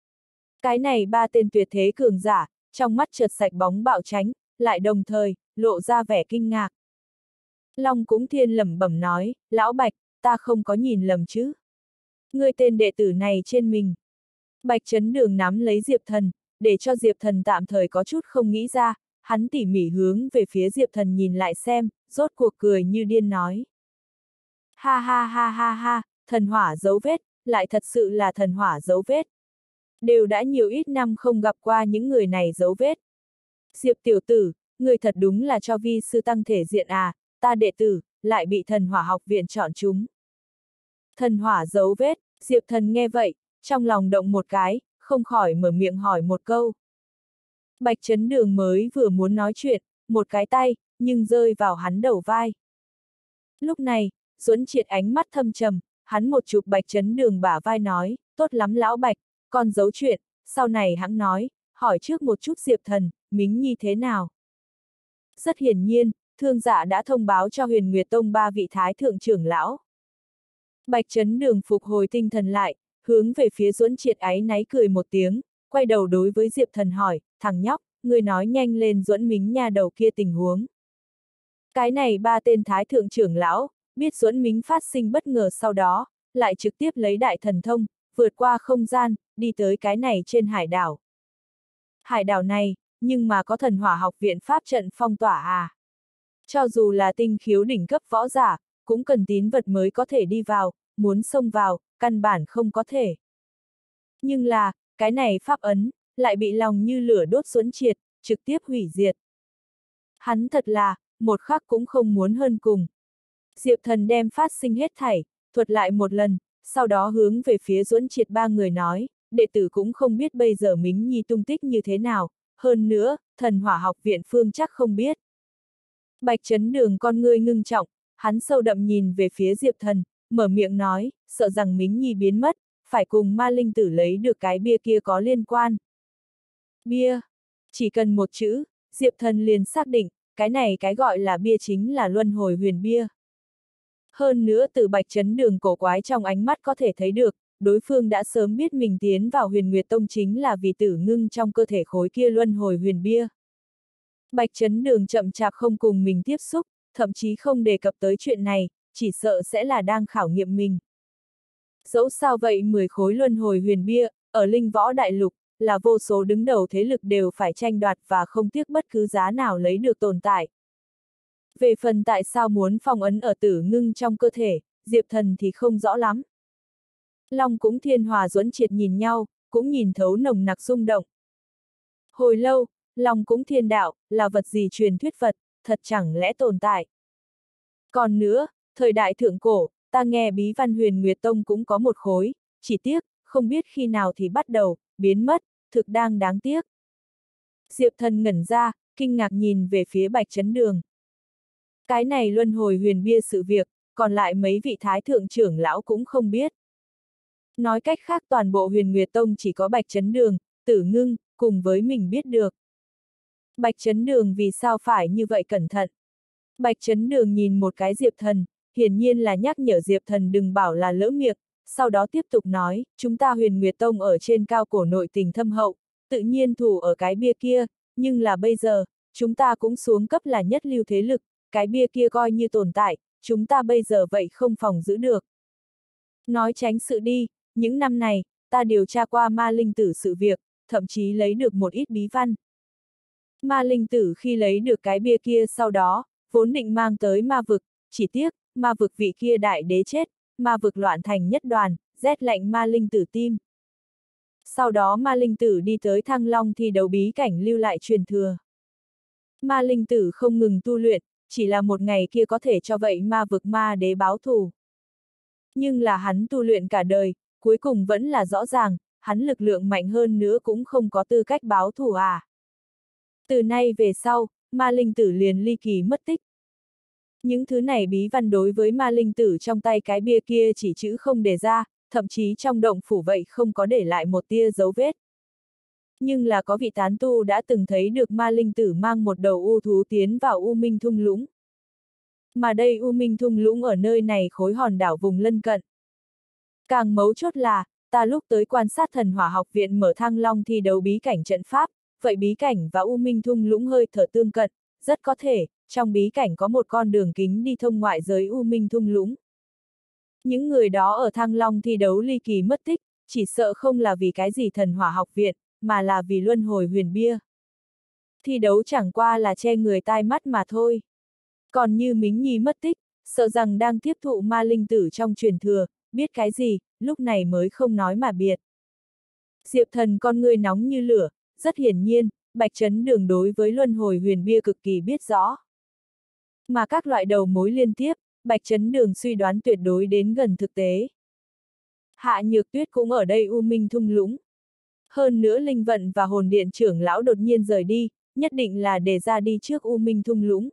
Cái này ba tên tuyệt thế cường giả, trong mắt chợt sạch bóng bạo tránh, lại đồng thời, lộ ra vẻ kinh ngạc. Long Cúng Thiên lẩm bẩm nói, lão Bạch, ta không có nhìn lầm chứ. Ngươi tên đệ tử này trên mình. Bạch Chấn Đường nắm lấy Diệp Thần, để cho Diệp Thần tạm thời có chút không nghĩ ra, hắn tỉ mỉ hướng về phía Diệp Thần nhìn lại xem, rốt cuộc cười như điên nói. Ha ha ha ha ha, thần hỏa dấu vết, lại thật sự là thần hỏa dấu vết. Đều đã nhiều ít năm không gặp qua những người này dấu vết. Diệp tiểu tử, người thật đúng là cho vi sư tăng thể diện à, ta đệ tử, lại bị thần hỏa học viện chọn chúng. Thần hỏa dấu vết, Diệp Thần nghe vậy, trong lòng động một cái, không khỏi mở miệng hỏi một câu. Bạch Chấn Đường mới vừa muốn nói chuyện, một cái tay, nhưng rơi vào hắn đầu vai. Lúc này, Duẫn Triệt ánh mắt thâm trầm, hắn một chụp Bạch Chấn Đường bả vai nói, tốt lắm lão Bạch, con giấu chuyện, sau này hắn nói, hỏi trước một chút Diệp Thần, Mính Nhi thế nào. Rất hiển nhiên, Thương Dạ đã thông báo cho Huyền Nguyệt Tông ba vị thái thượng trưởng lão. Bạch Chấn Đường phục hồi tinh thần lại, hướng về phía Duẫn Triệt áy náy cười một tiếng, quay đầu đối với Diệp Thần hỏi, thằng nhóc, ngươi nói nhanh lên Duẫn Mính nha đầu kia tình huống. Cái này ba tên thái thượng trưởng lão, biết Duẫn Mính phát sinh bất ngờ sau đó, lại trực tiếp lấy đại thần thông, vượt qua không gian, đi tới cái này trên hải đảo. Hải đảo này, nhưng mà có thần hỏa học viện pháp trận phong tỏa à. Cho dù là tinh khiếu đỉnh cấp võ giả, cũng cần tín vật mới có thể đi vào, muốn xông vào, căn bản không có thể. Nhưng là, cái này pháp ấn, lại bị lòng như lửa đốt Duẫn Triệt, trực tiếp hủy diệt. Hắn thật là, một khắc cũng không muốn hơn cùng. Diệp Thần đem phát sinh hết thảy, thuật lại một lần, sau đó hướng về phía Duẫn Triệt ba người nói, đệ tử cũng không biết bây giờ Mính Nhi tung tích như thế nào, hơn nữa, thần hỏa học viện phương chắc không biết. Bạch Chấn Đường con ngươi ngưng trọng, hắn sâu đậm nhìn về phía Diệp Thần, mở miệng nói, sợ rằng Mính Nhi biến mất, phải cùng ma linh tử lấy được cái bia kia có liên quan. Bia. Chỉ cần một chữ, Diệp Thần liền xác định, cái này cái gọi là bia chính là luân hồi huyền bia. Hơn nữa từ Bạch Chấn Đường cổ quái trong ánh mắt có thể thấy được, đối phương đã sớm biết mình tiến vào Huyền Nguyệt Tông chính là vì tử ngưng trong cơ thể khối kia luân hồi huyền bia. Bạch Chấn Đường chậm chạp không cùng mình tiếp xúc, thậm chí không đề cập tới chuyện này, chỉ sợ sẽ là đang khảo nghiệm mình. Dẫu sao vậy mười khối luân hồi huyền bia, ở Linh Võ Đại Lục, là vô số đứng đầu thế lực đều phải tranh đoạt và không tiếc bất cứ giá nào lấy được tồn tại. Về phần tại sao muốn phong ấn ở tử ngưng trong cơ thể, Diệp Thần thì không rõ lắm. Long Cúng Thiên Hòa Duẫn Triệt nhìn nhau, cũng nhìn thấu nồng nặc rung động. Hồi lâu, Long Cúng Thiên đạo, là vật gì truyền thuyết vật, thật chẳng lẽ tồn tại. Còn nữa, thời đại thượng cổ, ta nghe bí văn Huyền Nguyệt Tông cũng có một khối, chỉ tiếc, không biết khi nào thì bắt đầu, biến mất, thực đang đáng tiếc. Diệp Thần ngẩn ra, kinh ngạc nhìn về phía Bạch Chấn Đường. Cái này luân hồi huyền bia sự việc, còn lại mấy vị thái thượng trưởng lão cũng không biết. Nói cách khác toàn bộ Huyền Nguyệt Tông chỉ có Bạch Chấn Đường, Tử Ngưng, cùng với mình biết được. Bạch Chấn Đường vì sao phải như vậy cẩn thận? Bạch Chấn Đường nhìn một cái Diệp Thần, hiển nhiên là nhắc nhở Diệp Thần đừng bảo là lỡ miệng, sau đó tiếp tục nói, chúng ta Huyền Nguyệt Tông ở trên cao cổ nội tình thâm hậu, tự nhiên thủ ở cái bia kia, nhưng là bây giờ, chúng ta cũng xuống cấp là nhất lưu thế lực, cái bia kia coi như tồn tại, chúng ta bây giờ vậy không phòng giữ được. Nói tránh sự đi, những năm này, ta điều tra qua ma linh tử sự việc, thậm chí lấy được một ít bí văn. Ma linh tử khi lấy được cái bia kia sau đó, vốn định mang tới ma vực, chỉ tiếc, ma vực vị kia đại đế chết, ma vực loạn thành nhất đoàn, rét lạnh ma linh tử tim. Sau đó ma linh tử đi tới Thăng Long thi đấu bí cảnh lưu lại truyền thừa. Ma linh tử không ngừng tu luyện, chỉ là một ngày kia có thể cho vậy ma vực ma đế báo thù. Nhưng là hắn tu luyện cả đời, cuối cùng vẫn là rõ ràng, hắn lực lượng mạnh hơn nữa cũng không có tư cách báo thù à. Từ nay về sau, ma linh tử liền ly kỳ mất tích. Những thứ này bí văn đối với ma linh tử trong tay cái bia kia chỉ chữ không đề ra, thậm chí trong động phủ vậy không có để lại một tia dấu vết. Nhưng là có vị tán tu đã từng thấy được ma linh tử mang một đầu u thú tiến vào U Minh Thung Lũng. Mà đây U Minh Thung Lũng ở nơi này khối hòn đảo vùng lân cận. Càng mấu chốt là, ta lúc tới quan sát thần hỏa học viện mở Thăng Long thi đấu bí cảnh trận pháp, vậy bí cảnh và U Minh Thung Lũng hơi thở tương cận, rất có thể, trong bí cảnh có một con đường kính đi thông ngoại giới U Minh Thung Lũng. Những người đó ở Thăng Long thi đấu ly kỳ mất tích, chỉ sợ không là vì cái gì thần hỏa học viện, mà là vì luân hồi huyền bia. Thi đấu chẳng qua là che người tai mắt mà thôi. Còn như Mính Nhi mất tích, sợ rằng đang tiếp thụ ma linh tử trong truyền thừa, biết cái gì, lúc này mới không nói mà biệt. Diệp Thần con người nóng như lửa, rất hiển nhiên, Bạch Chấn Đường đối với luân hồi huyền bia cực kỳ biết rõ. Mà các loại đầu mối liên tiếp, Bạch Chấn Đường suy đoán tuyệt đối đến gần thực tế. Hạ Nhược Tuyết cũng ở đây U Minh Thung Lũng. Hơn nữa Linh Vận và Hồn Điện trưởng lão đột nhiên rời đi, nhất định là để ra đi trước U Minh Thung Lũng.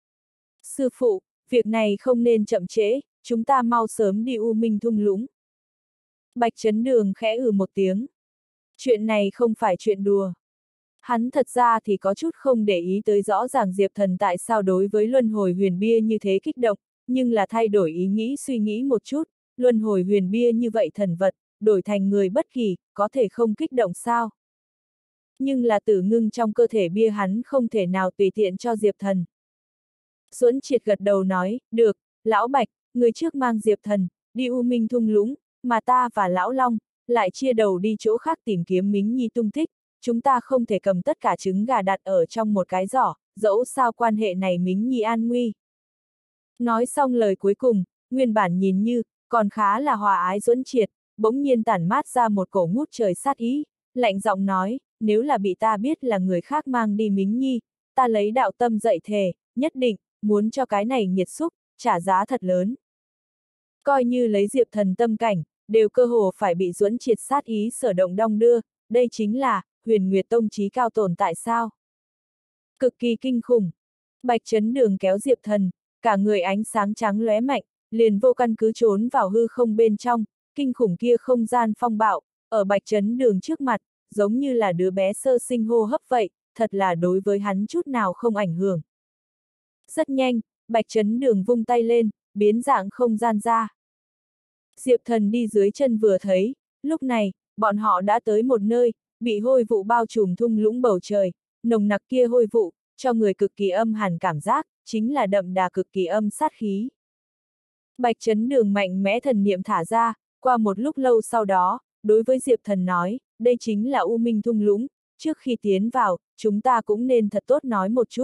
Sư phụ, việc này không nên chậm trễ, chúng ta mau sớm đi U Minh Thung Lũng. Bạch Chấn Đường khẽ ừ một tiếng. Chuyện này không phải chuyện đùa. Hắn thật ra thì có chút không để ý tới rõ ràng Diệp Thần tại sao đối với luân hồi huyền bia như thế kích động, nhưng là thay đổi ý nghĩ suy nghĩ một chút, luân hồi huyền bia như vậy thần vật, đổi thành người bất kỳ, có thể không kích động sao? Nhưng là Tử Ngưng trong cơ thể bia hắn không thể nào tùy tiện cho Diệp Thần. Duẫn Triệt gật đầu nói, được, Lão Bạch, người trước mang Diệp Thần, đi U Minh Thung Lũng, mà ta và Lão Long, lại chia đầu đi chỗ khác tìm kiếm Mính Nhi tung tích, chúng ta không thể cầm tất cả trứng gà đặt ở trong một cái giỏ, dẫu sao quan hệ này Mính Nhi an nguy. Nói xong lời cuối cùng, nguyên bản nhìn như, còn khá là hòa ái Duẫn Triệt, bỗng nhiên tản mát ra một cổ ngút trời sát ý, lạnh giọng nói, nếu là bị ta biết là người khác mang đi Mính Nhi, ta lấy đạo tâm dạy thề, nhất định, muốn cho cái này nhiệt xúc, trả giá thật lớn. Coi như lấy Diệp Thần tâm cảnh, đều cơ hồ phải bị Duẫn Triệt sát ý sở động đong đưa, đây chính là, Huyền Nguyệt Tông chí cao tồn tại sao? Cực kỳ kinh khủng. Bạch Chấn Đường kéo Diệp Thần, cả người ánh sáng trắng lóe mạnh, liền vô căn cứ trốn vào hư không bên trong, kinh khủng kia không gian phong bạo, ở Bạch Chấn Đường trước mặt, giống như là đứa bé sơ sinh hô hấp vậy, thật là đối với hắn chút nào không ảnh hưởng. Rất nhanh, Bạch Chấn Đường vung tay lên, biến dạng không gian ra. Diệp Thần đi dưới chân vừa thấy, lúc này, bọn họ đã tới một nơi, bị hôi vụ bao trùm thung lũng bầu trời, nồng nặc kia hôi vụ, cho người cực kỳ âm hàn cảm giác, chính là đậm đà cực kỳ âm sát khí. Bạch Chấn Đường mạnh mẽ thần niệm thả ra, qua một lúc lâu sau đó, đối với Diệp Thần nói, đây chính là U Minh thung lũng, trước khi tiến vào, chúng ta cũng nên thật tốt nói một chút.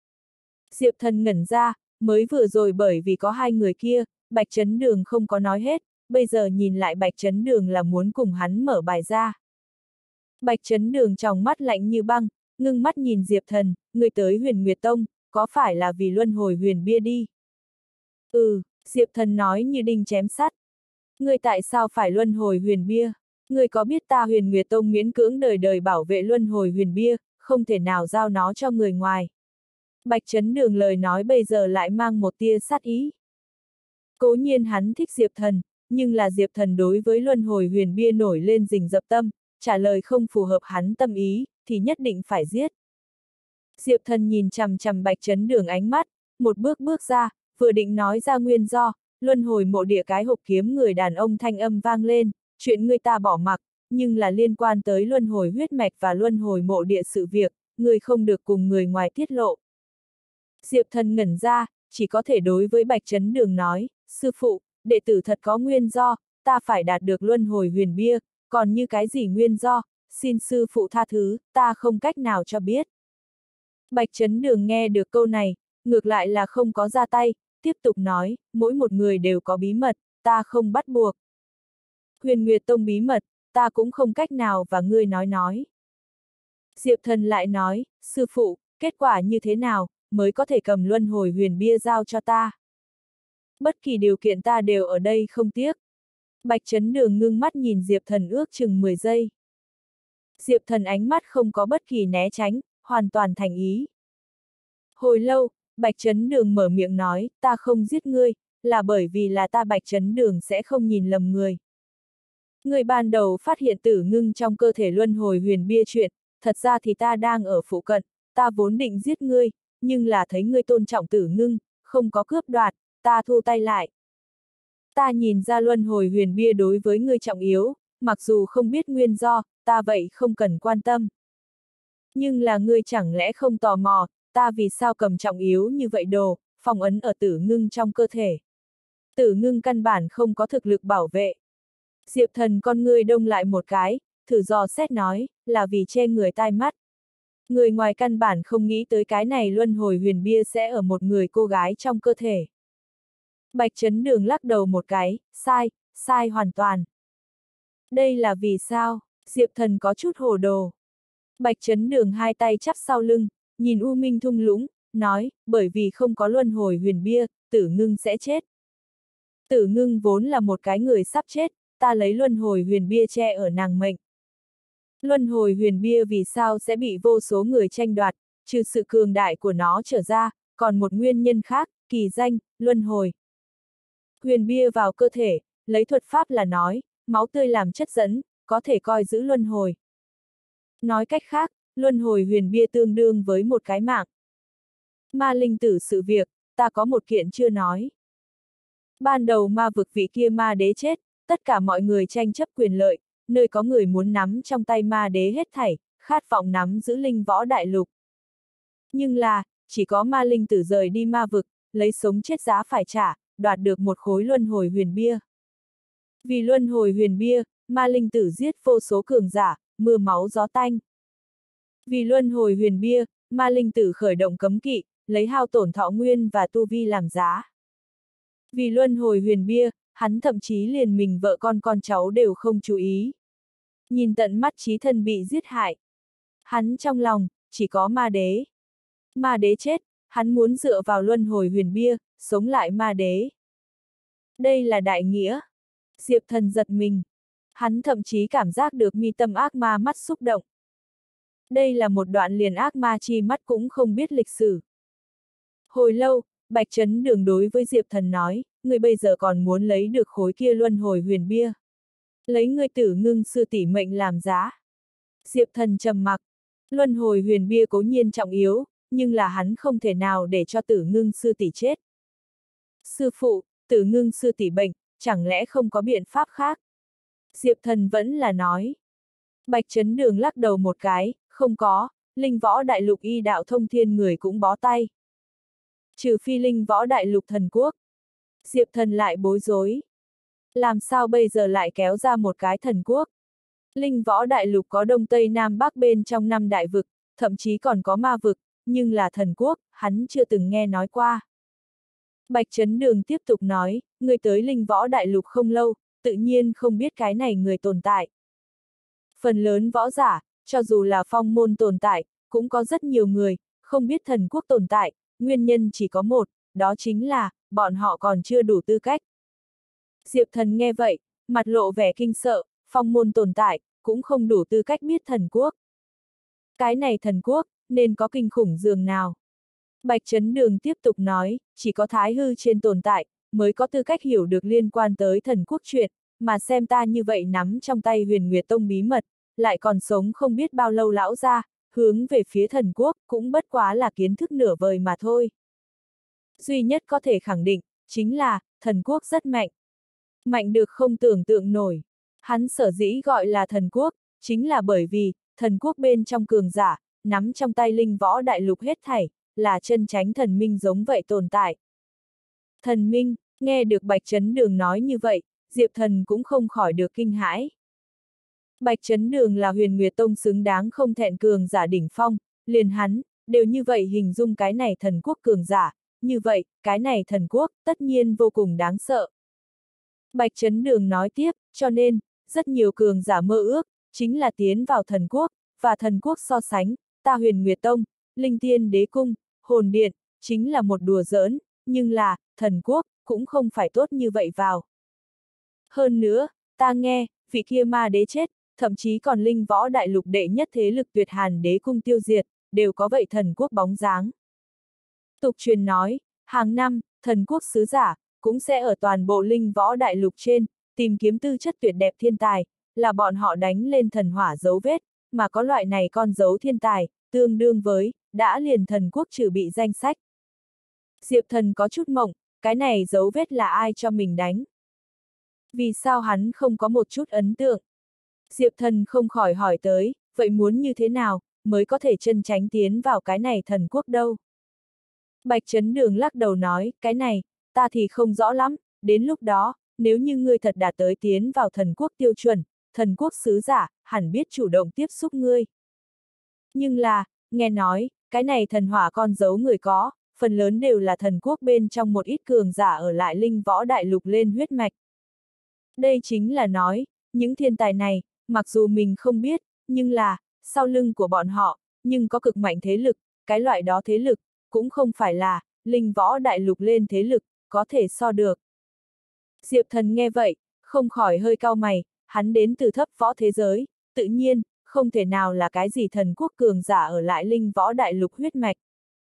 Diệp Thần ngẩn ra, mới vừa rồi bởi vì có hai người kia, Bạch Chấn Đường không có nói hết, bây giờ nhìn lại Bạch Chấn Đường là muốn cùng hắn mở bài ra. Bạch Chấn Đường trong mắt lạnh như băng, ngưng mắt nhìn Diệp Thần, người tới Huyền Nguyệt Tông, có phải là vì luân hồi huyền bia đi? Ừ, Diệp Thần nói như đinh chém sắt. Ngươi tại sao phải luân hồi huyền bia? Ngươi có biết ta Huyền Nguyệt Tông miễn cưỡng đời đời bảo vệ luân hồi huyền bia, không thể nào giao nó cho người ngoài. Bạch Chấn Đường lời nói bây giờ lại mang một tia sát ý. Cố nhiên hắn thích Diệp Thần, nhưng là Diệp Thần đối với luân hồi huyền bia nổi lên rình rập tâm, trả lời không phù hợp hắn tâm ý, thì nhất định phải giết. Diệp Thần nhìn chằm chằm Bạch Chấn Đường ánh mắt, một bước bước ra, vừa định nói ra nguyên do, luân hồi mộ địa cái hộp kiếm người đàn ông thanh âm vang lên, chuyện người ta bỏ mặc, nhưng là liên quan tới luân hồi huyết mạch và luân hồi mộ địa sự việc, người không được cùng người ngoài tiết lộ. Diệp Thần ngẩn ra, chỉ có thể đối với Bạch Chấn Đường nói, sư phụ, đệ tử thật có nguyên do, ta phải đạt được luân hồi huyền bia, còn như cái gì nguyên do, xin sư phụ tha thứ, ta không cách nào cho biết. Bạch Chấn Đường nghe được câu này, ngược lại là không có ra tay, tiếp tục nói, mỗi một người đều có bí mật, ta không bắt buộc. Huyền Nguyệt Tông bí mật, ta cũng không cách nào và ngươi nói nói. Diệp Thần lại nói, sư phụ, kết quả như thế nào, mới có thể cầm luân hồi huyền bia giao cho ta. Bất kỳ điều kiện ta đều ở đây không tiếc. Bạch Chấn Đường ngưng mắt nhìn Diệp Thần ước chừng mười giây. Diệp Thần ánh mắt không có bất kỳ né tránh, hoàn toàn thành ý. Hồi lâu, Bạch Chấn Đường mở miệng nói, ta không giết ngươi, là bởi vì là ta Bạch Chấn Đường sẽ không nhìn lầm người. Người ban đầu phát hiện tử ngưng trong cơ thể luân hồi huyền bia chuyện, thật ra thì ta đang ở phụ cận, ta vốn định giết ngươi, nhưng là thấy ngươi tôn trọng tử ngưng, không có cướp đoạt, ta thu tay lại. Ta nhìn ra luân hồi huyền bia đối với ngươi trọng yếu, mặc dù không biết nguyên do, ta vậy không cần quan tâm. Nhưng là ngươi chẳng lẽ không tò mò, ta vì sao cầm trọng yếu như vậy đồ, phong ấn ở tử ngưng trong cơ thể. Tử ngưng căn bản không có thực lực bảo vệ. Diệp Thần con ngươi đông lại một cái, thử dò xét nói, là vì che người tai mắt. Người ngoài căn bản không nghĩ tới cái này luân hồi huyền bia sẽ ở một người cô gái trong cơ thể. Bạch Chấn Đường lắc đầu một cái, sai, sai hoàn toàn. Đây là vì sao? Diệp Thần có chút hồ đồ. Bạch Chấn Đường hai tay chắp sau lưng, nhìn U Minh thung lũng, nói, bởi vì không có luân hồi huyền bia, tử ngưng sẽ chết. Tử ngưng vốn là một cái người sắp chết, ta lấy luân hồi huyền bia che ở nàng mệnh. Luân hồi huyền bia vì sao sẽ bị vô số người tranh đoạt, trừ sự cường đại của nó trở ra, còn một nguyên nhân khác, kỳ danh, luân hồi. Huyền bia vào cơ thể, lấy thuật pháp là nói, máu tươi làm chất dẫn, có thể coi giữ luân hồi. Nói cách khác, luân hồi huyền bia tương đương với một cái mạng. Ma linh tử sự việc, ta có một kiện chưa nói. Ban đầu ma vực vị kia ma đế chết, tất cả mọi người tranh chấp quyền lợi, nơi có người muốn nắm trong tay ma đế hết thảy, khát vọng nắm giữ linh võ đại lục. Nhưng là, chỉ có ma linh tử rời đi ma vực, lấy sống chết giá phải trả, đoạt được một khối luân hồi huyền bia. Vì luân hồi huyền bia, ma linh tử giết vô số cường giả, mưa máu gió tanh. Vì luân hồi huyền bia, ma linh tử khởi động cấm kỵ, lấy hao tổn thọ nguyên và tu vi làm giá. Vì luân hồi huyền bia, hắn thậm chí liền mình vợ con con cháu đều không chú ý. Nhìn tận mắt chí thân bị giết hại. Hắn trong lòng, chỉ có ma đế. Ma đế chết, hắn muốn dựa vào luân hồi huyền bia, sống lại ma đế. Đây là đại nghĩa. Diệp Thần giật mình. Hắn thậm chí cảm giác được mi tâm ác ma mắt xúc động. Đây là một đoạn liền ác ma chi mắt cũng không biết lịch sử. Hồi lâu, Bạch Chấn Đường đối với Diệp Thần nói, người bây giờ còn muốn lấy được khối kia luân hồi huyền bia. Lấy người tử ngưng sư tỷ mệnh làm giá. Diệp Thần trầm mặc. Luân hồi huyền bia cố nhiên trọng yếu, nhưng là hắn không thể nào để cho tử ngưng sư tỷ chết. Sư phụ, tử ngưng sư tỷ bệnh, chẳng lẽ không có biện pháp khác? Diệp Thần vẫn là nói. Bạch Chấn Đường lắc đầu một cái, không có, linh võ đại lục y đạo thông thiên người cũng bó tay. Trừ phi linh võ đại lục thần quốc. Diệp Thần lại bối rối. Làm sao bây giờ lại kéo ra một cái thần quốc? Linh võ đại lục có đông tây nam bắc bên trong năm đại vực, thậm chí còn có ma vực, nhưng là thần quốc, hắn chưa từng nghe nói qua. Bạch Chấn Đường tiếp tục nói, người tới linh võ đại lục không lâu, tự nhiên không biết cái này người tồn tại. Phần lớn võ giả, cho dù là phong môn tồn tại, cũng có rất nhiều người, không biết thần quốc tồn tại, nguyên nhân chỉ có một, đó chính là, bọn họ còn chưa đủ tư cách. Diệp Thần nghe vậy, mặt lộ vẻ kinh sợ, phong môn tồn tại, cũng không đủ tư cách biết thần quốc. Cái này thần quốc, nên có kinh khủng dường nào? Bạch Chấn Đường tiếp tục nói, chỉ có thái hư trên tồn tại, mới có tư cách hiểu được liên quan tới thần quốc chuyện, mà xem ta như vậy nắm trong tay Huyền Nguyệt Tông bí mật, lại còn sống không biết bao lâu lão ra, hướng về phía thần quốc, cũng bất quá là kiến thức nửa vời mà thôi. Duy nhất có thể khẳng định, chính là, thần quốc rất mạnh. Mạnh được không tưởng tượng nổi. Hắn sở dĩ gọi là thần quốc, chính là bởi vì, thần quốc bên trong cường giả, nắm trong tay linh võ đại lục hết thảy, là chân chánh thần minh giống vậy tồn tại. Thần minh, nghe được Bạch Chấn Đường nói như vậy, Diệp Thần cũng không khỏi được kinh hãi. Bạch Chấn Đường là Huyền Nguyệt Tông xứng đáng không thẹn cường giả đỉnh phong, liền hắn, đều như vậy hình dung cái này thần quốc cường giả, như vậy, cái này thần quốc, tất nhiên vô cùng đáng sợ. Bạch Chấn Đường nói tiếp, cho nên, rất nhiều cường giả mơ ước, chính là tiến vào thần quốc, và thần quốc so sánh, ta Huyền Nguyệt Tông, Linh Tiên Đế Cung, Hồn Điện, chính là một đùa giỡn, nhưng là, thần quốc, cũng không phải tốt như vậy vào. Hơn nữa, ta nghe, vị kia ma đế chết, thậm chí còn linh võ đại lục đệ nhất thế lực Tuyệt Hàn Đế Cung tiêu diệt, đều có vậy thần quốc bóng dáng. Tục truyền nói, hàng năm, thần quốc sứ giả, cũng sẽ ở toàn bộ linh võ đại lục trên, tìm kiếm tư chất tuyệt đẹp thiên tài, là bọn họ đánh lên thần hỏa dấu vết, mà có loại này con dấu thiên tài, tương đương với, đã liền thần quốc trừ bị danh sách. Diệp Thần có chút mộng, cái này dấu vết là ai cho mình đánh? Vì sao hắn không có một chút ấn tượng? Diệp Thần không khỏi hỏi tới, vậy muốn như thế nào, mới có thể chân tránh tiến vào cái này thần quốc đâu? Bạch Chấn Đường lắc đầu nói, cái này, ta thì không rõ lắm, đến lúc đó, nếu như ngươi thật đã tới tiến vào thần quốc tiêu chuẩn, thần quốc sứ giả, hẳn biết chủ động tiếp xúc ngươi. Nhưng là, nghe nói, cái này thần hỏa con dấu người có, phần lớn đều là thần quốc bên trong một ít cường giả ở lại linh võ đại lục lên huyết mạch. Đây chính là nói, những thiên tài này, mặc dù mình không biết, nhưng là, sau lưng của bọn họ, nhưng có cực mạnh thế lực, cái loại đó thế lực, cũng không phải là, linh võ đại lục lên thế lực, có thể so được. Diệp Thần nghe vậy, không khỏi hơi cau mày, hắn đến từ thấp võ thế giới, tự nhiên, không thể nào là cái gì thần quốc cường giả ở lại linh võ đại lục huyết mạch.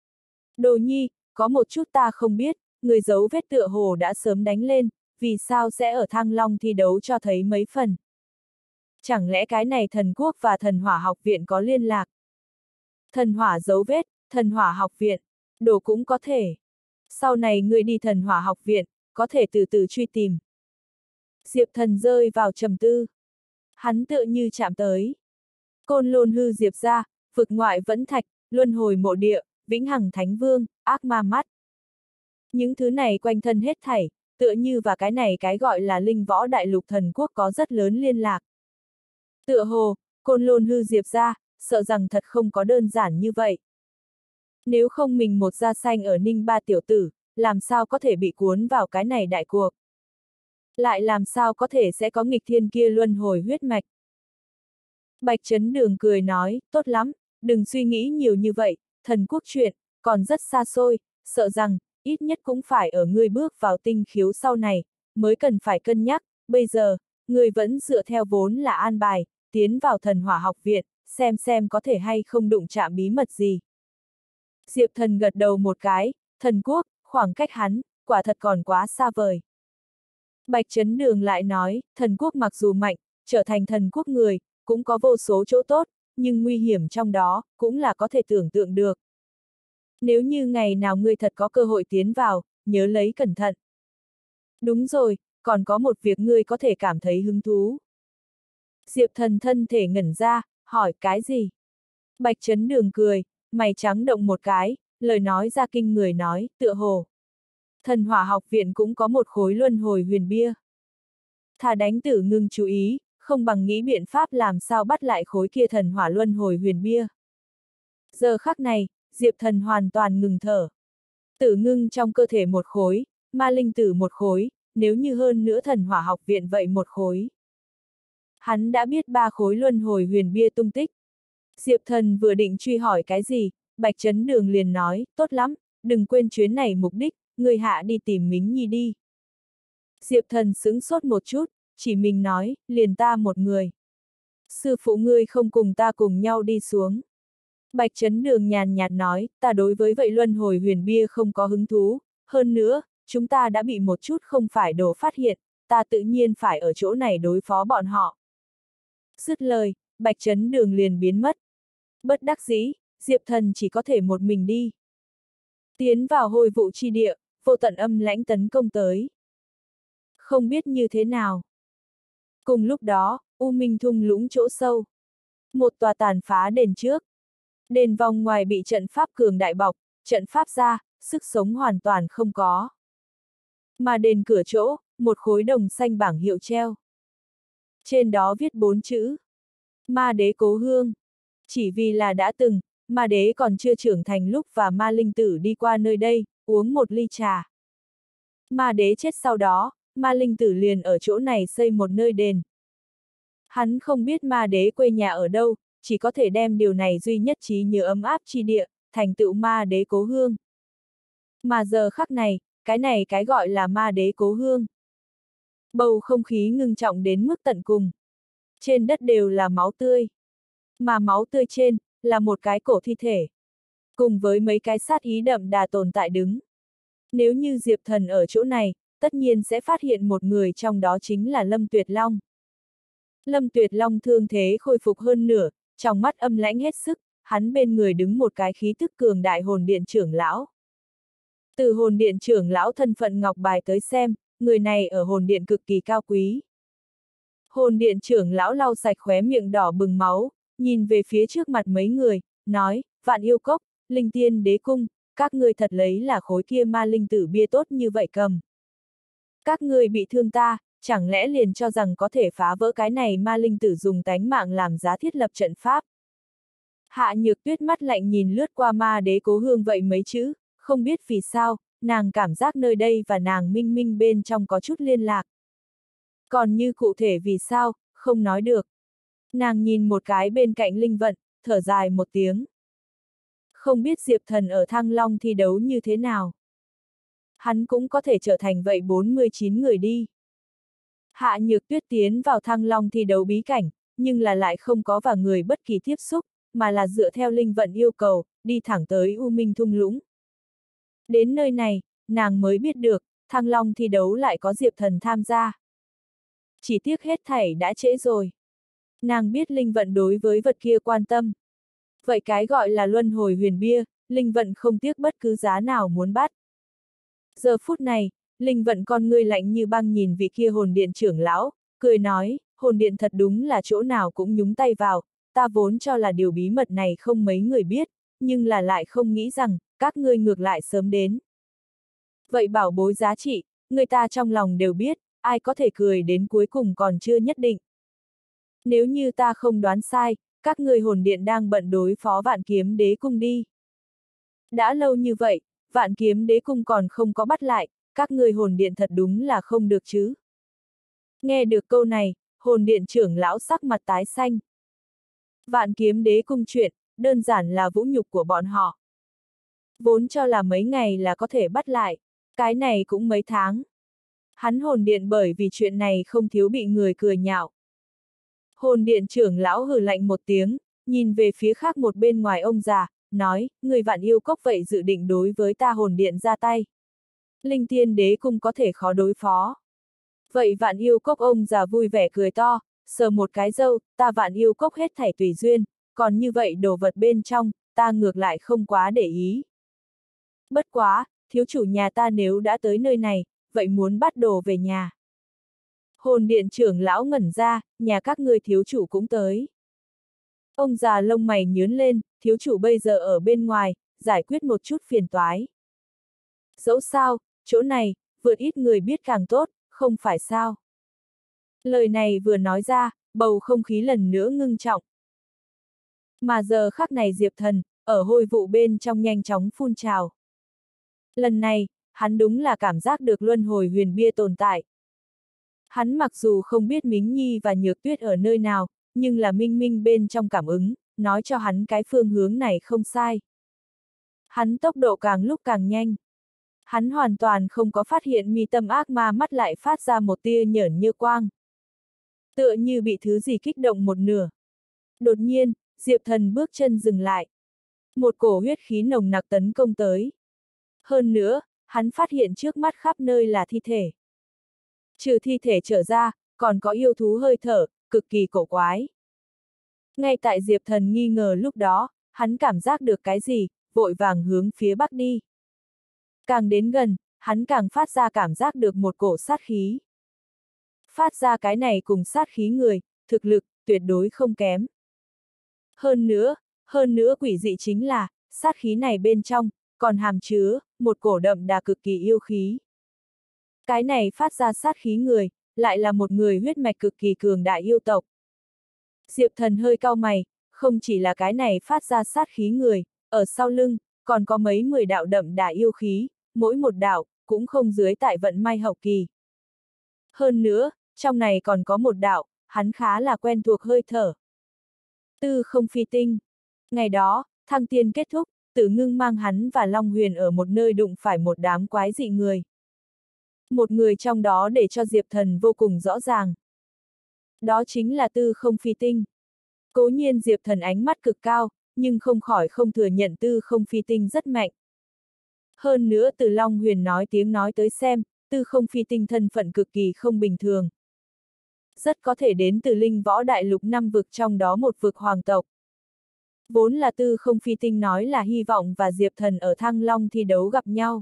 Đồ nhi, có một chút ta không biết, người dấu vết tựa hồ đã sớm đánh lên, vì sao sẽ ở Thăng Long thi đấu cho thấy mấy phần? Chẳng lẽ cái này thần quốc và thần hỏa học viện có liên lạc? Thần hỏa dấu vết, thần hỏa học viện, đồ cũng có thể. Sau này ngươi đi thần hỏa học viện, có thể từ từ truy tìm. Diệp Thần rơi vào trầm tư. Hắn tựa như chạm tới. Côn Lôn hư Diệp ra, vực ngoại vẫn thạch, luân hồi mộ địa, vĩnh hằng thánh vương, ác ma mắt. Những thứ này quanh thân hết thảy, tựa như và cái này cái gọi là linh võ đại lục thần quốc có rất lớn liên lạc. Tựa hồ, Côn Lôn hư Diệp ra, sợ rằng thật không có đơn giản như vậy. Nếu không mình một da xanh ở Ninh Ba tiểu tử, làm sao có thể bị cuốn vào cái này đại cuộc? Lại làm sao có thể sẽ có nghịch thiên kia luân hồi huyết mạch? Bạch Chấn Đường cười nói, tốt lắm, đừng suy nghĩ nhiều như vậy, thần quốc chuyện, còn rất xa xôi, sợ rằng, ít nhất cũng phải ở ngươi bước vào tinh khiếu sau này, mới cần phải cân nhắc, bây giờ, ngươi vẫn dựa theo vốn là an bài, tiến vào thần hỏa học viện, xem xem có thể hay không đụng chạm bí mật gì. Diệp Thần gật đầu một cái, thần quốc, khoảng cách hắn, quả thật còn quá xa vời. Bạch Chấn Đường lại nói, thần quốc mặc dù mạnh, trở thành thần quốc người, cũng có vô số chỗ tốt, nhưng nguy hiểm trong đó, cũng là có thể tưởng tượng được. Nếu như ngày nào ngươi thật có cơ hội tiến vào, nhớ lấy cẩn thận. Đúng rồi, còn có một việc ngươi có thể cảm thấy hứng thú. Diệp Thần thân thể ngẩn ra, hỏi cái gì? Bạch Chấn Đường cười, mày trắng động một cái, lời nói ra kinh người nói, tựa hồ. Thần hỏa học viện cũng có một khối luân hồi huyền bia. Thà đánh tử ngưng chú ý, không bằng nghĩ biện pháp làm sao bắt lại khối kia thần hỏa luân hồi huyền bia. Giờ khắc này, Diệp Thần hoàn toàn ngừng thở. Tử ngưng trong cơ thể một khối, ma linh tử một khối, nếu như hơn nữa thần hỏa học viện vậy một khối. Hắn đã biết ba khối luân hồi huyền bia tung tích. Diệp Thần vừa định truy hỏi cái gì, Bạch Chấn Đường liền nói, tốt lắm, đừng quên chuyến này mục đích, người hạ đi tìm Mính Nhi đi. Diệp Thần sững sốt một chút, chỉ mình nói, liền ta một người. Sư phụ ngươi không cùng ta cùng nhau đi xuống. Bạch Chấn Đường nhàn nhạt nói, ta đối với vậy luân hồi huyền bia không có hứng thú, hơn nữa, chúng ta đã bị một chút không phải đồ phát hiện, ta tự nhiên phải ở chỗ này đối phó bọn họ. Dứt lời, Bạch Chấn Đường liền biến mất. Bất đắc dĩ, Diệp Thần chỉ có thể một mình đi. Tiến vào hồi vụ chi địa, vô tận âm lãnh tấn công tới. Không biết như thế nào. Cùng lúc đó, U Minh thung lũng chỗ sâu. Một tòa tàn phá đền trước. Đền vòng ngoài bị trận pháp cường đại bọc, trận pháp ra, sức sống hoàn toàn không có. Mà đền cửa chỗ, một khối đồng xanh bảng hiệu treo. Trên đó viết bốn chữ. Ma đế cố hương. Chỉ vì là đã từng, ma đế còn chưa trưởng thành lúc và ma linh tử đi qua nơi đây, uống một ly trà. Ma đế chết sau đó, ma linh tử liền ở chỗ này xây một nơi đền. Hắn không biết ma đế quê nhà ở đâu, chỉ có thể đem điều này duy nhất trí nhớ ấm áp chi địa, thành tựu ma đế cố hương. Mà giờ khắc này, cái này cái gọi là ma đế cố hương. Bầu không khí ngưng trọng đến mức tận cùng. Trên đất đều là máu tươi. Mà máu tươi trên, là một cái cổ thi thể. Cùng với mấy cái sát ý đậm đà tồn tại đứng. Nếu như Diệp Thần ở chỗ này, tất nhiên sẽ phát hiện một người trong đó chính là Lâm Tuyệt Long. Lâm Tuyệt Long thương thế khôi phục hơn nửa, trong mắt âm lãnh hết sức, hắn bên người đứng một cái khí tức cường đại hồn điện trưởng lão. Từ hồn điện trưởng lão thân phận ngọc bài tới xem, người này ở hồn điện cực kỳ cao quý. Hồn điện trưởng lão lau sạch khóe miệng đỏ bừng máu, nhìn về phía trước mặt mấy người, nói, Vạn Yêu Cốc, Linh Tiên Đế Cung, các ngươi thật lấy là khối kia ma linh tử bia tốt như vậy cầm. Các ngươi bị thương ta, chẳng lẽ liền cho rằng có thể phá vỡ cái này ma linh tử dùng tánh mạng làm giá thiết lập trận pháp. Hạ Nhược Tuyết mắt lạnh nhìn lướt qua ma đế cố hương vậy mấy chữ, không biết vì sao, nàng cảm giác nơi đây và nàng minh minh bên trong có chút liên lạc. Còn như cụ thể vì sao, không nói được. Nàng nhìn một cái bên cạnh linh vận, thở dài một tiếng. Không biết Diệp Thần ở Thăng Long thi đấu như thế nào. Hắn cũng có thể trở thành vậy bốn mươi chín người đi. Hạ Nhược Tuyết tiến vào Thăng Long thi đấu bí cảnh, nhưng là lại không có và người bất kỳ tiếp xúc, mà là dựa theo linh vận yêu cầu, đi thẳng tới U Minh thung lũng. Đến nơi này, nàng mới biết được, Thăng Long thi đấu lại có Diệp Thần tham gia. Chỉ tiếc hết thảy đã trễ rồi. Nàng biết linh vận đối với vật kia quan tâm. Vậy cái gọi là luân hồi huyền bia, linh vận không tiếc bất cứ giá nào muốn bắt. Giờ phút này, linh vận con ngươi lạnh như băng nhìn vị kia hồn điện trưởng lão, cười nói, hồn điện thật đúng là chỗ nào cũng nhúng tay vào, ta vốn cho là điều bí mật này không mấy người biết, nhưng là lại không nghĩ rằng, các ngươi ngược lại sớm đến. Vậy bảo bối giá trị, người ta trong lòng đều biết, ai có thể cười đến cuối cùng còn chưa nhất định. Nếu như ta không đoán sai, các ngươi hồn điện đang bận đối phó Vạn Kiếm Đế Cung đi. Đã lâu như vậy, Vạn Kiếm Đế Cung còn không có bắt lại, các ngươi hồn điện thật đúng là không được chứ. Nghe được câu này, hồn điện trưởng lão sắc mặt tái xanh. Vạn Kiếm Đế Cung chuyện, đơn giản là vũ nhục của bọn họ. Vốn cho là mấy ngày là có thể bắt lại, cái này cũng mấy tháng. Hắn hồn điện bởi vì chuyện này không thiếu bị người cười nhạo. Hồn điện trưởng lão hừ lạnh một tiếng, nhìn về phía khác một bên ngoài ông già, nói, người Vạn Yêu Cốc vậy dự định đối với ta hồn điện ra tay. Linh Tiên Đế Cung có thể khó đối phó. Vậy Vạn Yêu Cốc ông già vui vẻ cười to, sờ một cái râu, ta Vạn Yêu Cốc hết thảy tùy duyên, còn như vậy đồ vật bên trong, ta ngược lại không quá để ý. Bất quá, thiếu chủ nhà ta nếu đã tới nơi này, vậy muốn bắt đồ về nhà. Hồn điện trưởng lão ngẩn ra, nhà các ngươi thiếu chủ cũng tới. Ông già lông mày nhướng lên, thiếu chủ bây giờ ở bên ngoài, giải quyết một chút phiền toái. Dẫu sao, chỗ này, vượt ít người biết càng tốt, không phải sao. Lời này vừa nói ra, bầu không khí lần nữa ngưng trọng. Mà giờ khắc này Diệp Thần, ở hôi vụ bên trong nhanh chóng phun trào. Lần này, hắn đúng là cảm giác được luân hồi huyền bia tồn tại. Hắn mặc dù không biết Mính Nhi và Nhược Tuyết ở nơi nào, nhưng là minh minh bên trong cảm ứng, nói cho hắn cái phương hướng này không sai. Hắn tốc độ càng lúc càng nhanh. Hắn hoàn toàn không có phát hiện mi tâm ác ma mắt lại phát ra một tia nhởn như quang. Tựa như bị thứ gì kích động một nửa. Đột nhiên, Diệp Thần bước chân dừng lại. Một cổ huyết khí nồng nặc tấn công tới. Hơn nữa, hắn phát hiện trước mắt khắp nơi là thi thể. Trừ thi thể trở ra, còn có yêu thú hơi thở, cực kỳ cổ quái. Ngay tại Diệp Thần nghi ngờ lúc đó, hắn cảm giác được cái gì, vội vàng hướng phía bắc đi. Càng đến gần, hắn càng phát ra cảm giác được một cổ sát khí. Phát ra cái này cùng sát khí người, thực lực, tuyệt đối không kém. Hơn nữa, hơn nữa quỷ dị chính là, sát khí này bên trong, còn hàm chứa, một cổ đậm đà cực kỳ yêu khí. Cái này phát ra sát khí người, lại là một người huyết mạch cực kỳ cường đại yêu tộc. Diệp Thần hơi cau mày, không chỉ là cái này phát ra sát khí người, ở sau lưng, còn có mấy mười đạo đậm đà yêu khí, mỗi một đạo, cũng không dưới tại vận may hậu kỳ. Hơn nữa, trong này còn có một đạo, hắn khá là quen thuộc hơi thở. Tư không phi tinh. Ngày đó, thăng tiên kết thúc, Tử Ngưng mang hắn và Long Huyền ở một nơi đụng phải một đám quái dị người. Một người trong đó để cho Diệp Thần vô cùng rõ ràng. Đó chính là tư không phi tinh. Cố nhiên Diệp Thần ánh mắt cực cao, nhưng không khỏi không thừa nhận tư không phi tinh rất mạnh. Hơn nữa từ Long Huyền nói tiếng nói tới xem, tư không phi tinh thân phận cực kỳ không bình thường. Rất có thể đến từ linh võ đại lục năm vực trong đó một vực hoàng tộc. Vốn là tư không phi tinh nói là hy vọng và Diệp Thần ở Thăng Long thi đấu gặp nhau.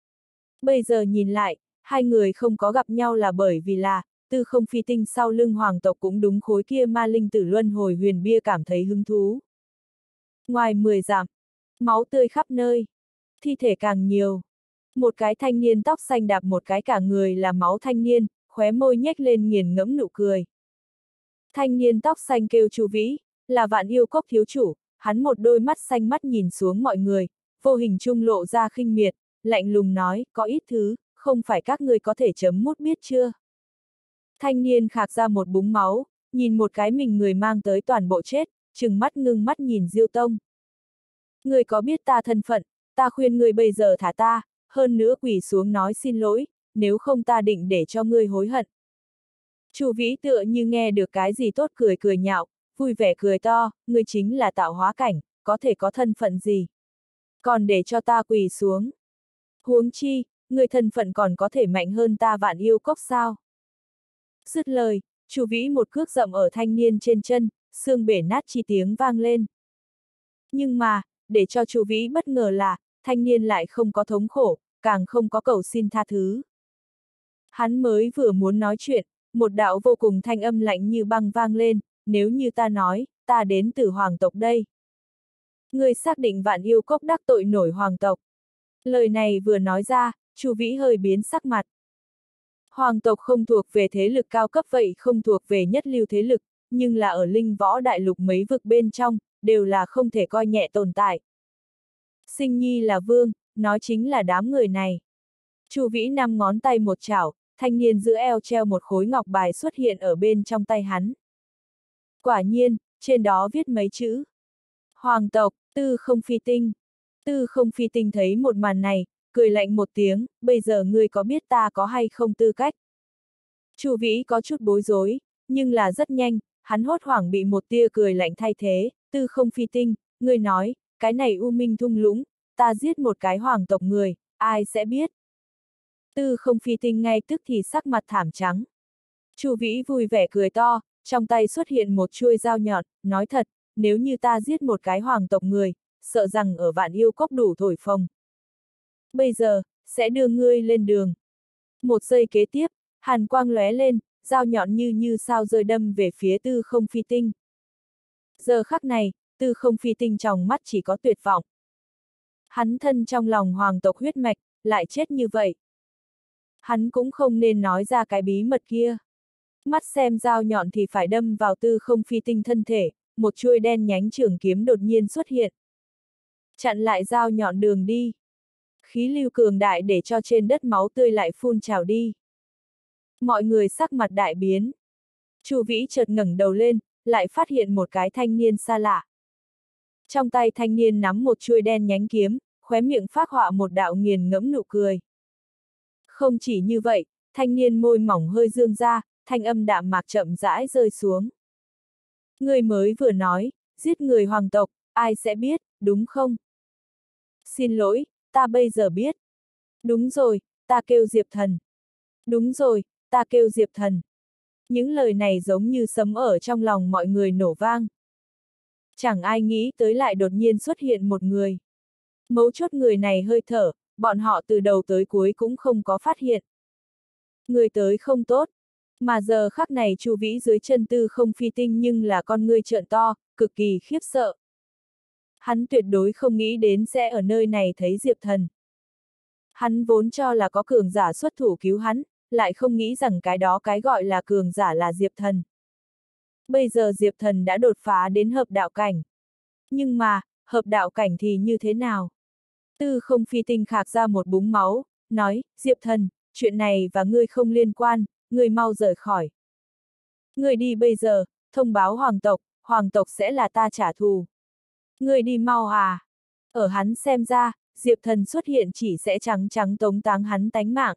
Bây giờ nhìn lại, hai người không có gặp nhau là bởi vì là, tư không phi tinh sau lưng hoàng tộc cũng đúng khối kia ma linh tử luân hồi huyền bia cảm thấy hứng thú. Ngoài mười dặm, máu tươi khắp nơi, thi thể càng nhiều. Một cái thanh niên tóc xanh đạp một cái cả người là máu thanh niên, khóe môi nhếch lên nghiền ngẫm nụ cười. Thanh niên tóc xanh kêu Chu Vĩ, là Vạn Yêu Cốc thiếu chủ, hắn một đôi mắt xanh mắt nhìn xuống mọi người, vô hình trung lộ ra khinh miệt, lạnh lùng nói, có ít thứ, không phải các người có thể chấm mút biết chưa. Thanh niên khạc ra một búng máu, nhìn một cái mình người mang tới toàn bộ chết, trừng mắt ngưng mắt nhìn Diêu Tông. Người có biết ta thân phận, ta khuyên người bây giờ thả ta, hơn nữa quỳ xuống nói xin lỗi, nếu không ta định để cho ngươi hối hận. Chu Vĩ tựa như nghe được cái gì tốt cười cười nhạo, vui vẻ cười to, ngươi chính là tạo hóa cảnh, có thể có thân phận gì. Còn để cho ta quỳ xuống. Huống chi, ngươi thân phận còn có thể mạnh hơn ta Vạn Yêu Cốc sao? Dứt lời, Chu Vĩ một cước dậm ở thanh niên trên chân, xương bể nát chi tiếng vang lên. Nhưng mà, để cho Chu Vĩ bất ngờ là, thanh niên lại không có thống khổ, càng không có cầu xin tha thứ. Hắn mới vừa muốn nói chuyện, một đạo vô cùng thanh âm lạnh như băng vang lên, nếu như ta nói, ta đến từ hoàng tộc đây. Ngươi xác định Vạn Yêu Cốc đắc tội nổi hoàng tộc. Lời này vừa nói ra, Chu Vĩ hơi biến sắc mặt. Hoàng tộc không thuộc về thế lực cao cấp vậy không thuộc về nhất lưu thế lực, nhưng là ở linh võ đại lục mấy vực bên trong, đều là không thể coi nhẹ tồn tại. Sinh nhi là vương, nói chính là đám người này. Chu Vĩ năm ngón tay một chảo, thanh niên giữa eo treo một khối ngọc bài xuất hiện ở bên trong tay hắn. Quả nhiên, trên đó viết mấy chữ. Hoàng tộc, tư không phi tinh. Tư không phi tinh thấy một màn này, cười lạnh một tiếng, bây giờ ngươi có biết ta có hay không tư cách? Chu Vĩ có chút bối rối, nhưng là rất nhanh, hắn hốt hoảng bị một tia cười lạnh thay thế, tư không phi tinh, ngươi nói, cái này U Minh thung lũng, ta giết một cái hoàng tộc người, ai sẽ biết? Tư không phi tinh ngay tức thì sắc mặt thảm trắng. Chu Vĩ vui vẻ cười to, trong tay xuất hiện một chuôi dao nhọn, nói thật, nếu như ta giết một cái hoàng tộc người, sợ rằng ở Vạn Yêu Cốc đủ thổi phồng. Bây giờ, sẽ đưa ngươi lên đường. Một giây kế tiếp, hàn quang lóe lên, dao nhọn như như sao rơi đâm về phía tư không phi tinh. Giờ khắc này, tư không phi tinh trong mắt chỉ có tuyệt vọng. Hắn thân trong lòng hoàng tộc huyết mạch, lại chết như vậy. Hắn cũng không nên nói ra cái bí mật kia. Mắt xem dao nhọn thì phải đâm vào tư không phi tinh thân thể, một chuôi đen nhánh trường kiếm đột nhiên xuất hiện. Chặn lại dao nhọn đường đi. Khí lưu cường đại để cho trên đất máu tươi lại phun trào đi. Mọi người sắc mặt đại biến. Chu Vĩ chợt ngẩng đầu lên, lại phát hiện một cái thanh niên xa lạ. Trong tay thanh niên nắm một chuôi đen nhánh kiếm, khóe miệng phác họa một đạo nghiền ngẫm nụ cười. Không chỉ như vậy, thanh niên môi mỏng hơi dương ra, thanh âm đạm mạc chậm rãi rơi xuống. Người mới vừa nói, giết người hoàng tộc, ai sẽ biết, đúng không? Xin lỗi, ta bây giờ biết. Đúng rồi, ta kêu Diệp Thần. Đúng rồi, ta kêu Diệp Thần. Những lời này giống như sấm ở trong lòng mọi người nổ vang. Chẳng ai nghĩ tới lại đột nhiên xuất hiện một người. Mấu chốt người này hơi thở, bọn họ từ đầu tới cuối cũng không có phát hiện. Người tới không tốt, mà giờ khắc này Chu Vĩ dưới chân Tư Không Phi Tinh nhưng là con ngươi trợn to, cực kỳ khiếp sợ. Hắn tuyệt đối không nghĩ đến sẽ ở nơi này thấy Diệp Thần. Hắn vốn cho là có cường giả xuất thủ cứu hắn, lại không nghĩ rằng cái đó cái gọi là cường giả là Diệp Thần. Bây giờ Diệp Thần đã đột phá đến hợp đạo cảnh. Nhưng mà, hợp đạo cảnh thì như thế nào? Tư Không Phi Tinh khạc ra một búng máu, nói, Diệp Thần, chuyện này và ngươi không liên quan, ngươi mau rời khỏi. Ngươi đi bây giờ, thông báo hoàng tộc, hoàng tộc sẽ là ta trả thù. Ngươi đi mau à? Ở hắn xem ra, Diệp Thần xuất hiện chỉ sẽ trắng trắng tống táng hắn tánh mạng.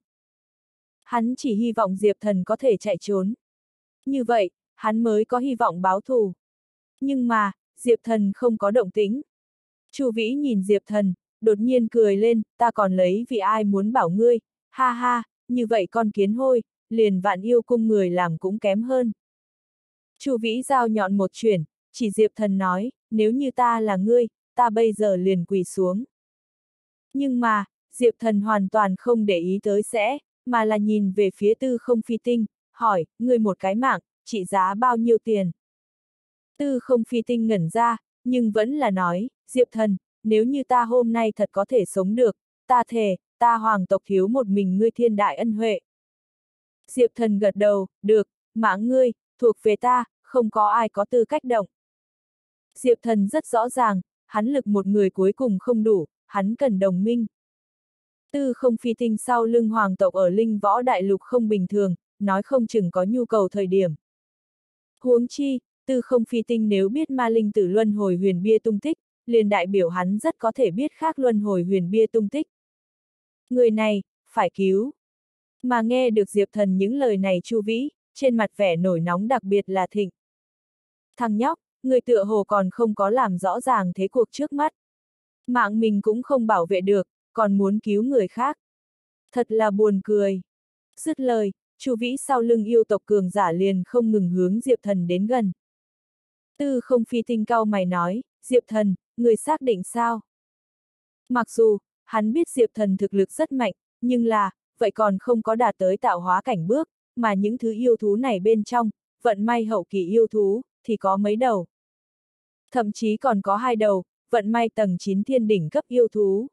Hắn chỉ hy vọng Diệp Thần có thể chạy trốn. Như vậy, hắn mới có hy vọng báo thù. Nhưng mà, Diệp Thần không có động tĩnh. Chu Vĩ nhìn Diệp Thần, đột nhiên cười lên, ta còn lấy vì ai muốn bảo ngươi, ha ha, như vậy con kiến hôi, liền Vạn Yêu Cung người làm cũng kém hơn. Chu Vĩ dao nhọn một chuyển, chỉ Diệp Thần nói, nếu như ta là ngươi, ta bây giờ liền quỳ xuống. Nhưng mà, Diệp Thần hoàn toàn không để ý tới sẽ, mà là nhìn về phía Tư Không Phi Tinh, hỏi, ngươi một cái mạng, trị giá bao nhiêu tiền? Tư Không Phi Tinh ngẩn ra, nhưng vẫn là nói, Diệp Thần, nếu như ta hôm nay thật có thể sống được, ta thề, ta hoàng tộc thiếu một mình ngươi thiên đại ân huệ. Diệp Thần gật đầu, được, mạng ngươi, thuộc về ta, không có ai có tư cách động. Diệp Thần rất rõ ràng, hắn lực một người cuối cùng không đủ, hắn cần đồng minh. Tư Không Phi Tinh sau lưng hoàng tộc ở Linh Võ Đại Lục không bình thường, nói không chừng có nhu cầu thời điểm. Huống chi, Tư Không Phi Tinh nếu biết ma linh tử luân hồi huyền bia tung tích, liền đại biểu hắn rất có thể biết khác luân hồi huyền bia tung tích. Người này, phải cứu. Mà nghe được Diệp Thần những lời này Chu Vĩ, trên mặt vẻ nổi nóng đặc biệt là thịnh. Thằng nhóc, người tựa hồ còn không có làm rõ ràng thế cuộc trước mắt. Mạng mình cũng không bảo vệ được, còn muốn cứu người khác. Thật là buồn cười. Dứt lời, Chu Vĩ sau lưng yêu tộc cường giả liền không ngừng hướng Diệp Thần đến gần. Tư Không Phi Tinh cau mày nói, Diệp Thần, người xác định sao? Mặc dù, hắn biết Diệp Thần thực lực rất mạnh, nhưng là, vậy còn không có đạt tới tạo hóa cảnh bước, mà những thứ yêu thú này bên trong, vận may hậu kỳ yêu thú, thì có mấy đầu. Thậm chí còn có hai đầu, vận may tầng chín thiên đỉnh cấp yêu thú.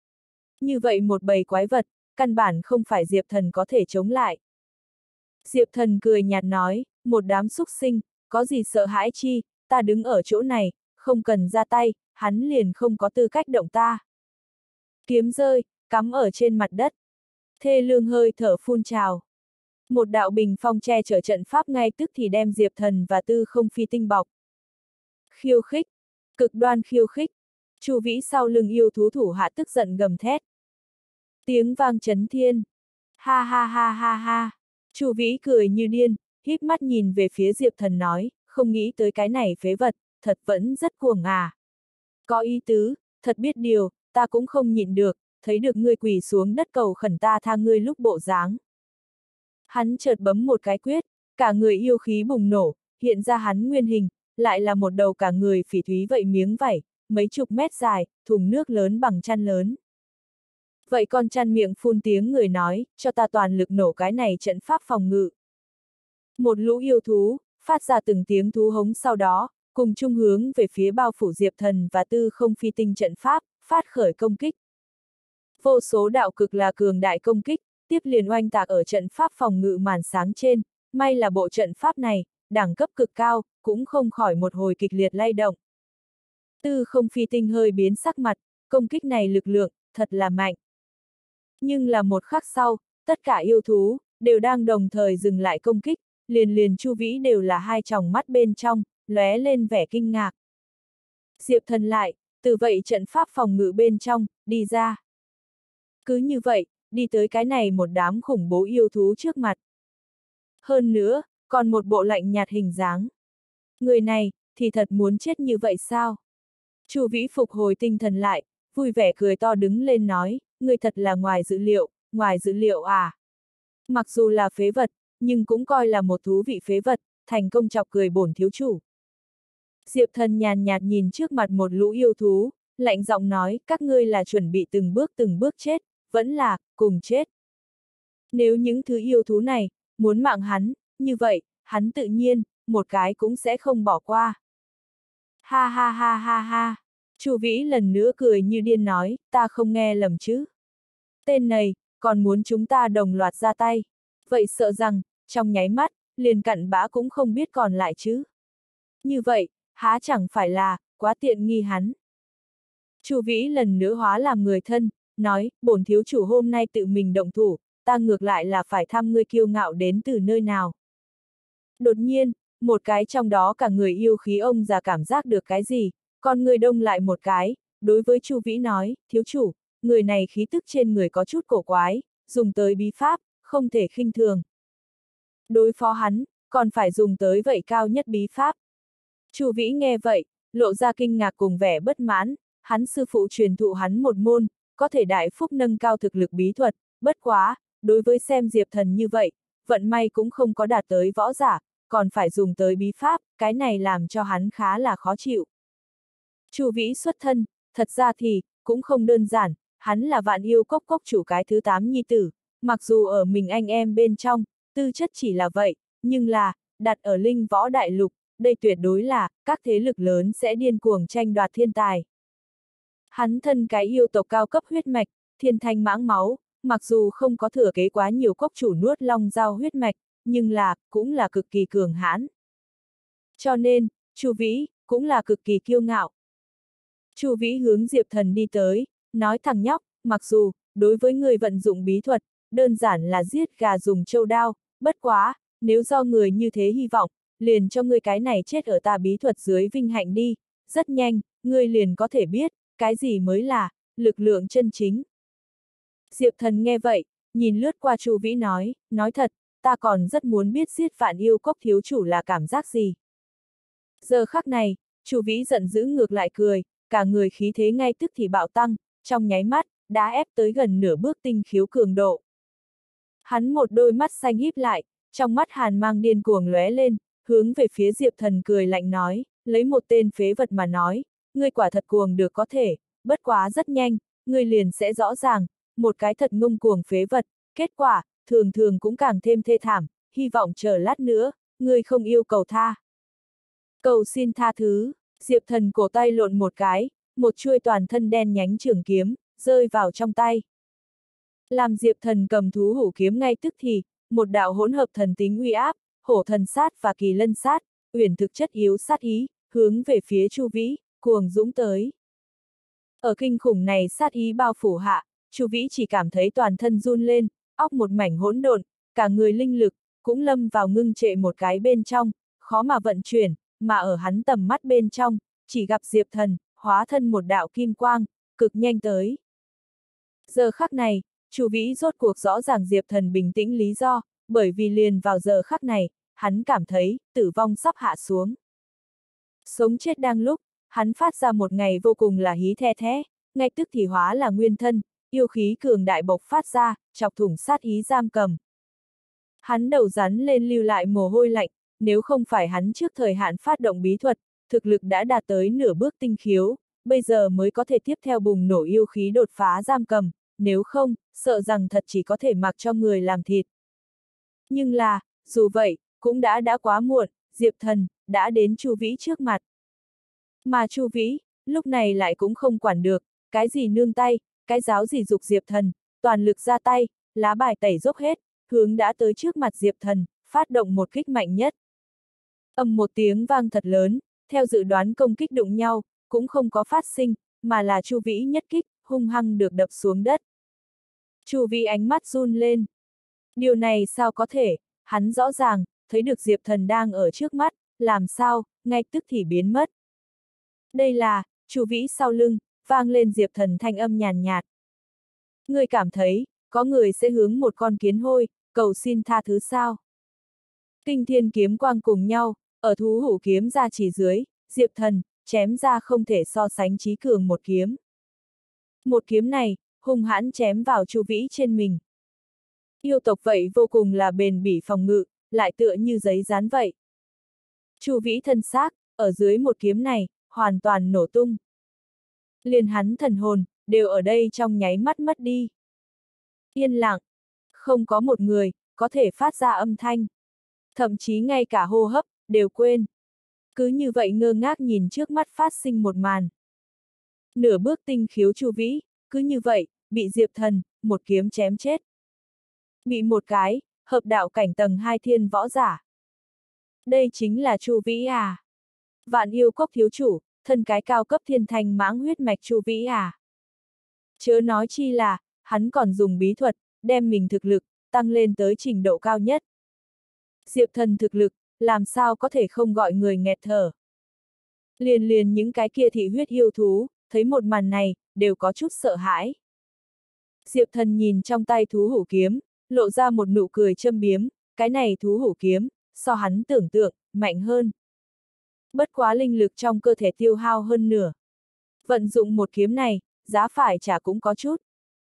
Như vậy một bầy quái vật, căn bản không phải Diệp Thần có thể chống lại. Diệp Thần cười nhạt nói, một đám súc sinh, có gì sợ hãi chi, ta đứng ở chỗ này, không cần ra tay, hắn liền không có tư cách động ta. Kiếm rơi, cắm ở trên mặt đất. Thê lương hơi thở phun trào. Một đạo bình phong che chở trận pháp ngay tức thì đem Diệp Thần và Tư Không Phi Tinh bọc. Khiêu khích, cực đoan khiêu khích. Chu Vĩ sau lưng yêu thú thủ hạ tức giận gầm thét. Tiếng vang chấn thiên. Ha ha ha ha ha. Chu Vĩ cười như điên, híp mắt nhìn về phía Diệp Thần nói, không nghĩ tới cái này phế vật, thật vẫn rất cuồng à. Có ý tứ, thật biết điều, ta cũng không nhịn được, thấy được ngươi quỳ xuống đất cầu khẩn ta tha ngươi lúc bộ dáng. Hắn chợt bấm một cái quyết, cả người yêu khí bùng nổ, hiện ra hắn nguyên hình, lại là một đầu cả người phỉ thúy vậy miếng vảy, mấy chục mét dài, thùng nước lớn bằng chăn lớn. Vậy con chăn miệng phun tiếng người nói, cho ta toàn lực nổ cái này trận pháp phòng ngự. Một lũ yêu thú, phát ra từng tiếng thú hống sau đó, cùng chung hướng về phía bao phủ Diệp Thần và Tư Không Phi Tinh trận pháp, phát khởi công kích. Vô số đạo cực là cường đại công kích, tiếp liền oanh tạc ở trận pháp phòng ngự màn sáng trên, may là bộ trận pháp này, đẳng cấp cực cao, cũng không khỏi một hồi kịch liệt lay động. Tư Không Phi Tinh hơi biến sắc mặt, công kích này lực lượng, thật là mạnh. Nhưng là một khắc sau, tất cả yêu thú, đều đang đồng thời dừng lại công kích, liền liền Chu Vĩ đều là hai tròng mắt bên trong, lóe lên vẻ kinh ngạc. Diệp Thần lại, từ vậy trận pháp phòng ngự bên trong, đi ra. Cứ như vậy, đi tới cái này một đám khủng bố yêu thú trước mặt. Hơn nữa, còn một bộ lạnh nhạt hình dáng. Người này, thì thật muốn chết như vậy sao? Chu Vĩ phục hồi tinh thần lại, vui vẻ cười to đứng lên nói, người thật là ngoài dự liệu, ngoài dự liệu à. Mặc dù là phế vật, nhưng cũng coi là một thú vị phế vật, thành công chọc cười bổn thiếu chủ. Diệp Thần nhàn nhạt nhìn trước mặt một lũ yêu thú, lạnh giọng nói, các ngươi là chuẩn bị từng bước từng bước chết, vẫn là, cùng chết. Nếu những thứ yêu thú này, muốn mạng hắn, như vậy, hắn tự nhiên, một cái cũng sẽ không bỏ qua. Ha ha ha ha ha, Chu Vĩ lần nữa cười như điên nói, ta không nghe lầm chứ. Tên này, còn muốn chúng ta đồng loạt ra tay. Vậy sợ rằng, trong nháy mắt, liền cặn bã cũng không biết còn lại chứ. Như vậy, há chẳng phải là, quá tiện nghi hắn. Chu Vĩ lần nữa hóa làm người thân, nói, bổn thiếu chủ hôm nay tự mình động thủ, ta ngược lại là phải thăm ngươi kiêu ngạo đến từ nơi nào. Đột nhiên, một cái trong đó cả người yêu khí ông già cảm giác được cái gì, còn người đông lại một cái, đối với Chu Vĩ nói, thiếu chủ, người này khí tức trên người có chút cổ quái, dùng tới bí pháp, không thể khinh thường. Đối phó hắn, còn phải dùng tới vậy cao nhất bí pháp. Chu Vĩ nghe vậy, lộ ra kinh ngạc cùng vẻ bất mãn, hắn sư phụ truyền thụ hắn một môn, có thể đại phúc nâng cao thực lực bí thuật, bất quá, đối với xem Diệp Thần như vậy, vận may cũng không có đạt tới võ giả, còn phải dùng tới bí pháp, cái này làm cho hắn khá là khó chịu. Chu Vĩ xuất thân, thật ra thì, cũng không đơn giản, hắn là Vạn Yêu Cốc cốc chủ cái thứ tám nhi tử, mặc dù ở mình anh em bên trong, tư chất chỉ là vậy, nhưng là, đặt ở linh võ đại lục, đây tuyệt đối là, các thế lực lớn sẽ điên cuồng tranh đoạt thiên tài. Hắn thân cái yêu tộc cao cấp huyết mạch, thiên thanh mãng máu, mặc dù không có thừa kế quá nhiều cốc chủ nuốt long dao huyết mạch, nhưng là, cũng là cực kỳ cường hãn. Cho nên, Chu Vĩ, cũng là cực kỳ kiêu ngạo. Chu Vĩ hướng Diệp Thần đi tới, nói thằng nhóc, mặc dù, đối với người vận dụng bí thuật, đơn giản là giết gà dùng châu đao, bất quá, nếu do người như thế hy vọng, liền cho ngươi cái này chết ở ta bí thuật dưới vinh hạnh đi, rất nhanh, ngươi liền có thể biết, cái gì mới là, lực lượng chân chính. Diệp Thần nghe vậy, nhìn lướt qua Chu Vĩ nói, nói thật, ta còn rất muốn biết giết Vạn Yêu Cốc thiếu chủ là cảm giác gì. Giờ khắc này, Chu Vĩ giận dữ ngược lại cười, cả người khí thế ngay tức thì bạo tăng, trong nháy mắt, đã ép tới gần nửa bước tinh khiếu cường độ. Hắn một đôi mắt xanh híp lại, trong mắt hàn mang điên cuồng lóe lên, hướng về phía Diệp Thần cười lạnh nói, lấy một tên phế vật mà nói, ngươi quả thật cuồng được có thể, bất quá rất nhanh, ngươi liền sẽ rõ ràng, một cái thật ngông cuồng phế vật, kết quả, thường thường cũng càng thêm thê thảm, hy vọng chờ lát nữa, ngươi không yêu cầu tha. Cầu xin tha thứ, Diệp Thần cổ tay lộn một cái, một chuôi toàn thân đen nhánh trường kiếm, rơi vào trong tay. Làm Diệp Thần cầm thú hổ kiếm ngay tức thì, một đạo hỗn hợp thần tính uy áp, hổ thần sát và kỳ lân sát, uyển thực chất yếu sát ý, hướng về phía Chu Vĩ, cuồng dũng tới. Ở kinh khủng này sát ý bao phủ hạ, Chu Vĩ chỉ cảm thấy toàn thân run lên, óc một mảnh hỗn độn, cả người linh lực, cũng lâm vào ngưng trệ một cái bên trong, khó mà vận chuyển, mà ở hắn tầm mắt bên trong, chỉ gặp Diệp Thần, hóa thân một đạo kim quang, cực nhanh tới. Giờ khắc này, Chu Vĩ rốt cuộc rõ ràng Diệp Thần bình tĩnh lý do, bởi vì liền vào giờ khắc này, hắn cảm thấy, tử vong sắp hạ xuống. Sống chết đang lúc, hắn phát ra một ngày vô cùng là hí the thé, ngay tức thì hóa là nguyên thân, yêu khí cường đại bộc phát ra, chọc thủng sát ý giam cầm. Hắn đầu rắn lên lưu lại mồ hôi lạnh, nếu không phải hắn trước thời hạn phát động bí thuật, thực lực đã đạt tới nửa bước tinh khiếu, bây giờ mới có thể tiếp theo bùng nổ yêu khí đột phá giam cầm, nếu không, sợ rằng thật chỉ có thể mặc cho người làm thịt. Nhưng là, dù vậy, cũng đã đã quá muộn, Diệp Thần, đã đến Chu Vĩ trước mặt. Mà Chu Vĩ, lúc này lại cũng không quản được, cái gì nương tay, cái giáo gì dục Diệp Thần, toàn lực ra tay, lá bài tẩy dốc hết, hướng đã tới trước mặt Diệp Thần, phát động một kích mạnh nhất. Ầm một tiếng vang thật lớn, theo dự đoán công kích đụng nhau, cũng không có phát sinh, mà là Chu Vĩ nhất kích, hung hăng được đập xuống đất. Chu Vĩ ánh mắt run lên. Điều này sao có thể, hắn rõ ràng, thấy được Diệp Thần đang ở trước mắt, làm sao, ngay tức thì biến mất. Đây là, Chu Vĩ sau lưng, vang lên Diệp Thần thanh âm nhàn nhạt. Ngươi cảm thấy, có người sẽ hướng một con kiến hôi, cầu xin tha thứ sao? Kinh thiên kiếm quang cùng nhau, ở thú hủ kiếm ra chỉ dưới, Diệp Thần, chém ra không thể so sánh chí cường một kiếm. Một kiếm này, hung hãn chém vào Chu Vĩ trên mình. Yêu tộc vậy vô cùng là bền bỉ phòng ngự, lại tựa như giấy dán vậy. Chu Vĩ thân xác, ở dưới một kiếm này, hoàn toàn nổ tung. Liền hắn thần hồn, đều ở đây trong nháy mắt mất đi. Yên lặng, không có một người, có thể phát ra âm thanh. Thậm chí ngay cả hô hấp, đều quên. Cứ như vậy ngơ ngác nhìn trước mắt phát sinh một màn. Nửa bước tinh khiếu Chu Vĩ, cứ như vậy, bị Diệp Thần, một kiếm chém chết. Bị một cái, hợp đạo cảnh tầng hai thiên võ giả. Đây chính là Chu Vĩ à? Vạn yêu cốc thiếu chủ, thân cái cao cấp thiên thanh mãng huyết mạch Chu Vĩ à? Chớ nói chi là, hắn còn dùng bí thuật, đem mình thực lực, tăng lên tới trình độ cao nhất. Diệp Thần thực lực, làm sao có thể không gọi người nghẹt thở. Liền liền những cái kia thị huyết yêu thú, thấy một màn này, đều có chút sợ hãi. Diệp Thần nhìn trong tay thú hủ kiếm, lộ ra một nụ cười châm biếm, cái này thú hủ kiếm, so hắn tưởng tượng, mạnh hơn. Bất quá linh lực trong cơ thể tiêu hao hơn nửa. Vận dụng một kiếm này, giá phải trả cũng có chút.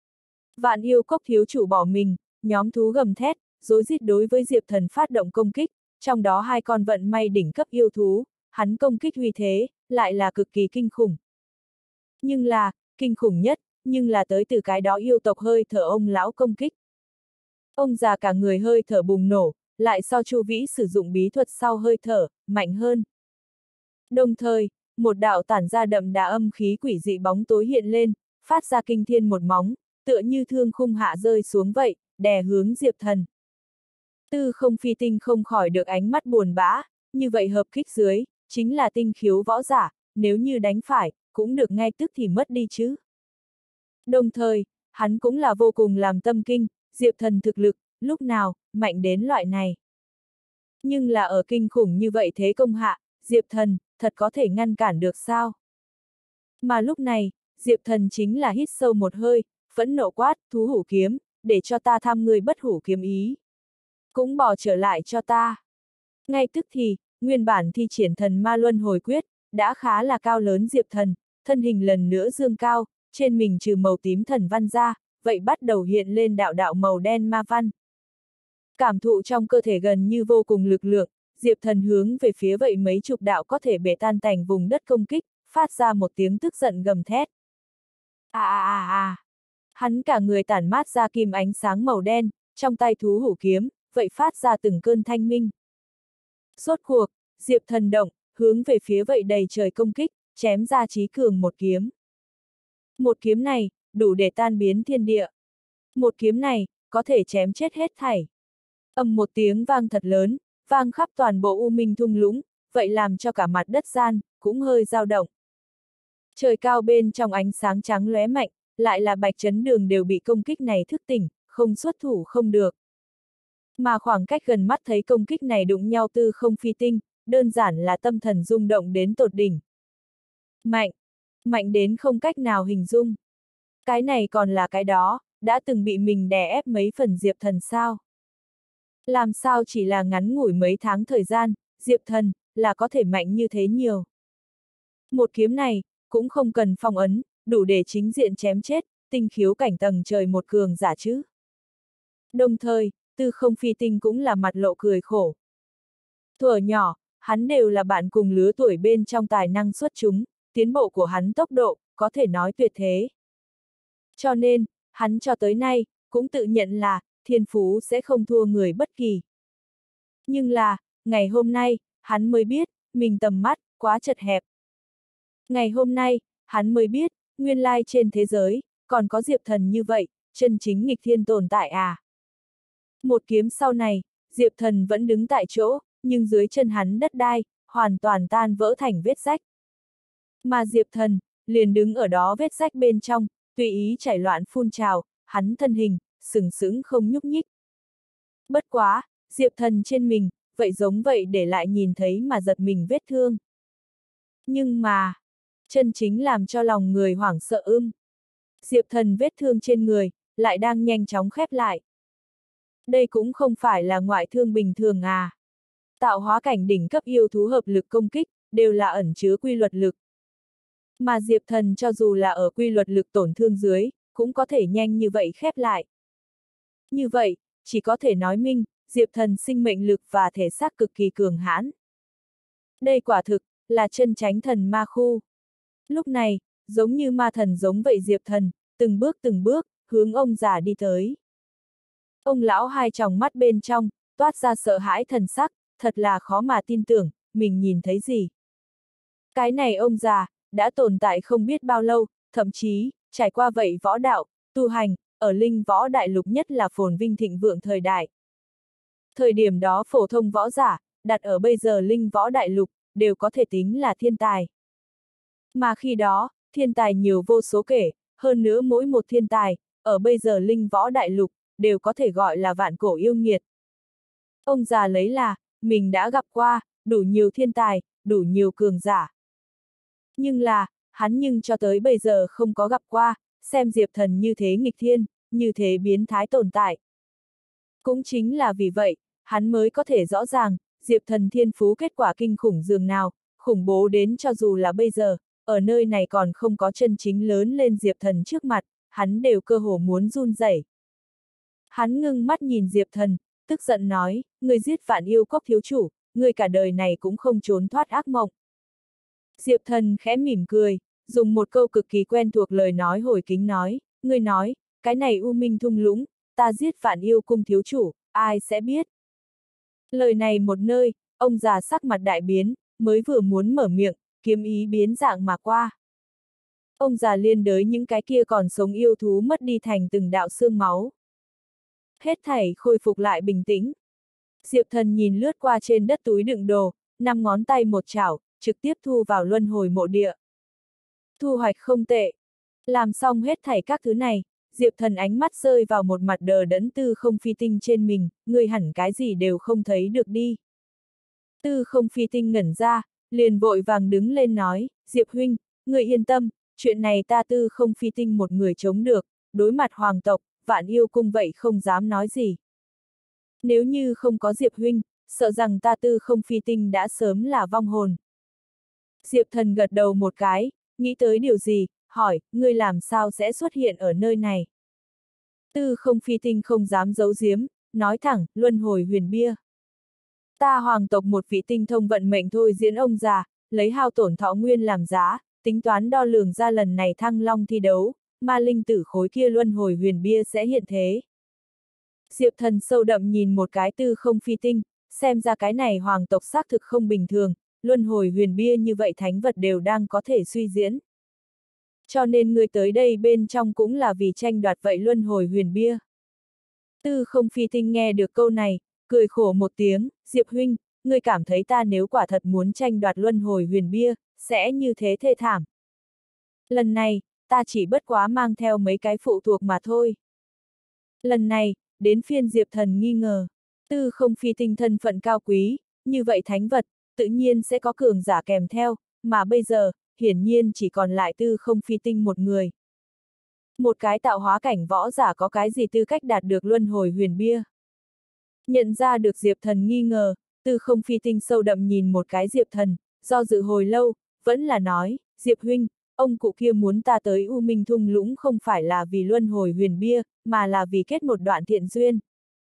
Vạn yêu cốc thiếu chủ bỏ mình, nhóm thú gầm thét, rối rít đối với Diệp Thần phát động công kích, trong đó hai con vận may đỉnh cấp yêu thú, hắn công kích uy thế, lại là cực kỳ kinh khủng. Nhưng là, kinh khủng nhất, nhưng là tới từ cái đó yêu tộc hơi thở ông lão công kích. Ông già cả người hơi thở bùng nổ, lại so Chu Vĩ sử dụng bí thuật sau hơi thở, mạnh hơn. Đồng thời, một đạo tản ra đậm đà âm khí quỷ dị bóng tối hiện lên, phát ra kinh thiên một móng, tựa như thương khung hạ rơi xuống vậy, đè hướng Diệp Thần. Tư không phi tinh không khỏi được ánh mắt buồn bã, như vậy hợp kích dưới, chính là tinh khiếu võ giả, nếu như đánh phải, cũng được ngay tức thì mất đi chứ. Đồng thời, hắn cũng là vô cùng làm tâm kinh, Diệp Thần thực lực, lúc nào, mạnh đến loại này. Nhưng là ở kinh khủng như vậy thế công hạ, Diệp Thần, thật có thể ngăn cản được sao? Mà lúc này, Diệp Thần chính là hít sâu một hơi, phẫn nộ quát, thú hủ kiếm, để cho ta tham người bất hủ kiếm ý. Cũng bỏ trở lại cho ta. Ngay tức thì, nguyên bản thi triển thần ma luân hồi quyết, đã khá là cao lớn Diệp Thần, thân hình lần nữa dương cao, trên mình trừ màu tím thần văn ra, vậy bắt đầu hiện lên đạo đạo màu đen ma văn. Cảm thụ trong cơ thể gần như vô cùng lực lượng, Diệp Thần hướng về phía vậy mấy chục đạo có thể bể tan tành vùng đất công kích, phát ra một tiếng tức giận gầm thét. À à à à! Hắn cả người tản mát ra kim ánh sáng màu đen, trong tay thú hủ kiếm, vậy phát ra từng cơn thanh minh. Rốt cuộc, Diệp Thần động, hướng về phía vậy đầy trời công kích, chém ra chí cường một kiếm. Một kiếm này, đủ để tan biến thiên địa. Một kiếm này, có thể chém chết hết thảy. Ầm một tiếng vang thật lớn, vang khắp toàn bộ U Minh thung lũng, vậy làm cho cả mặt đất gian, cũng hơi dao động. Trời cao bên trong ánh sáng trắng lóe mạnh, lại là Bạch Chấn Đường đều bị công kích này thức tỉnh, không xuất thủ không được. Mà khoảng cách gần mắt thấy công kích này đụng nhau tư không phi tinh, đơn giản là tâm thần rung động đến tột đỉnh. Mạnh, mạnh đến không cách nào hình dung. Cái này còn là cái đó, đã từng bị mình đè ép mấy phần Diệp Thần sao? Làm sao chỉ là ngắn ngủi mấy tháng thời gian, Diệp Thần, là có thể mạnh như thế nhiều. Một kiếm này, cũng không cần phong ấn, đủ để chính diện chém chết, tinh khiếu cảnh tầng trời một cường giả chứ. Đồng thời, tư không phi tinh cũng là mặt lộ cười khổ. Thuở nhỏ, hắn đều là bạn cùng lứa tuổi bên trong tài năng xuất chúng, tiến bộ của hắn tốc độ, có thể nói tuyệt thế. Cho nên, hắn cho tới nay, cũng tự nhận là, thiên phú sẽ không thua người bất kỳ. Nhưng là, ngày hôm nay, hắn mới biết, mình tầm mắt, quá chật hẹp. Ngày hôm nay, hắn mới biết, nguyên lai trên thế giới, còn có Diệp Thần như vậy, chân chính nghịch thiên tồn tại à. Một kiếm sau này, Diệp Thần vẫn đứng tại chỗ, nhưng dưới chân hắn đất đai, hoàn toàn tan vỡ thành vết rách. Mà Diệp Thần, liền đứng ở đó vết rách bên trong, tùy ý chảy loạn phun trào, hắn thân hình, sừng sững không nhúc nhích. Bất quá, Diệp Thần trên mình, vậy giống vậy để lại nhìn thấy mà giật mình vết thương. Nhưng mà, chân chính làm cho lòng người hoảng sợ ưm. Diệp Thần vết thương trên người, lại đang nhanh chóng khép lại. Đây cũng không phải là ngoại thương bình thường à. Tạo hóa cảnh đỉnh cấp yêu thú hợp lực công kích, đều là ẩn chứa quy luật lực. Mà Diệp Thần cho dù là ở quy luật lực tổn thương dưới, cũng có thể nhanh như vậy khép lại. Như vậy, chỉ có thể nói minh, Diệp Thần sinh mệnh lực và thể xác cực kỳ cường hãn. Đây quả thực, là chân chánh thần ma khu. Lúc này, giống như ma thần giống vậy Diệp Thần, từng bước từng bước, hướng ông già đi tới. Ông lão hai tròng mắt bên trong, toát ra sợ hãi thần sắc, thật là khó mà tin tưởng, mình nhìn thấy gì. Cái này ông già, đã tồn tại không biết bao lâu, thậm chí, trải qua vậy võ đạo, tu hành, ở linh võ đại lục nhất là phồn vinh thịnh vượng thời đại. Thời điểm đó phổ thông võ giả, đặt ở bây giờ linh võ đại lục, đều có thể tính là thiên tài. Mà khi đó, thiên tài nhiều vô số kể, hơn nữa mỗi một thiên tài, ở bây giờ linh võ đại lục, đều có thể gọi là vạn cổ yêu nghiệt. Ông già lấy là, mình đã gặp qua, đủ nhiều thiên tài, đủ nhiều cường giả. Nhưng là, hắn nhưng cho tới bây giờ không có gặp qua, xem Diệp Thần như thế nghịch thiên, như thế biến thái tồn tại. Cũng chính là vì vậy, hắn mới có thể rõ ràng, Diệp Thần thiên phú kết quả kinh khủng dường nào, khủng bố đến cho dù là bây giờ, ở nơi này còn không có chân chính lớn lên Diệp Thần trước mặt, hắn đều cơ hồ muốn run rẩy. Hắn ngưng mắt nhìn Diệp Thần, tức giận nói, người giết Vạn Yêu Cốc thiếu chủ, người cả đời này cũng không trốn thoát ác mộng. Diệp Thần khẽ mỉm cười, dùng một câu cực kỳ quen thuộc lời nói hồi kính nói, người nói, cái này U Minh thung lũng, ta giết Vạn Yêu cung thiếu chủ, ai sẽ biết. Lời này một nơi, ông già sắc mặt đại biến, mới vừa muốn mở miệng, kiếm ý biến dạng mà qua. Ông già liên đới những cái kia còn sống yêu thú mất đi thành từng đạo xương máu. Hết thảy khôi phục lại bình tĩnh. Diệp Thần nhìn lướt qua trên đất túi đựng đồ, năm ngón tay một chảo, trực tiếp thu vào luân hồi mộ địa. Thu hoạch không tệ. Làm xong hết thảy các thứ này, Diệp Thần ánh mắt rơi vào một mặt đờ đẫn Tư Không Phi Tinh trên mình, người hẳn cái gì đều không thấy được đi. Tư Không Phi Tinh ngẩn ra, liền vội vàng đứng lên nói, Diệp huynh, người yên tâm, chuyện này ta Tư Không Phi Tinh một người chống được, đối mặt hoàng tộc, Vạn Yêu cung vậy không dám nói gì. Nếu như không có Diệp huynh, sợ rằng ta Tư Không Phi Tinh đã sớm là vong hồn. Diệp Thần gật đầu một cái, nghĩ tới điều gì, hỏi, ngươi làm sao sẽ xuất hiện ở nơi này? Tư Không Phi Tinh không dám giấu giếm, nói thẳng, luân hồi huyền bia. Ta hoàng tộc một vị tinh thông vận mệnh thôi diễn ông già, lấy hao tổn thọ nguyên làm giá, tính toán đo lường ra lần này thăng long thi đấu, ma linh tử khối kia luân hồi huyền bia sẽ hiện thế. Diệp Thần sâu đậm nhìn một cái Tư Không Phi Tinh, xem ra cái này hoàng tộc xác thực không bình thường, luân hồi huyền bia như vậy thánh vật đều đang có thể suy diễn. Cho nên người tới đây bên trong cũng là vì tranh đoạt vậy luân hồi huyền bia. Tư Không Phi Tinh nghe được câu này, cười khổ một tiếng, Diệp huynh, ngươi cảm thấy ta nếu quả thật muốn tranh đoạt luân hồi huyền bia, sẽ như thế thê thảm. Lần này, ta chỉ bất quá mang theo mấy cái phụ thuộc mà thôi. Lần này, đến phiên Diệp Thần nghi ngờ, Tư Không Phi Tinh thân phận cao quý, như vậy thánh vật, tự nhiên sẽ có cường giả kèm theo, mà bây giờ, hiển nhiên chỉ còn lại Tư Không Phi Tinh một người. Một cái tạo hóa cảnh võ giả có cái gì tư cách đạt được luân hồi huyền bia? Nhận ra được Diệp Thần nghi ngờ, Tư Không Phi Tinh sâu đậm nhìn một cái Diệp Thần, do dự hồi lâu, vẫn là nói, Diệp huynh, ông cụ kia muốn ta tới U Minh thung lũng không phải là vì luân hồi huyền bia, mà là vì kết một đoạn thiện duyên.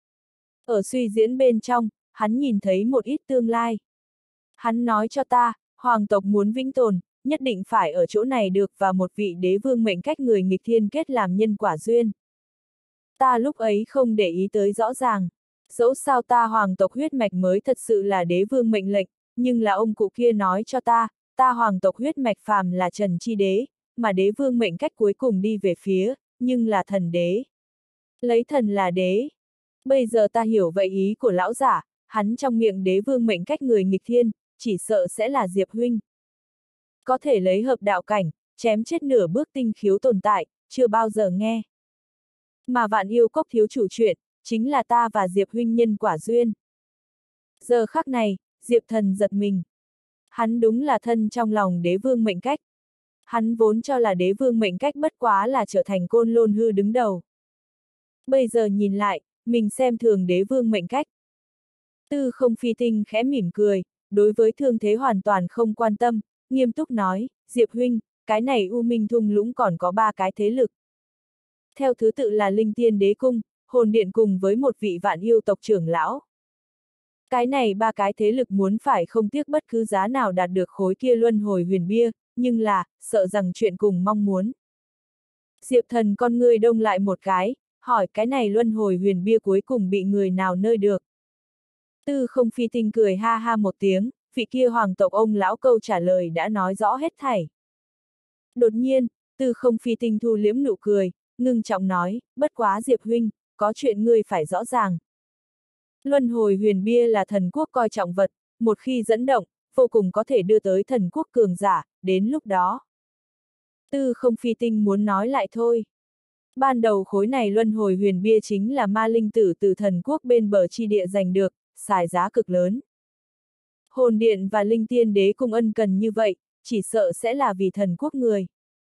Ở suy diễn bên trong, hắn nhìn thấy một ít tương lai. Hắn nói cho ta, hoàng tộc muốn vĩnh tồn, nhất định phải ở chỗ này được và một vị đế vương mệnh cách người nghịch thiên kết làm nhân quả duyên. Ta lúc ấy không để ý tới rõ ràng, dẫu sao ta hoàng tộc huyết mạch mới thật sự là đế vương mệnh lệnh, nhưng là ông cụ kia nói cho ta, ta hoàng tộc huyết mạch phàm là Trần Chi Đế, mà đế vương mệnh cách cuối cùng đi về phía, nhưng là thần đế. Lấy thần là đế. Bây giờ ta hiểu vậy ý của lão giả, hắn trong miệng đế vương mệnh cách người nghịch thiên, chỉ sợ sẽ là Diệp huynh. Có thể lấy hợp đạo cảnh, chém chết nửa bước tinh khiếu tồn tại, chưa bao giờ nghe. Mà Vạn Yêu Cốc thiếu chủ chuyện, chính là ta và Diệp huynh nhân quả duyên. Giờ khắc này, Diệp Thần giật mình. Hắn đúng là thân trong lòng đế vương mệnh cách. Hắn vốn cho là đế vương mệnh cách bất quá là trở thành côn lôn hư đứng đầu. Bây giờ nhìn lại, mình xem thường đế vương mệnh cách. Tư Không Phi Tinh khẽ mỉm cười, đối với thương thế hoàn toàn không quan tâm, nghiêm túc nói, Diệp huynh, cái này U Minh thung lũng còn có ba cái thế lực. Theo thứ tự là Linh Tiên Đế Cung, Hồn Điện cùng với một vị vạn yêu tộc trưởng lão. Cái này ba cái thế lực muốn phải không tiếc bất cứ giá nào đạt được khối kia luân hồi huyền bia, nhưng là, sợ rằng chuyện cùng mong muốn. Diệp Thần con ngươi đông lại một cái, hỏi cái này luân hồi huyền bia cuối cùng bị người nào nơi được. Tư Không Phi Tinh cười ha ha một tiếng, vị kia hoàng tộc ông lão câu trả lời đã nói rõ hết thảy. Đột nhiên, Tư Không Phi Tinh thu liễm nụ cười, ngưng trọng nói, bất quá Diệp huynh, có chuyện ngươi phải rõ ràng. Luân hồi huyền bia là thần quốc coi trọng vật, một khi dẫn động, vô cùng có thể đưa tới thần quốc cường giả, đến lúc đó. Tư Không Phi Tinh muốn nói lại thôi. Ban đầu khối này luân hồi huyền bia chính là ma linh tử từ thần quốc bên bờ chi địa giành được, xài giá cực lớn. Hồn Điện và Linh Tiên Đế Cung ân cần như vậy, chỉ sợ sẽ là vì thần quốc người.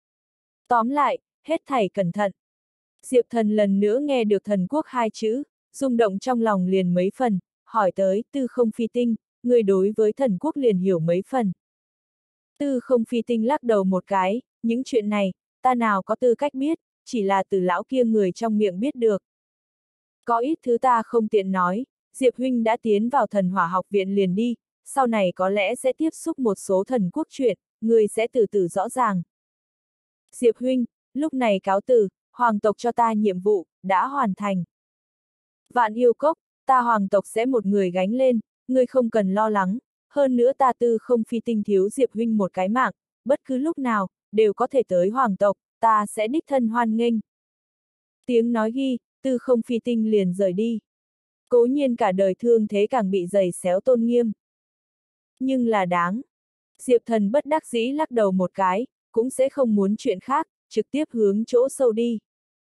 Tóm lại, hết thảy cẩn thận. Diệp Thần lần nữa nghe được thần quốc hai chữ, rung động trong lòng liền mấy phần, hỏi tới, Tư Không Phi Tinh, người đối với thần quốc liền hiểu mấy phần. Tư Không Phi Tinh lắc đầu một cái, những chuyện này, ta nào có tư cách biết, chỉ là từ lão kia người trong miệng biết được. Có ít thứ ta không tiện nói, Diệp huynh đã tiến vào thần hỏa học viện liền đi, sau này có lẽ sẽ tiếp xúc một số thần quốc chuyện, người sẽ từ từ rõ ràng. Diệp huynh, lúc này cáo từ, hoàng tộc cho ta nhiệm vụ, đã hoàn thành. Vạn yêu cốc, ta hoàng tộc sẽ một người gánh lên, ngươi không cần lo lắng, hơn nữa ta Tư Không Phi Tinh thiếu Diệp huynh một cái mạng, bất cứ lúc nào, đều có thể tới hoàng tộc, ta sẽ đích thân hoan nghênh. Tiếng nói ghi, Tư Không Phi Tinh liền rời đi. Cố nhiên cả đời thương thế càng bị giày xéo tôn nghiêm. Nhưng là đáng. Diệp Thần bất đắc dĩ lắc đầu một cái, cũng sẽ không muốn chuyện khác, trực tiếp hướng chỗ sâu đi.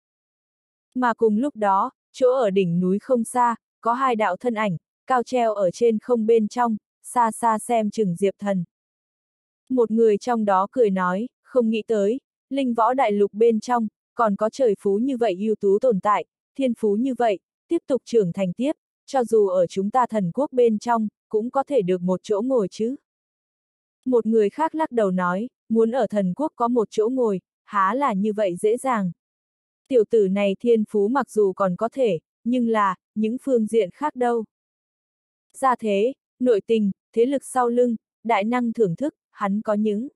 Mà cùng lúc đó, chỗ ở đỉnh núi không xa, có hai đạo thân ảnh, cao treo ở trên không bên trong, xa xa xem chừng Diệp Thần. Một người trong đó cười nói, không nghĩ tới, linh võ đại lục bên trong, còn có trời phú như vậy ưu tú tồn tại, thiên phú như vậy, tiếp tục trưởng thành tiếp, cho dù ở chúng ta thần quốc bên trong, cũng có thể được một chỗ ngồi chứ. Một người khác lắc đầu nói, muốn ở thần quốc có một chỗ ngồi, há là như vậy dễ dàng. Tiểu tử này thiên phú mặc dù còn có thể, nhưng là, những phương diện khác đâu. Gia thế, nội tình, thế lực sau lưng, đại năng thưởng thức, hắn có những.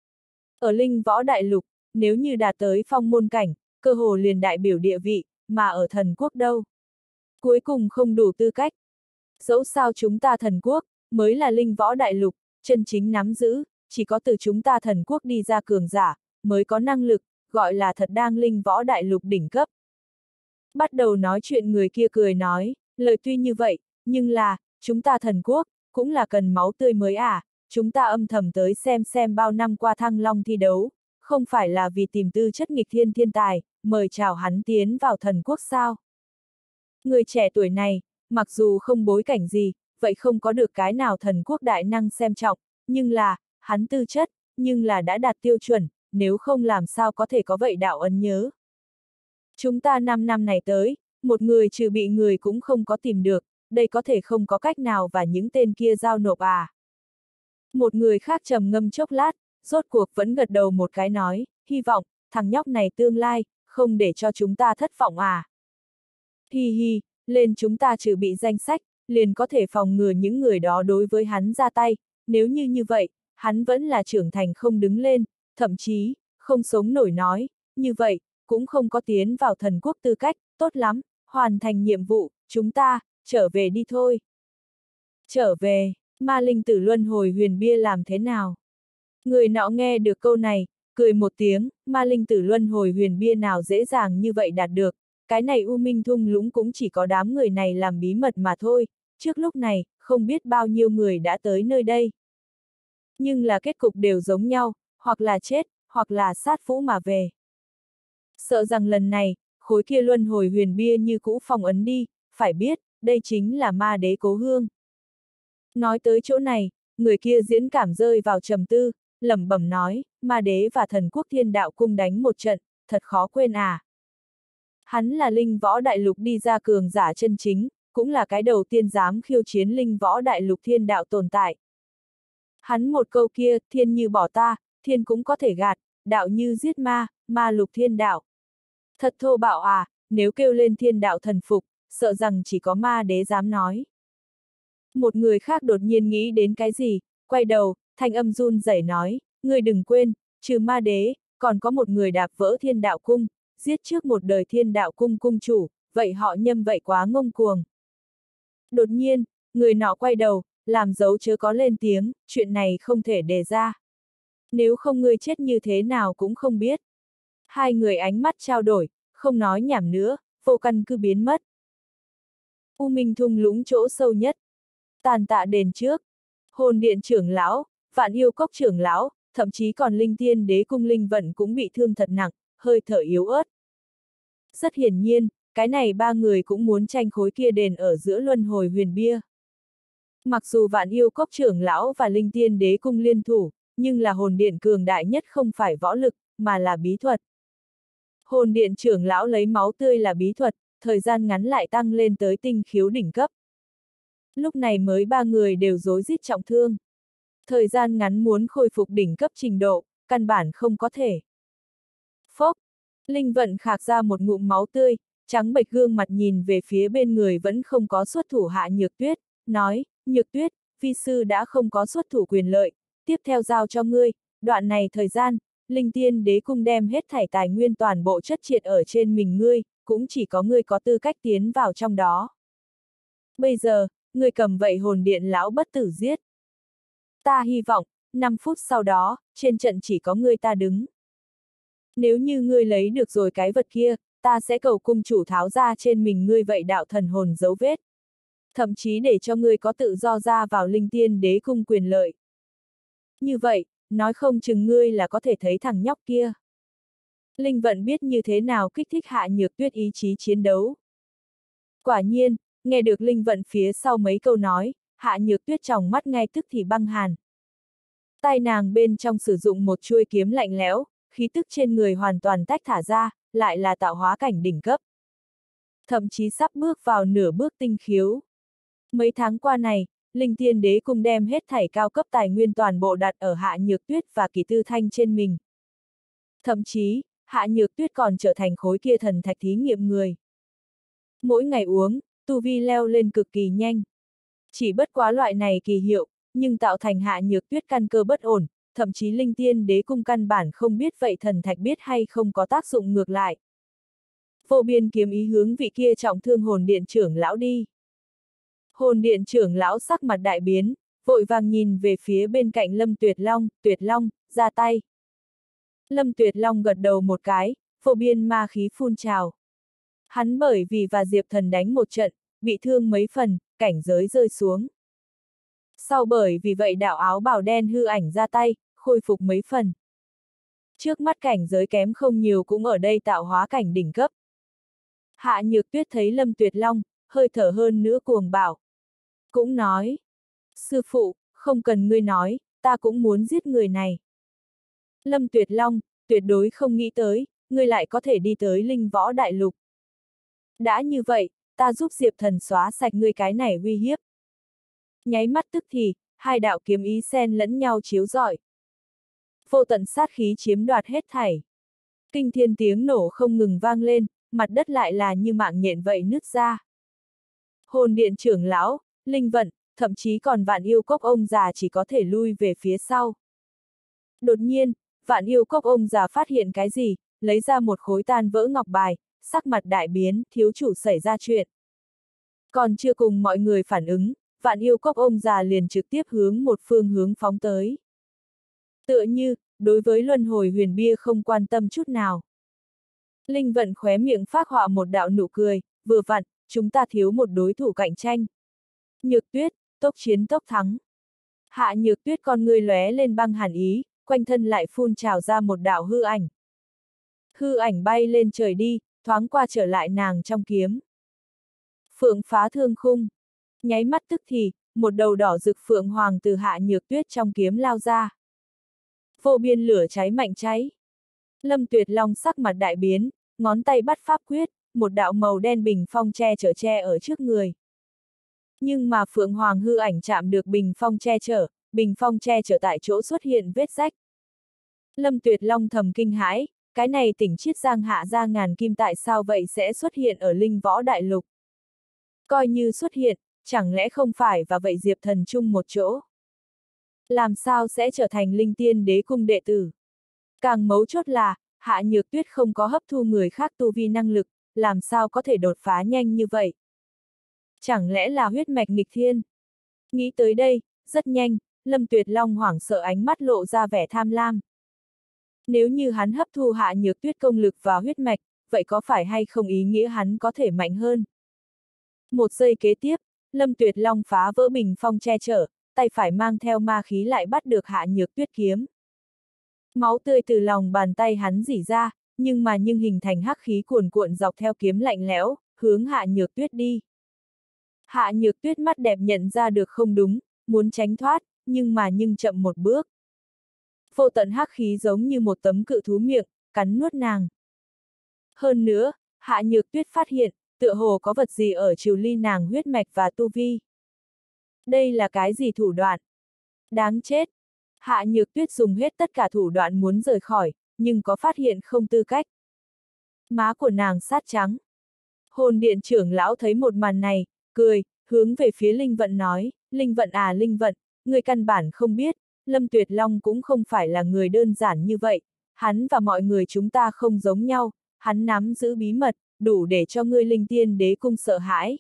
Ở linh võ đại lục, nếu như đạt tới phong môn cảnh, cơ hồ liền đại biểu địa vị, mà ở thần quốc đâu. Cuối cùng không đủ tư cách. Dẫu sao chúng ta thần quốc, mới là linh võ đại lục, chân chính nắm giữ, chỉ có từ chúng ta thần quốc đi ra cường giả, mới có năng lực, gọi là thật đang linh võ đại lục đỉnh cấp. Bắt đầu nói chuyện người kia cười nói, lời tuy như vậy, nhưng là, chúng ta thần quốc, cũng là cần máu tươi mới à, chúng ta âm thầm tới xem xem bao năm qua Thăng Long thi đấu, không phải là vì tìm tư chất nghịch thiên thiên tài, mời chào hắn tiến vào thần quốc sao. Người trẻ tuổi này, mặc dù không bối cảnh gì, vậy không có được cái nào thần quốc đại năng xem trọng, nhưng là, hắn tư chất, nhưng là đã đạt tiêu chuẩn, nếu không làm sao có thể có vậy đạo ấn nhớ. Chúng ta năm năm này tới, một người trừ bị người cũng không có tìm được, đây có thể không có cách nào và những tên kia giao nộp à. Một người khác trầm ngâm chốc lát, rốt cuộc vẫn gật đầu một cái nói, hy vọng, thằng nhóc này tương lai, không để cho chúng ta thất vọng à. Hi hi, lên chúng ta trừ bị danh sách, liền có thể phòng ngừa những người đó đối với hắn ra tay, nếu như như vậy, hắn vẫn là trưởng thành không đứng lên, thậm chí, không sống nổi nói, như vậy, cũng không có tiến vào thần quốc tư cách, tốt lắm, hoàn thành nhiệm vụ, chúng ta, trở về đi thôi. Trở về, ma linh tử luân hồi huyền bia làm thế nào? Người nọ nghe được câu này, cười một tiếng, ma linh tử luân hồi huyền bia nào dễ dàng như vậy đạt được, cái này U Minh thung lũng cũng chỉ có đám người này làm bí mật mà thôi, trước lúc này, không biết bao nhiêu người đã tới nơi đây. Nhưng là kết cục đều giống nhau, hoặc là chết, hoặc là sát phũ mà về. Sợ rằng lần này, khối kia luân hồi huyền bia như cũ phong ấn đi, phải biết, đây chính là ma đế cố hương. Nói tới chỗ này, người kia diễn cảm rơi vào trầm tư, lẩm bẩm nói, ma đế và thần quốc thiên đạo cung đánh một trận, thật khó quên à. Hắn là linh võ đại lục đi ra cường giả chân chính, cũng là cái đầu tiên dám khiêu chiến linh võ đại lục thiên đạo tồn tại. Hắn một câu kia, thiên như bỏ ta, thiên cũng có thể gạt, đạo như giết ma, ma lục thiên đạo. Thật thô bạo à, nếu kêu lên thiên đạo thần phục, sợ rằng chỉ có ma đế dám nói. Một người khác đột nhiên nghĩ đến cái gì, quay đầu, thanh âm run rẩy nói, ngươi đừng quên, trừ ma đế, còn có một người đạp vỡ thiên đạo cung, giết trước một đời thiên đạo cung cung chủ, vậy họ Nhâm vậy quá ngông cuồng. Đột nhiên, người nọ quay đầu, làm dấu chớ có lên tiếng, chuyện này không thể đề ra. Nếu không ngươi chết như thế nào cũng không biết. Hai người ánh mắt trao đổi, không nói nhảm nữa, vô căn cứ biến mất. U Minh thung lũng chỗ sâu nhất. Tàn tạ đền trước. Hồn điện trưởng lão, Vạn Yêu Cốc trưởng lão, thậm chí còn Linh Tiên Đế cung Linh Vận cũng bị thương thật nặng, hơi thở yếu ớt. Rất hiển nhiên, cái này ba người cũng muốn tranh khối kia đền ở giữa luân hồi huyền bia. Mặc dù Vạn Yêu Cốc trưởng lão và Linh Tiên Đế cung liên thủ, nhưng là hồn điện cường đại nhất không phải võ lực, mà là bí thuật. Hồn điện trưởng lão lấy máu tươi là bí thuật, thời gian ngắn lại tăng lên tới tinh khiếu đỉnh cấp. Lúc này mới ba người đều rối rít trọng thương. Thời gian ngắn muốn khôi phục đỉnh cấp trình độ, căn bản không có thể. Phốc, Linh Vận khạc ra một ngụm máu tươi, trắng bệch gương mặt nhìn về phía bên người vẫn không có xuất thủ Hạ Nhược Tuyết, nói, Nhược Tuyết, vi sư đã không có xuất thủ quyền lợi, tiếp theo giao cho ngươi, đoạn này thời gian, Linh Tiên Đế cung đem hết thảy tài nguyên toàn bộ chất triệt ở trên mình ngươi, cũng chỉ có ngươi có tư cách tiến vào trong đó. Bây giờ, ngươi cầm vậy hồn điện lão bất tử giết. Ta hy vọng, năm phút sau đó, trên trận chỉ có ngươi ta đứng. Nếu như ngươi lấy được rồi cái vật kia, ta sẽ cầu cung chủ tháo ra trên mình ngươi vậy đạo thần hồn dấu vết. Thậm chí để cho ngươi có tự do ra vào Linh Tiên Đế cung quyền lợi. Như vậy, nói không chừng ngươi là có thể thấy thằng nhóc kia. Linh Vận biết như thế nào kích thích Hạ Nhược Tuyết ý chí chiến đấu. Quả nhiên, nghe được Linh Vận phía sau mấy câu nói, Hạ Nhược Tuyết tròng mắt ngay tức thì băng hàn. Tay nàng bên trong sử dụng một chuôi kiếm lạnh lẽo, khí tức trên người hoàn toàn tách thả ra, lại là tạo hóa cảnh đỉnh cấp. Thậm chí sắp bước vào nửa bước tinh khiếu. Mấy tháng qua này, Linh Tiên Đế cung đem hết thảy cao cấp tài nguyên toàn bộ đặt ở Hạ Nhược Tuyết và Kỳ Tư Thanh trên mình. Thậm chí, Hạ Nhược Tuyết còn trở thành khối kia thần thạch thí nghiệm người. Mỗi ngày uống, tu vi leo lên cực kỳ nhanh. Chỉ bất quá loại này kỳ hiệu, nhưng tạo thành Hạ Nhược Tuyết căn cơ bất ổn, thậm chí Linh Tiên Đế cung căn bản không biết vậy thần thạch biết hay không có tác dụng ngược lại. Vô biên kiếm ý hướng vị kia trọng thương hồn điện trưởng lão đi. Hồn điện trưởng lão sắc mặt đại biến, vội vàng nhìn về phía bên cạnh Lâm Tuyệt Long, Tuyệt Long, ra tay. Lâm Tuyệt Long gật đầu một cái, vô biên ma khí phun trào. Hắn bởi vì và Diệp Thần đánh một trận, bị thương mấy phần, cảnh giới rơi xuống. Sau bởi vì vậy đạo áo bào đen hư ảnh ra tay, khôi phục mấy phần. Trước mắt cảnh giới kém không nhiều cũng ở đây tạo hóa cảnh đỉnh cấp. Hạ Nhược Tuyết thấy Lâm Tuyệt Long, hơi thở hơn nữa cuồng bảo. Cũng nói, sư phụ, không cần ngươi nói, ta cũng muốn giết người này. Lâm Tuyệt Long, tuyệt đối không nghĩ tới, ngươi lại có thể đi tới linh võ đại lục. Đã như vậy, ta giúp Diệp Thần xóa sạch ngươi cái này uy hiếp. Nháy mắt tức thì, hai đạo kiếm ý xen lẫn nhau chiếu rọi. Vô tận sát khí chiếm đoạt hết thảy. Kinh thiên tiếng nổ không ngừng vang lên, mặt đất lại là như mạng nhện vậy nứt ra. Hồn điện trưởng lão, Linh Vận, thậm chí còn Vạn Yêu Cốc ông già chỉ có thể lui về phía sau. Đột nhiên, Vạn Yêu Cốc ông già phát hiện cái gì, lấy ra một khối tan vỡ ngọc bài, sắc mặt đại biến, thiếu chủ xảy ra chuyện. Còn chưa cùng mọi người phản ứng, Vạn Yêu Cốc ông già liền trực tiếp hướng một phương hướng phóng tới. Tựa như, đối với luân hồi huyền bia không quan tâm chút nào. Linh Vận khóe miệng phác họa một đạo nụ cười, vừa vặn, chúng ta thiếu một đối thủ cạnh tranh. Nhược Tuyết, tốc chiến tốc thắng. Hạ Nhược Tuyết con ngươi lóe lên băng hàn ý, quanh thân lại phun trào ra một đạo hư ảnh. Hư ảnh bay lên trời đi, thoáng qua trở lại nàng trong kiếm. Phượng phá thương khung. Nháy mắt tức thì, một đầu đỏ rực phượng hoàng từ Hạ Nhược Tuyết trong kiếm lao ra. Vô biên lửa cháy mạnh cháy. Lâm Tuyệt Long sắc mặt đại biến, ngón tay bắt pháp quyết, một đạo màu đen bình phong che chở che ở trước người. Nhưng mà Phượng Hoàng hư ảnh chạm được bình phong che chở, bình phong che chở tại chỗ xuất hiện vết rách. Lâm Tuyệt Long thầm kinh hãi, cái này tỉnh Chiết Giang hạ ra ngàn kim tại sao vậy sẽ xuất hiện ở Linh Võ Đại Lục. Coi như xuất hiện, chẳng lẽ không phải và vậy Diệp Thần chung một chỗ. Làm sao sẽ trở thành Linh Tiên Đế cung đệ tử. Càng mấu chốt là, Hạ Nhược Tuyết không có hấp thu người khác tu vi năng lực, làm sao có thể đột phá nhanh như vậy. Chẳng lẽ là huyết mạch nghịch thiên? Nghĩ tới đây, rất nhanh, Lâm Tuyệt Long hoảng sợ ánh mắt lộ ra vẻ tham lam. Nếu như hắn hấp thu Hạ Nhược Tuyết công lực và huyết mạch, vậy có phải hay không ý nghĩa hắn có thể mạnh hơn? Một giây kế tiếp, Lâm Tuyệt Long phá vỡ bình phong che chở, tay phải mang theo ma khí lại bắt được Hạ Nhược Tuyết kiếm. Máu tươi từ lòng bàn tay hắn rỉ ra, nhưng mà nhưng hình thành hắc khí cuồn cuộn dọc theo kiếm lạnh lẽo, hướng Hạ Nhược Tuyết đi. Hạ Nhược Tuyết mắt đẹp nhận ra được không đúng, muốn tránh thoát, nhưng mà nhưng chậm một bước. Vô tận hắc khí giống như một tấm cự thú miệng, cắn nuốt nàng. Hơn nữa, Hạ Nhược Tuyết phát hiện, tựa hồ có vật gì ở trừ ly nàng huyết mạch và tu vi. Đây là cái gì thủ đoạn? Đáng chết! Hạ Nhược Tuyết dùng hết tất cả thủ đoạn muốn rời khỏi, nhưng có phát hiện không tư cách. Má của nàng sát trắng. Hồn điện trưởng lão thấy một màn này, cười, hướng về phía Linh Vận nói, Linh Vận à Linh Vận, người căn bản không biết, Lâm Tuyệt Long cũng không phải là người đơn giản như vậy, hắn và mọi người chúng ta không giống nhau, hắn nắm giữ bí mật, đủ để cho ngươi Linh Tiên Đế cung sợ hãi.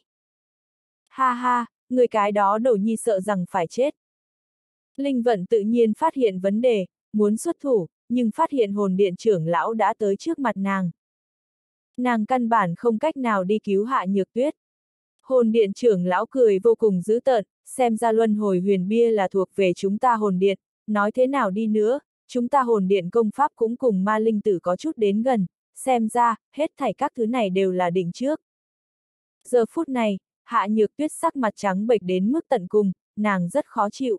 Ha ha, người cái đó đồ nhi sợ rằng phải chết. Linh Vận tự nhiên phát hiện vấn đề, muốn xuất thủ, nhưng phát hiện hồn điện trưởng lão đã tới trước mặt nàng. Nàng căn bản không cách nào đi cứu Hạ Nhược Tuyết. Hồn điện trưởng lão cười vô cùng dữ tợn, xem ra luân hồi huyền bia là thuộc về chúng ta hồn điện, nói thế nào đi nữa, chúng ta hồn điện công pháp cũng cùng ma linh tử có chút đến gần, xem ra, hết thảy các thứ này đều là định trước. Giờ phút này, Hạ Nhược Tuyết sắc mặt trắng bệch đến mức tận cùng, nàng rất khó chịu.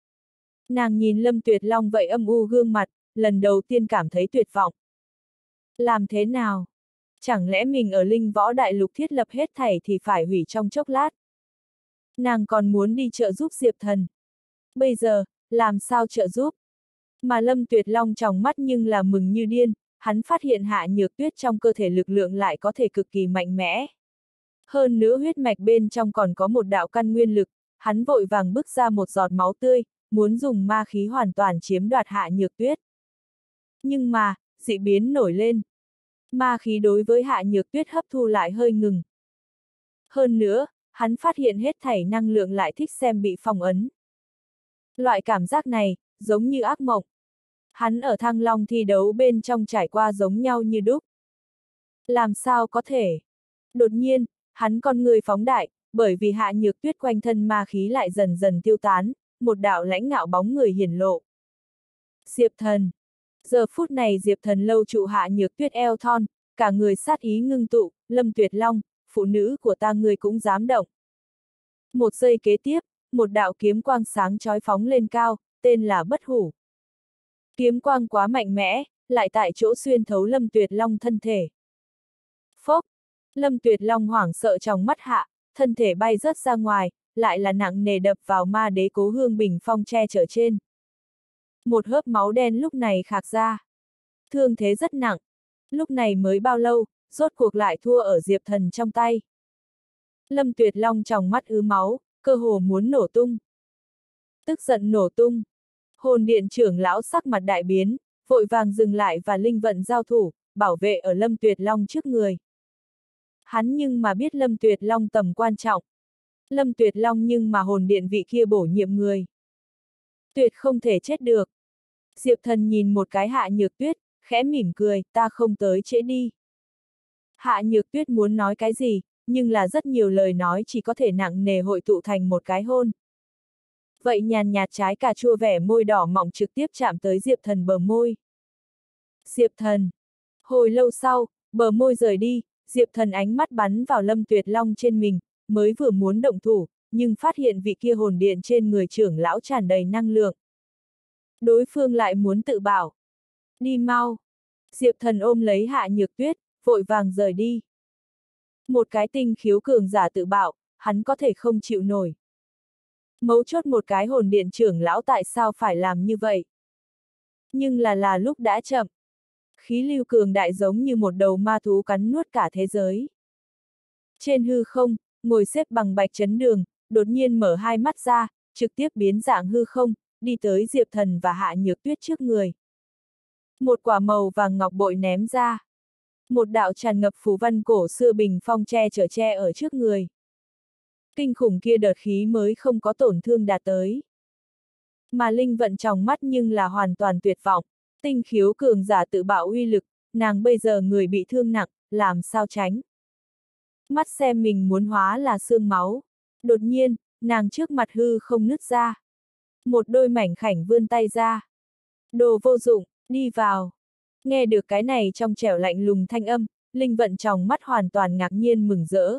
Nàng nhìn Lâm Tuyệt Long vậy âm u gương mặt, lần đầu tiên cảm thấy tuyệt vọng. Làm thế nào? Chẳng lẽ mình ở Linh Võ Đại Lục thiết lập hết thảy thì phải hủy trong chốc lát? Nàng còn muốn đi trợ giúp Diệp Thần. Bây giờ, làm sao trợ giúp? Mà Lâm Tuyệt Long trong mắt nhưng là mừng như điên, hắn phát hiện Hạ Nhược Tuyết trong cơ thể lực lượng lại có thể cực kỳ mạnh mẽ. Hơn nữa huyết mạch bên trong còn có một đạo căn nguyên lực, hắn vội vàng bức ra một giọt máu tươi, muốn dùng ma khí hoàn toàn chiếm đoạt Hạ Nhược Tuyết. Nhưng mà, dị biến nổi lên. Ma khí đối với Hạ Nhược Tuyết hấp thu lại hơi ngừng. Hơn nữa, hắn phát hiện hết thảy năng lượng lại thích xem bị phong ấn. Loại cảm giác này, giống như ác mộng. Hắn ở Thăng Long thi đấu bên trong trải qua giống nhau như đúc. Làm sao có thể? Đột nhiên, hắn con người phóng đại, bởi vì Hạ Nhược Tuyết quanh thân ma khí lại dần dần tiêu tán, một đạo lãnh ngạo bóng người hiển lộ. Diệp Thần. Giờ phút này Diệp Thần lâu trụ Hạ Nhược Tuyết eo thon, cả người sát ý ngưng tụ, Lâm Tuyệt Long, phụ nữ của ta ngươi cũng dám động. Một giây kế tiếp, một đạo kiếm quang sáng chói phóng lên cao, tên là Bất Hủ. Kiếm quang quá mạnh mẽ, lại tại chỗ xuyên thấu Lâm Tuyệt Long thân thể. Phốc! Lâm Tuyệt Long hoảng sợ trong mắt hạ, thân thể bay rớt ra ngoài, lại là nặng nề đập vào ma đế cố hương bình phong che chở trên. Một hớp máu đen lúc này khạc ra. Thương thế rất nặng. Lúc này mới bao lâu, rốt cuộc lại thua ở Diệp Thần trong tay. Lâm Tuyệt Long trong mắt ứ máu, cơ hồ muốn nổ tung. Tức giận nổ tung. Hồn điện trưởng lão sắc mặt đại biến, vội vàng dừng lại và linh vận giao thủ, bảo vệ ở Lâm Tuyệt Long trước người. Hắn nhưng mà biết Lâm Tuyệt Long tầm quan trọng. Lâm Tuyệt Long nhưng mà hồn điện vị kia bổ nhiệm người. Tuyệt không thể chết được. Diệp Thần nhìn một cái Hạ Nhược Tuyết, khẽ mỉm cười, ta không tới trễ đi. Hạ Nhược Tuyết muốn nói cái gì, nhưng là rất nhiều lời nói chỉ có thể nặng nề hội tụ thành một cái hôn. Vậy nhàn nhạt trái cà chua vẻ môi đỏ mọng trực tiếp chạm tới Diệp Thần bờ môi. Diệp Thần. Hồi lâu sau, bờ môi rời đi, Diệp Thần ánh mắt bắn vào Lâm Tuyệt Long trên mình, mới vừa muốn động thủ, nhưng phát hiện vị kia hồn điện trên người trưởng lão tràn đầy năng lượng. Đối phương lại muốn tự bảo. Đi mau. Diệp Thần ôm lấy Hạ Nhược Tuyết, vội vàng rời đi. Một cái tinh khiếu cường giả tự bạo, hắn có thể không chịu nổi. Mấu chốt một cái hồn điện trưởng lão tại sao phải làm như vậy? Nhưng là là lúc đã chậm. Khí lưu cường đại giống như một đầu ma thú cắn nuốt cả thế giới. Trên hư không, ngồi xếp bằng Bạch Chấn Đường, đột nhiên mở hai mắt ra, trực tiếp biến dạng hư không, đi tới Diệp Thần và Hạ Nhược Tuyết trước người. Một quả màu vàng ngọc bội ném ra. Một đạo tràn ngập phù văn cổ xưa bình phong che chở che ở trước người. Kinh khủng kia đợt khí mới không có tổn thương đạt tới. Mà Linh Vận trong mắt nhưng là hoàn toàn tuyệt vọng, tinh khiếu cường giả tự bạo uy lực, nàng bây giờ người bị thương nặng, làm sao tránh. Mắt xem mình muốn hóa là xương máu. Đột nhiên, nàng trước mặt hư không nứt ra. Một đôi mảnh khảnh vươn tay ra. Đồ vô dụng, đi vào. Nghe được cái này trong trẻo lạnh lùng thanh âm, Linh Vận trong mắt hoàn toàn ngạc nhiên mừng rỡ.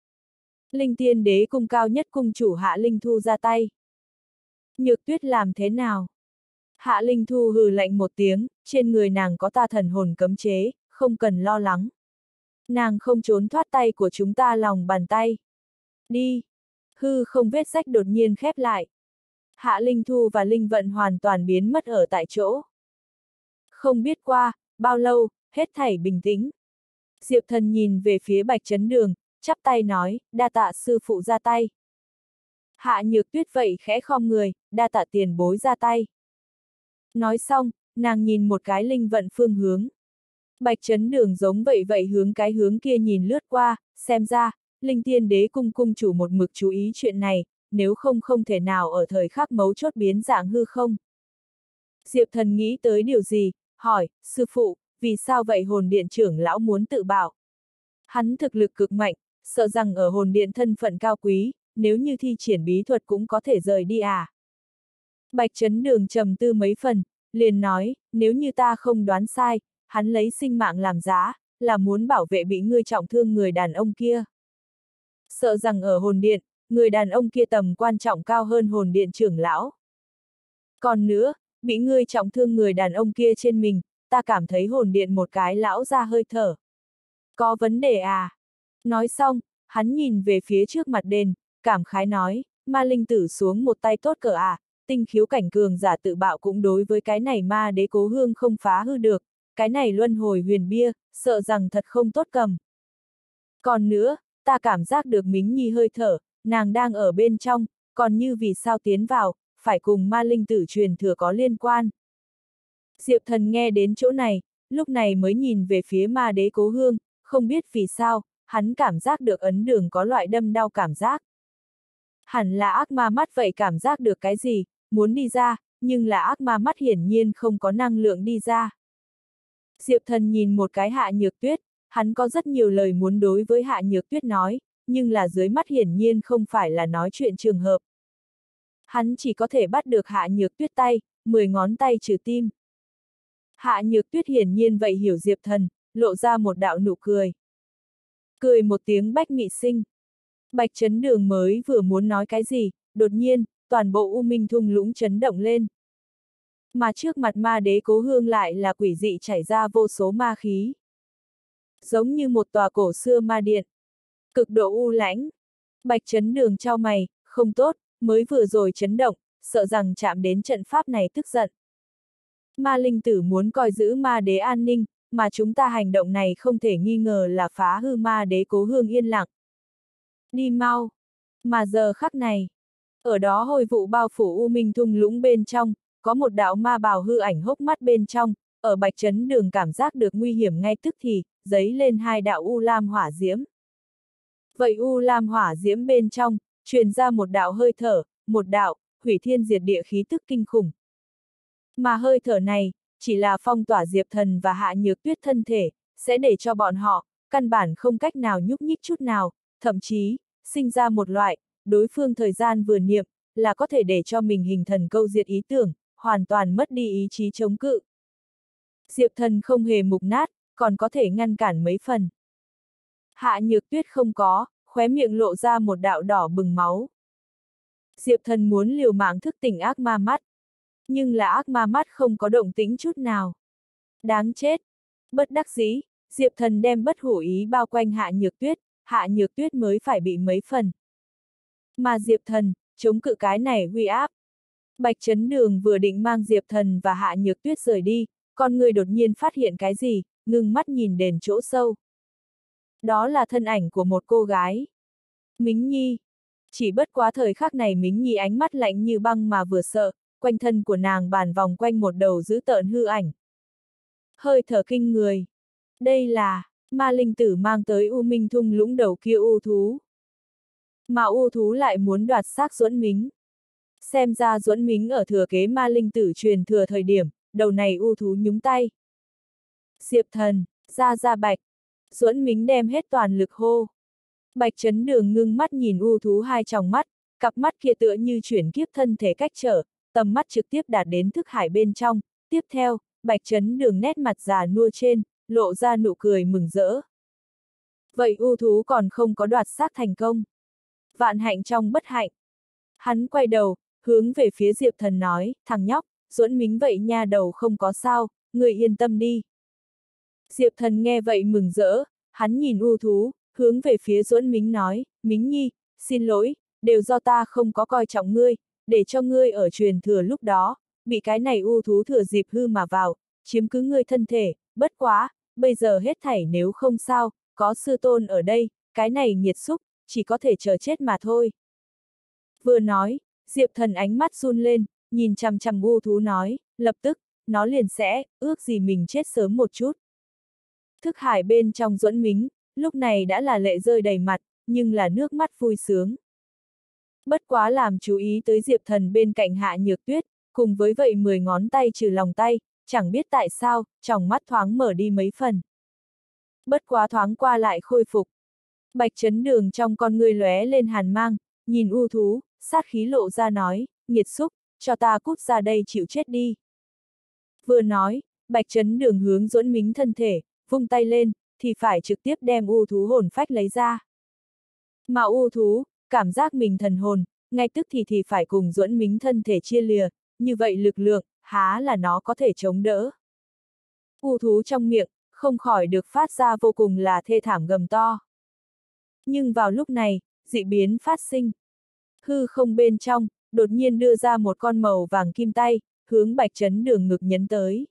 Linh Tiên Đế cung cao nhất cung chủ Hạ Linh Thu ra tay. Nhược Tuyết làm thế nào? Hạ Linh Thu hừ lạnh một tiếng, trên người nàng có ta thần hồn cấm chế, không cần lo lắng. Nàng không trốn thoát tay của chúng ta lòng bàn tay. Đi! Hư không vết rách đột nhiên khép lại. Hạ Linh Thu và Linh Vận hoàn toàn biến mất ở tại chỗ. Không biết qua, bao lâu, hết thảy bình tĩnh. Diệp Thần nhìn về phía Bạch Chấn Đường, chắp tay nói, đa tạ sư phụ ra tay. Hạ Nhược Tuyết vậy khẽ khom người, đa tạ tiền bối ra tay. Nói xong, nàng nhìn một cái Linh Vận phương hướng. Bạch Chấn Đường giống vậy vậy hướng cái hướng kia nhìn lướt qua, xem ra, Linh Tiên Đế cung cung chủ một mực chú ý chuyện này, nếu không không thể nào ở thời khắc mấu chốt biến dạng hư không. Diệp Thần nghĩ tới điều gì, hỏi, sư phụ, vì sao vậy hồn điện trưởng lão muốn tự bạo? Hắn thực lực cực mạnh, sợ rằng ở hồn điện thân phận cao quý, nếu như thi triển bí thuật cũng có thể rời đi à. Bạch Chấn Đường trầm tư mấy phần, liền nói, nếu như ta không đoán sai, hắn lấy sinh mạng làm giá, là muốn bảo vệ bị ngươi trọng thương người đàn ông kia. Sợ rằng ở hồn điện, người đàn ông kia tầm quan trọng cao hơn hồn điện trưởng lão. Còn nữa, bị ngươi trọng thương người đàn ông kia trên mình, ta cảm thấy hồn điện một cái lão ra hơi thở. Có vấn đề à? Nói xong, hắn nhìn về phía trước mặt đền, cảm khái nói, ma linh tử xuống một tay tốt cỡ à, tinh khiếu cảnh cường giả tự bạo cũng đối với cái này ma đế cố hương không phá hư được, cái này luân hồi huyền bia, sợ rằng thật không tốt cầm. Còn nữa, ta cảm giác được Mính Nhi hơi thở, nàng đang ở bên trong, còn như vì sao tiến vào, phải cùng ma linh tử truyền thừa có liên quan. Diệp Thần nghe đến chỗ này, lúc này mới nhìn về phía ma đế cố hương, không biết vì sao, hắn cảm giác được ấn đường có loại đâm đau cảm giác. Hẳn là ác ma mắt vậy cảm giác được cái gì, muốn đi ra, nhưng là ác ma mắt hiển nhiên không có năng lượng đi ra. Diệp Thần nhìn một cái Hạ Nhược Tuyết, hắn có rất nhiều lời muốn đối với Hạ Nhược Tuyết nói, nhưng là dưới mắt hiển nhiên không phải là nói chuyện trường hợp. Hắn chỉ có thể bắt được Hạ Nhược Tuyết tay, mười ngón tay trừ tim. Hạ Nhược Tuyết hiển nhiên vậy hiểu Diệp Thần, lộ ra một đạo nụ cười. Cười một tiếng bách mị sinh. Bạch Chấn Đường mới vừa muốn nói cái gì, đột nhiên, toàn bộ U Minh thung lũng chấn động lên. Mà trước mặt ma đế cố hương lại là quỷ dị chảy ra vô số ma khí. Giống như một tòa cổ xưa ma điện. Cực độ u lãnh. Bạch Chấn Đường chau mày, không tốt, mới vừa rồi chấn động, sợ rằng chạm đến trận pháp này tức giận. Ma linh tử muốn coi giữ ma đế an ninh, mà chúng ta hành động này không thể nghi ngờ là phá hư ma đế cố hương yên lặng. Đi mau. Mà giờ khắc này, ở đó hôi vụ bao phủ U Minh thung lũng bên trong, có một đạo ma bào hư ảnh hốc mắt bên trong, ở Bạch Chấn Đường cảm giác được nguy hiểm ngay tức thì, giấy lên hai đạo u lam hỏa diễm. Vậy u lam hỏa diễm bên trong, truyền ra một đạo hơi thở, một đạo, hủy thiên diệt địa khí tức kinh khủng. Mà hơi thở này, chỉ là phong tỏa Diệp Thần và Hạ Nhược Tuyết thân thể, sẽ để cho bọn họ, căn bản không cách nào nhúc nhích chút nào, thậm chí, sinh ra một loại, đối phương thời gian vừa niệm, là có thể để cho mình hình thần câu diệt ý tưởng, hoàn toàn mất đi ý chí chống cự. Diệp Thần không hề mục nát, còn có thể ngăn cản mấy phần. Hạ Nhược Tuyết không có, khóe miệng lộ ra một đạo đỏ bừng máu. Diệp Thần muốn liều mạng thức tỉnh ác ma mắt. Nhưng là ác ma mắt không có động tĩnh chút nào. Đáng chết. Bất đắc dĩ, Diệp Thần đem bất hủ ý bao quanh Hạ Nhược Tuyết, Hạ Nhược Tuyết mới phải bị mấy phần. Mà Diệp Thần, chống cự cái này uy áp. Bạch Chấn Đường vừa định mang Diệp Thần và Hạ Nhược Tuyết rời đi, con người đột nhiên phát hiện cái gì, ngưng mắt nhìn đền chỗ sâu. Đó là thân ảnh của một cô gái. Mính Nhi. Chỉ bất quá thời khắc này Mính Nhi ánh mắt lạnh như băng mà vừa sợ, quanh thân của nàng bàn vòng quanh một đầu dữ tợn hư ảnh. Hơi thở kinh người. Đây là, ma linh tử mang tới U Minh thung lũng đầu kia u thú. Mà u thú lại muốn đoạt xác Duẫn Mính. Xem ra Duẫn Mính ở thừa kế ma linh tử truyền thừa thời điểm, đầu này u thú nhúng tay. Diệp Thần, ra ra Bạch. Duẫn Mính đem hết toàn lực hô. Bạch Chấn Đường ngưng mắt nhìn u thú hai tròng mắt, cặp mắt kia tựa như chuyển kiếp thân thể cách trở, tầm mắt trực tiếp đạt đến thức hải bên trong. Tiếp theo, Bạch Chấn Đường nét mặt già nua trên, lộ ra nụ cười mừng rỡ. Vậy u thú còn không có đoạt xác thành công. Vạn hạnh trong bất hạnh. Hắn quay đầu, hướng về phía Diệp Thần nói, thằng nhóc, Duẫn Mính vậy nha đầu không có sao, người yên tâm đi. Diệp Thần nghe vậy mừng rỡ, hắn nhìn u thú, hướng về phía Duẫn Mính nói, Mính Nhi, xin lỗi, đều do ta không có coi trọng ngươi, để cho ngươi ở truyền thừa lúc đó, bị cái này u thú thừa dịp hư mà vào, chiếm cứ ngươi thân thể, bất quá, bây giờ hết thảy nếu không sao, có sư tôn ở đây, cái này nghiệt xúc, chỉ có thể chờ chết mà thôi. Vừa nói, Diệp Thần ánh mắt run lên, nhìn chằm chằm u thú nói, lập tức, nó liền sẽ, ước gì mình chết sớm một chút. Thức hải bên trong Duẫn Mính, lúc này đã là lệ rơi đầy mặt, nhưng là nước mắt vui sướng. Bất quá làm chú ý tới Diệp Thần bên cạnh Hạ Nhược Tuyết, cùng với vậy mười ngón tay trừ lòng tay, chẳng biết tại sao, tròng mắt thoáng mở đi mấy phần. Bất quá thoáng qua lại khôi phục. Bạch Chấn Đường trong con ngươi lóe lên hàn mang, nhìn u thú, sát khí lộ ra nói, nghiệt xúc, cho ta cút ra đây chịu chết đi. Vừa nói, Bạch Chấn Đường hướng Duẫn Mính thân thể, vung tay lên, thì phải trực tiếp đem u thú hồn phách lấy ra. Mà u thú, cảm giác mình thần hồn, ngay tức thì thì phải cùng Duẫn Mính thân thể chia lìa, như vậy lực lượng, há là nó có thể chống đỡ. U thú trong miệng, không khỏi được phát ra vô cùng là thê thảm gầm to. Nhưng vào lúc này, dị biến phát sinh. Hư không bên trong, đột nhiên đưa ra một con màu vàng kim tay, hướng Bạch Chấn Đường ngực nhấn tới.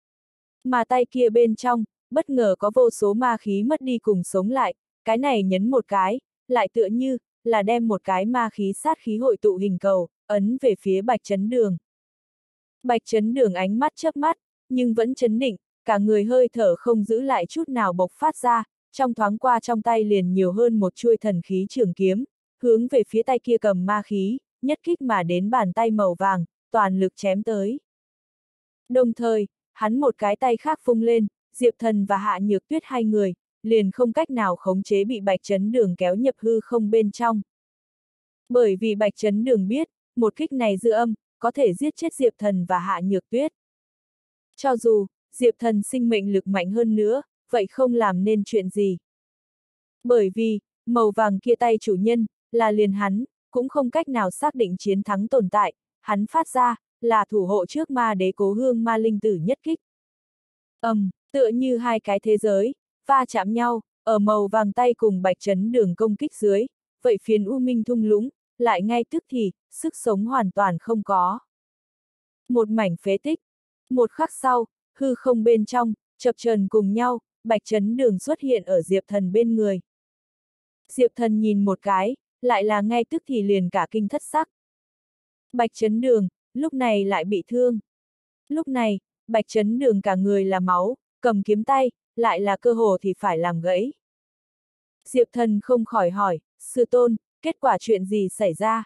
Mà tay kia bên trong, bất ngờ có vô số ma khí mất đi cùng sống lại, cái này nhấn một cái, lại tựa như, là đem một cái ma khí sát khí hội tụ hình cầu, ấn về phía Bạch Chấn Đường. Bạch Chấn Đường ánh mắt chớp mắt, nhưng vẫn chấn định, cả người hơi thở không giữ lại chút nào bộc phát ra, trong thoáng qua trong tay liền nhiều hơn một chuôi thần khí trường kiếm, hướng về phía tay kia cầm ma khí, nhất kích mà đến bàn tay màu vàng, toàn lực chém tới. Đồng thời, hắn một cái tay khác vung lên, Diệp Thần và Hạ Nhược Tuyết hai người, liền không cách nào khống chế bị Bạch Chấn Đường kéo nhập hư không bên trong. Bởi vì Bạch Chấn Đường biết, một kích này dư âm, có thể giết chết Diệp Thần và Hạ Nhược Tuyết. Cho dù, Diệp Thần sinh mệnh lực mạnh hơn nữa, vậy không làm nên chuyện gì. Bởi vì, màu vàng kia tay chủ nhân, là liền hắn, cũng không cách nào xác định chiến thắng tồn tại, hắn phát ra, là thủ hộ trước ma đế Cố Hương ma linh tử nhất kích. Ầm, um, tựa như hai cái thế giới, va chạm nhau, ở màu vàng tay cùng Bạch Chấn Đường công kích dưới, vậy phiến U Minh thung lũng, lại ngay tức thì, sức sống hoàn toàn không có. Một mảnh phế tích. Một khắc sau, hư không bên trong, chập chờn cùng nhau, Bạch Chấn Đường xuất hiện ở Diệp Thần bên người. Diệp Thần nhìn một cái, lại là ngay tức thì liền cả kinh thất sắc. Bạch Chấn Đường, lúc này lại bị thương. Lúc này, Bạch Chấn Đường cả người là máu, cầm kiếm tay, lại là cơ hồ thì phải làm gãy. Diệp Thần không khỏi hỏi, sư tôn, kết quả chuyện gì xảy ra?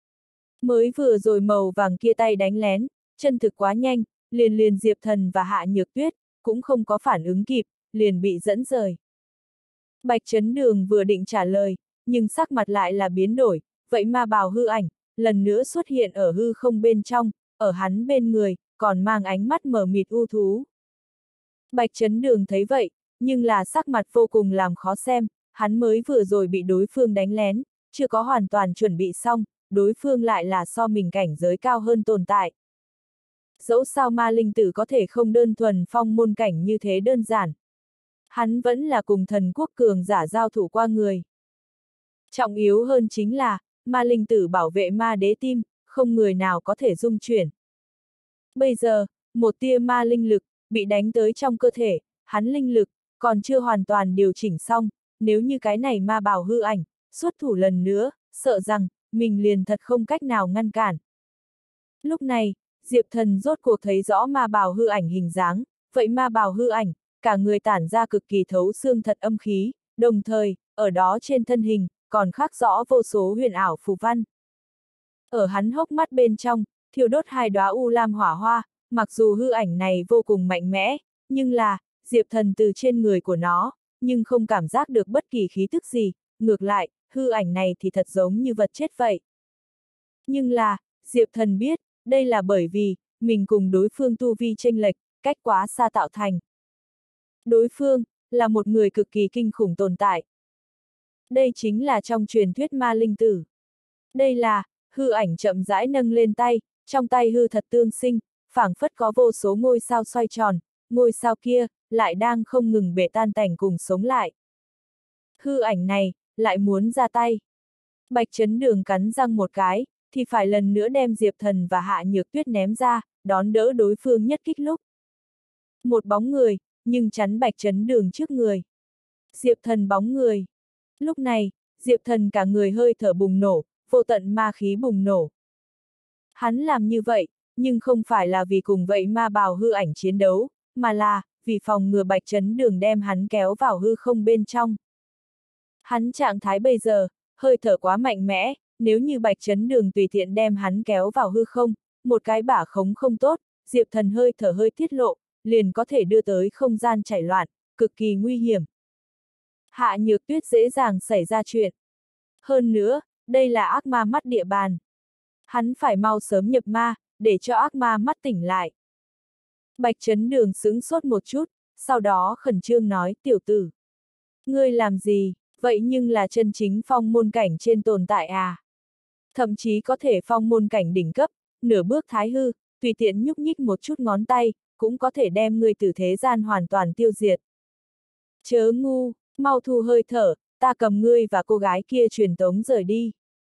Mới vừa rồi màu vàng kia tay đánh lén, chân thực quá nhanh, liền liền Diệp Thần và Hạ Nhược Tuyết, cũng không có phản ứng kịp, liền bị dẫn rời. Bạch Chấn Đường vừa định trả lời, nhưng sắc mặt lại là biến đổi, vậy ma bào hư ảnh, lần nữa xuất hiện ở hư không bên trong, ở hắn bên người, còn mang ánh mắt mờ mịt u thú. Bạch Chấn Đường thấy vậy, nhưng là sắc mặt vô cùng làm khó xem, hắn mới vừa rồi bị đối phương đánh lén, chưa có hoàn toàn chuẩn bị xong, đối phương lại là so mình cảnh giới cao hơn tồn tại. Dẫu sao ma linh tử có thể không đơn thuần phong môn cảnh như thế đơn giản. Hắn vẫn là cùng thần quốc cường giả giao thủ qua người. Trọng yếu hơn chính là, ma linh tử bảo vệ ma đế tim, không người nào có thể dung chuyển. Bây giờ, một tia ma linh lực, bị đánh tới trong cơ thể, hắn linh lực, còn chưa hoàn toàn điều chỉnh xong, nếu như cái này ma bảo hư ảnh, xuất thủ lần nữa, sợ rằng, mình liền thật không cách nào ngăn cản. Lúc này, Diệp Thần rốt cuộc thấy rõ ma bào hư ảnh hình dáng, vậy ma bào hư ảnh, cả người tản ra cực kỳ thấu xương thật âm khí, đồng thời, ở đó trên thân hình, còn khắc rõ vô số huyền ảo phù văn. Ở hắn hốc mắt bên trong, thiêu đốt hai đóa u lam hỏa hoa, mặc dù hư ảnh này vô cùng mạnh mẽ, nhưng là, Diệp Thần từ trên người của nó, nhưng không cảm giác được bất kỳ khí tức gì, ngược lại, hư ảnh này thì thật giống như vật chết vậy. Nhưng là, Diệp Thần biết, đây là bởi vì, mình cùng đối phương tu vi chênh lệch, cách quá xa tạo thành. Đối phương, là một người cực kỳ kinh khủng tồn tại. Đây chính là trong truyền thuyết ma linh tử. Đây là, hư ảnh chậm rãi nâng lên tay, trong tay hư thật tương sinh, phảng phất có vô số ngôi sao xoay tròn, ngôi sao kia, lại đang không ngừng bể tan tành cùng sống lại. Hư ảnh này, lại muốn ra tay. Bạch Chấn Đường cắn răng một cái, thì phải lần nữa đem Diệp Thần và Hạ Nhược Tuyết ném ra, đón đỡ đối phương nhất kích lúc. Một bóng người, nhưng chắn Bạch Chấn Đường trước người. Diệp Thần bóng người. Lúc này, Diệp Thần cả người hơi thở bùng nổ, vô tận ma khí bùng nổ. Hắn làm như vậy, nhưng không phải là vì cùng vậy ma bào hư ảnh chiến đấu, mà là, vì phòng ngừa Bạch Chấn Đường đem hắn kéo vào hư không bên trong. Hắn trạng thái bây giờ, hơi thở quá mạnh mẽ, nếu như Bạch Chấn Đường tùy tiện đem hắn kéo vào hư không, một cái bả khống không tốt, Diệp Thần hơi thở hơi tiết lộ, liền có thể đưa tới không gian chảy loạn, cực kỳ nguy hiểm. Hạ Nhược Tuyết dễ dàng xảy ra chuyện. Hơn nữa, đây là ác ma mắt địa bàn. Hắn phải mau sớm nhập ma, để cho ác ma mắt tỉnh lại. Bạch Chấn Đường sững sốt một chút, sau đó khẩn trương nói, tiểu tử. Ngươi làm gì, vậy nhưng là chân chính phong môn cảnh trên tồn tại à? Thậm chí có thể phong môn cảnh đỉnh cấp, nửa bước thái hư, tùy tiện nhúc nhích một chút ngón tay, cũng có thể đem ngươi từ thế gian hoàn toàn tiêu diệt. Chớ ngu, mau thu hơi thở, ta cầm ngươi và cô gái kia truyền tống rời đi.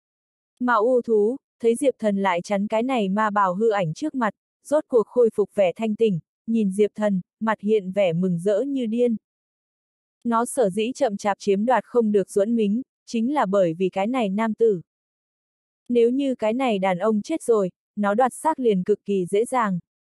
Mà u thú, thấy Diệp Thần lại chắn cái này ma bào hư ảnh trước mặt, rốt cuộc khôi phục vẻ thanh tỉnh, nhìn Diệp Thần, mặt hiện vẻ mừng rỡ như điên. Nó sở dĩ chậm chạp chiếm đoạt không được Duẫn Mính, chính là bởi vì cái này nam tử. Nếu như cái này đàn ông chết rồi, nó đoạt xác liền cực kỳ dễ dàng.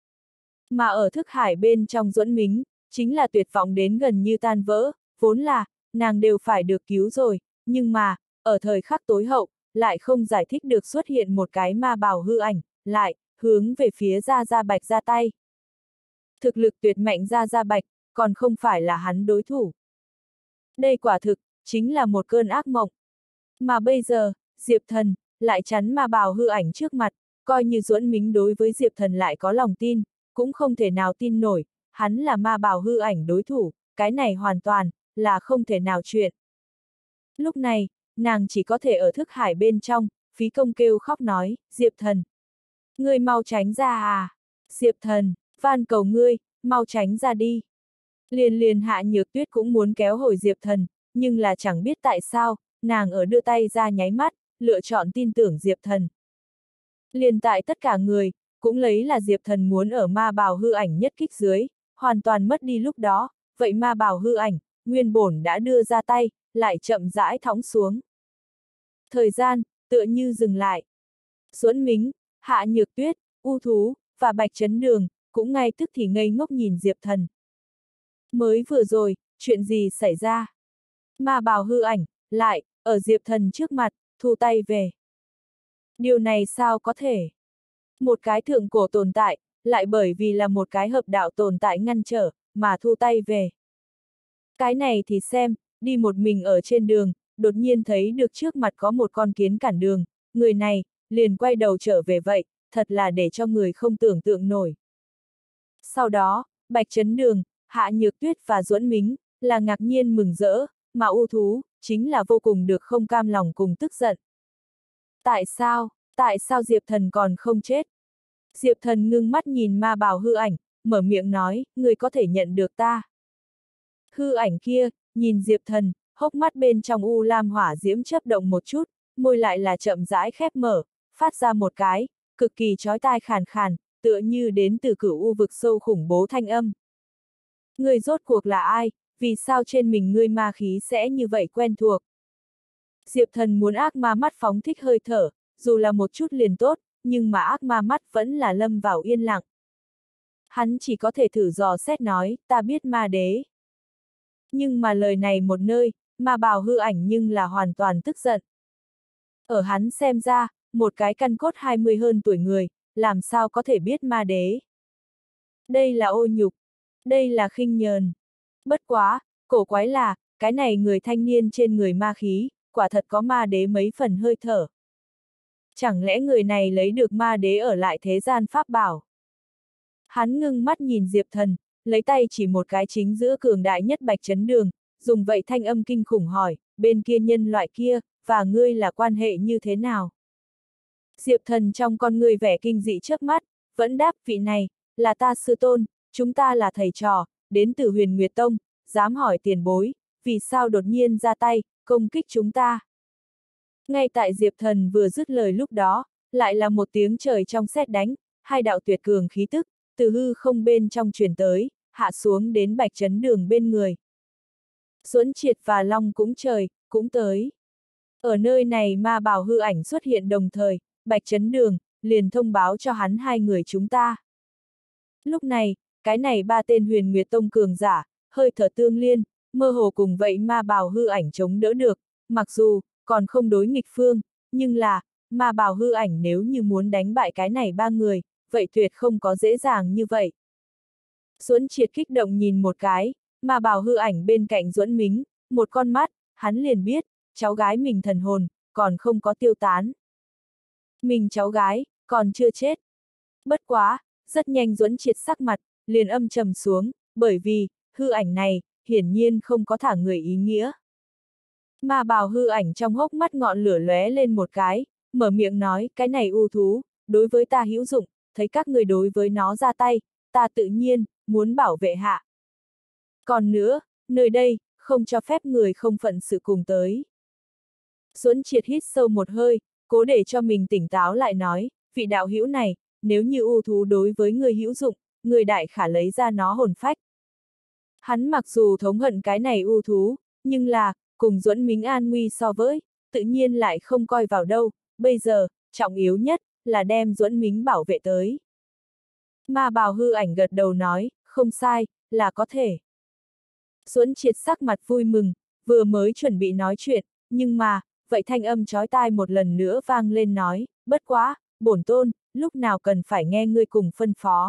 Mà ở thức hải bên trong Duẫn Mính, chính là tuyệt vọng đến gần như tan vỡ, vốn là, nàng đều phải được cứu rồi, nhưng mà, ở thời khắc tối hậu, lại không giải thích được xuất hiện một cái ma bào hư ảnh, lại, hướng về phía Gia Gia Bạch ra tay. Thực lực tuyệt mạnh Gia Gia Bạch, còn không phải là hắn đối thủ. Đây quả thực, chính là một cơn ác mộng. Mà bây giờ, Diệp Thần, lại chắn ma bào hư ảnh trước mặt, coi như Duẫn Mính đối với Diệp Thần lại có lòng tin, cũng không thể nào tin nổi, hắn là ma bào hư ảnh đối thủ, cái này hoàn toàn, là không thể nào chuyện. Lúc này, nàng chỉ có thể ở thức hải bên trong, phí công kêu khóc nói, Diệp Thần. Ngươi mau tránh ra à? Diệp Thần, van cầu ngươi, mau tránh ra đi. Liền liền Hạ Nhược Tuyết cũng muốn kéo hồi Diệp Thần, nhưng là chẳng biết tại sao, nàng ở đưa tay ra nháy mắt, lựa chọn tin tưởng Diệp Thần. Liền tại tất cả người, cũng lấy là Diệp Thần muốn ở ma bào hư ảnh nhất kích dưới, hoàn toàn mất đi lúc đó, vậy ma bào hư ảnh, nguyên bổn đã đưa ra tay, lại chậm rãi thõng xuống. Thời gian, tựa như dừng lại. Duẫn Mính, Hạ Nhược Tuyết, U Thú, và Bạch Chấn Đường, cũng ngay tức thì ngây ngốc nhìn Diệp Thần. Mới vừa rồi, chuyện gì xảy ra? Ma bào hư ảnh, lại, ở Diệp Thần trước mặt, thu tay về. Điều này sao có thể? Một cái thượng cổ tồn tại, lại bởi vì là một cái hợp đạo tồn tại ngăn trở, mà thu tay về. Cái này thì xem, đi một mình ở trên đường, đột nhiên thấy được trước mặt có một con kiến cản đường, người này, liền quay đầu trở về vậy, thật là để cho người không tưởng tượng nổi. Sau đó, Bạch Chấn Đường, Hạ Nhược Tuyết và Duẫn Mính, là ngạc nhiên mừng rỡ, mà U Thú, chính là vô cùng được không cam lòng cùng tức giận. Tại sao, tại sao Diệp Thần còn không chết? Diệp Thần ngưng mắt nhìn ma bào hư ảnh, mở miệng nói, người có thể nhận được ta. Hư ảnh kia, nhìn Diệp Thần, hốc mắt bên trong u lam hỏa diễm chớp động một chút, môi lại là chậm rãi khép mở, phát ra một cái, cực kỳ chói tai khàn khàn, tựa như đến từ cửu u vực sâu khủng bố thanh âm. Ngươi rốt cuộc là ai, vì sao trên mình ngươi ma khí sẽ như vậy quen thuộc? Diệp Thần muốn ác ma mắt phóng thích hơi thở, dù là một chút liền tốt, nhưng mà ác ma mắt vẫn là lâm vào yên lặng. Hắn chỉ có thể thử dò xét nói, ta biết ma đế. Nhưng mà lời này một nơi, ma bào hư ảnh nhưng là hoàn toàn tức giận. Ở hắn xem ra, một cái căn cốt hai mươi hơn tuổi người, làm sao có thể biết ma đế. Đây là ô nhục, đây là khinh nhờn. Bất quá, cổ quái là, cái này người thanh niên trên người ma khí, quả thật có ma đế mấy phần hơi thở. Chẳng lẽ người này lấy được ma đế ở lại thế gian pháp bảo? Hắn ngưng mắt nhìn Diệp Thần, lấy tay chỉ một cái chính giữa cường đại nhất bạch chấn đường, dùng vậy thanh âm kinh khủng hỏi, bên kia nhân loại kia, và ngươi là quan hệ như thế nào? Diệp Thần trong con người vẻ kinh dị trước mắt, vẫn đáp vị này, là ta sư tôn, chúng ta là thầy trò, đến từ Huyền Nguyệt Tông, dám hỏi tiền bối, vì sao đột nhiên ra tay, công kích chúng ta? Ngay tại Diệp Thần vừa dứt lời lúc đó, lại là một tiếng trời trong sét đánh, hai đạo tuyệt cường khí tức, từ hư không bên trong truyền tới, hạ xuống đến bạch chấn đường bên người. Duẫn Triệt và Long cũng trời, cũng tới. Ở nơi này ma bào hư ảnh xuất hiện đồng thời, bạch chấn đường, liền thông báo cho hắn hai người chúng ta. Lúc này, cái này ba tên Huyền Nguyệt Tông cường giả, hơi thở tương liên, mơ hồ cùng vậy ma bào hư ảnh chống đỡ được, mặc dù, còn không đối nghịch phương, nhưng là, ma bào hư ảnh nếu như muốn đánh bại cái này ba người, vậy tuyệt không có dễ dàng như vậy. Duẫn Triệt kích động nhìn một cái, ma bào hư ảnh bên cạnh Duẫn Mính, một con mắt, hắn liền biết, cháu gái mình thần hồn, còn không có tiêu tán. Mình cháu gái, còn chưa chết. Bất quá, rất nhanh Duẫn Triệt sắc mặt, liền âm trầm xuống, bởi vì, hư ảnh này, hiển nhiên không có thả người ý nghĩa. Ma bào hư ảnh trong hốc mắt ngọn lửa lóe lên một cái, mở miệng nói, cái này u thú, đối với ta hữu dụng, thấy các người đối với nó ra tay, ta tự nhiên, muốn bảo vệ hạ. Còn nữa, nơi đây, không cho phép người không phận sự cùng tới. Duẫn Triệt hít sâu một hơi, cố để cho mình tỉnh táo lại nói, vị đạo hữu này, nếu như u thú đối với người hữu dụng, người đại khả lấy ra nó hồn phách. Hắn mặc dù thống hận cái này u thú, nhưng là, cùng Duẫn Mính an nguy so với, tự nhiên lại không coi vào đâu, bây giờ, trọng yếu nhất, là đem Duẫn Mính bảo vệ tới. Ma bào hư ảnh gật đầu nói, không sai, là có thể. Duẫn Triệt sắc mặt vui mừng, vừa mới chuẩn bị nói chuyện, nhưng mà, vậy thanh âm chói tai một lần nữa vang lên nói, bất quá, bổn tôn, lúc nào cần phải nghe ngươi cùng phân phó.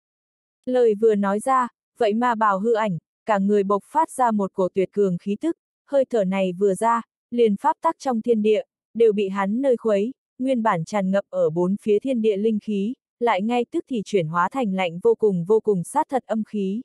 Lời vừa nói ra, vậy ma bào hư ảnh, cả người bộc phát ra một cổ tuyệt cường khí tức, hơi thở này vừa ra, liền pháp tắc trong thiên địa, đều bị hắn nơi khuấy, nguyên bản tràn ngập ở bốn phía thiên địa linh khí, lại ngay tức thì chuyển hóa thành lạnh vô cùng vô cùng sát thật âm khí.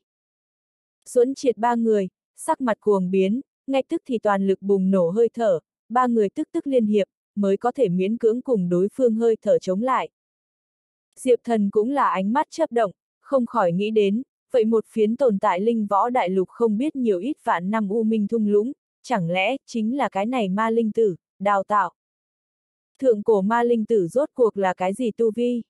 Duẫn Triệt ba người, sắc mặt cuồng biến, ngay tức thì toàn lực bùng nổ hơi thở, ba người tức tức liên hiệp, mới có thể miễn cưỡng cùng đối phương hơi thở chống lại. Diệp Thần cũng là ánh mắt chớp động, không khỏi nghĩ đến, vậy một phiến tồn tại linh võ đại lục không biết nhiều ít vạn năm u minh thung lũng, chẳng lẽ chính là cái này ma linh tử, đào tạo. Thượng cổ ma linh tử rốt cuộc là cái gì tu vi?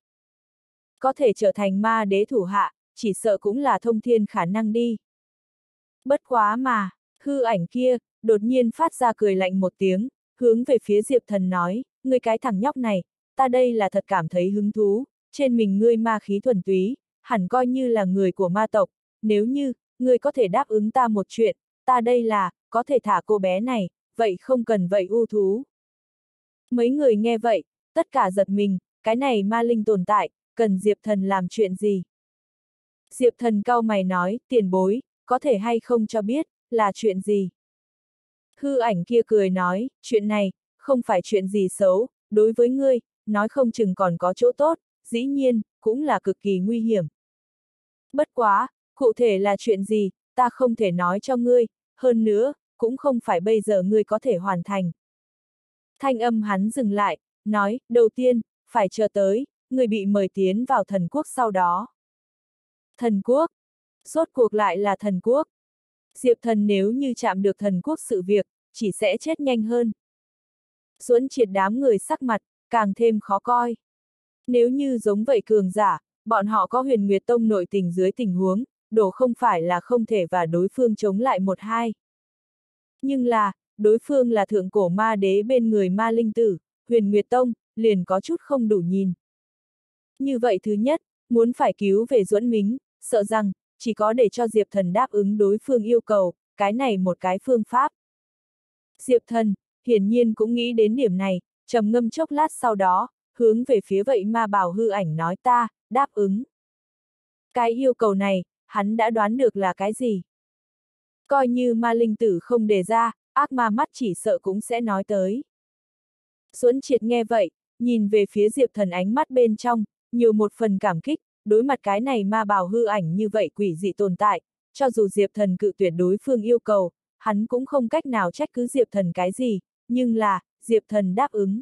Có thể trở thành ma đế thủ hạ, chỉ sợ cũng là thông thiên khả năng đi. Bất quá mà, hư ảnh kia, đột nhiên phát ra cười lạnh một tiếng, hướng về phía Diệp Thần nói, ngươi cái thằng nhóc này, ta đây là thật cảm thấy hứng thú, trên mình ngươi ma khí thuần túy, hẳn coi như là người của ma tộc, nếu như, ngươi có thể đáp ứng ta một chuyện, ta đây là, có thể thả cô bé này, vậy không cần vậy u thú. Mấy người nghe vậy, tất cả giật mình, cái này ma linh tồn tại, cần Diệp Thần làm chuyện gì? Diệp Thần cau mày nói, tiền bối, có thể hay không cho biết, là chuyện gì? Hư ảnh kia cười nói, chuyện này, không phải chuyện gì xấu, đối với ngươi, nói không chừng còn có chỗ tốt, dĩ nhiên, cũng là cực kỳ nguy hiểm. Bất quá, cụ thể là chuyện gì, ta không thể nói cho ngươi, hơn nữa, cũng không phải bây giờ ngươi có thể hoàn thành. Thanh âm hắn dừng lại, nói, đầu tiên, phải chờ tới, ngươi bị mời tiến vào thần quốc sau đó. Thần quốc? Rốt cuộc lại là thần quốc. Diệp Thần nếu như chạm được thần quốc sự việc, chỉ sẽ chết nhanh hơn. Duẫn Triệt đám người sắc mặt, càng thêm khó coi. Nếu như giống vậy cường giả, bọn họ có Huyền Nguyệt Tông nội tình dưới tình huống, đổ không phải là không thể và đối phương chống lại một hai. Nhưng là, đối phương là thượng cổ ma đế bên người ma linh tử, Huyền Nguyệt Tông, liền có chút không đủ nhìn. Như vậy thứ nhất, muốn phải cứu về Duẫn Mính, sợ rằng, chỉ có để cho Diệp Thần đáp ứng đối phương yêu cầu, cái này một cái phương pháp. Diệp Thần, hiển nhiên cũng nghĩ đến điểm này, trầm ngâm chốc lát sau đó, hướng về phía vậy ma bảo hư ảnh nói ta, đáp ứng. Cái yêu cầu này, hắn đã đoán được là cái gì. Coi như ma linh tử không đề ra, ác ma mắt chỉ sợ cũng sẽ nói tới. Duẫn Triệt nghe vậy, nhìn về phía Diệp Thần ánh mắt bên trong, nhiều một phần cảm kích, đối mặt cái này ma bảo hư ảnh như vậy quỷ dị tồn tại, cho dù Diệp Thần cự tuyệt đối phương yêu cầu, hắn cũng không cách nào trách cứ Diệp Thần cái gì, nhưng là, Diệp Thần đáp ứng.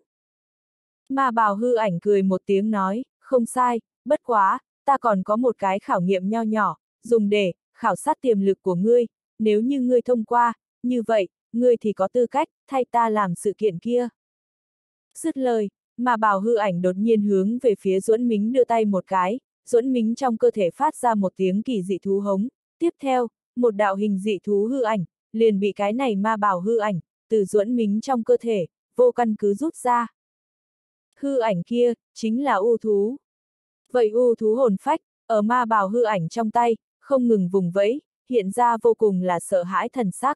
Ma bảo hư ảnh cười một tiếng nói, không sai, bất quá, ta còn có một cái khảo nghiệm nho nhỏ, dùng để khảo sát tiềm lực của ngươi, nếu như ngươi thông qua, như vậy, ngươi thì có tư cách thay ta làm sự kiện kia. Dứt lời, mà bảo hư ảnh đột nhiên hướng về phía Duẫn Mính đưa tay một cái, Duẫn Mính trong cơ thể phát ra một tiếng kỳ dị thú hống, tiếp theo, một đạo hình dị thú hư ảnh, liền bị cái này ma bảo hư ảnh, từ Duẫn Mính trong cơ thể, vô căn cứ rút ra. Hư ảnh kia, chính là u thú. Vậy u thú hồn phách, ở ma bảo hư ảnh trong tay, không ngừng vùng vẫy, hiện ra vô cùng là sợ hãi thần sắc.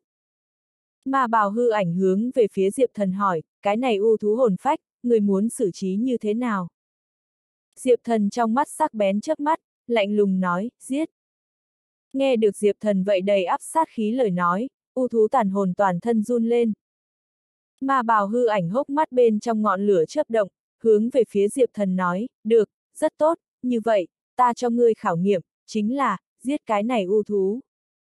Ma bảo hư ảnh hướng về phía Diệp Thần hỏi, cái này u thú hồn phách, người muốn xử trí như thế nào? Diệp Thần trong mắt sắc bén chớp mắt, lạnh lùng nói, giết. Nghe được Diệp Thần vậy đầy áp sát khí lời nói, u thú tàn hồn toàn thân run lên. Ma bảo hư ảnh hốc mắt bên trong ngọn lửa chớp động, hướng về phía Diệp Thần nói, được, rất tốt, như vậy, ta cho ngươi khảo nghiệm, chính là, giết cái này u thú.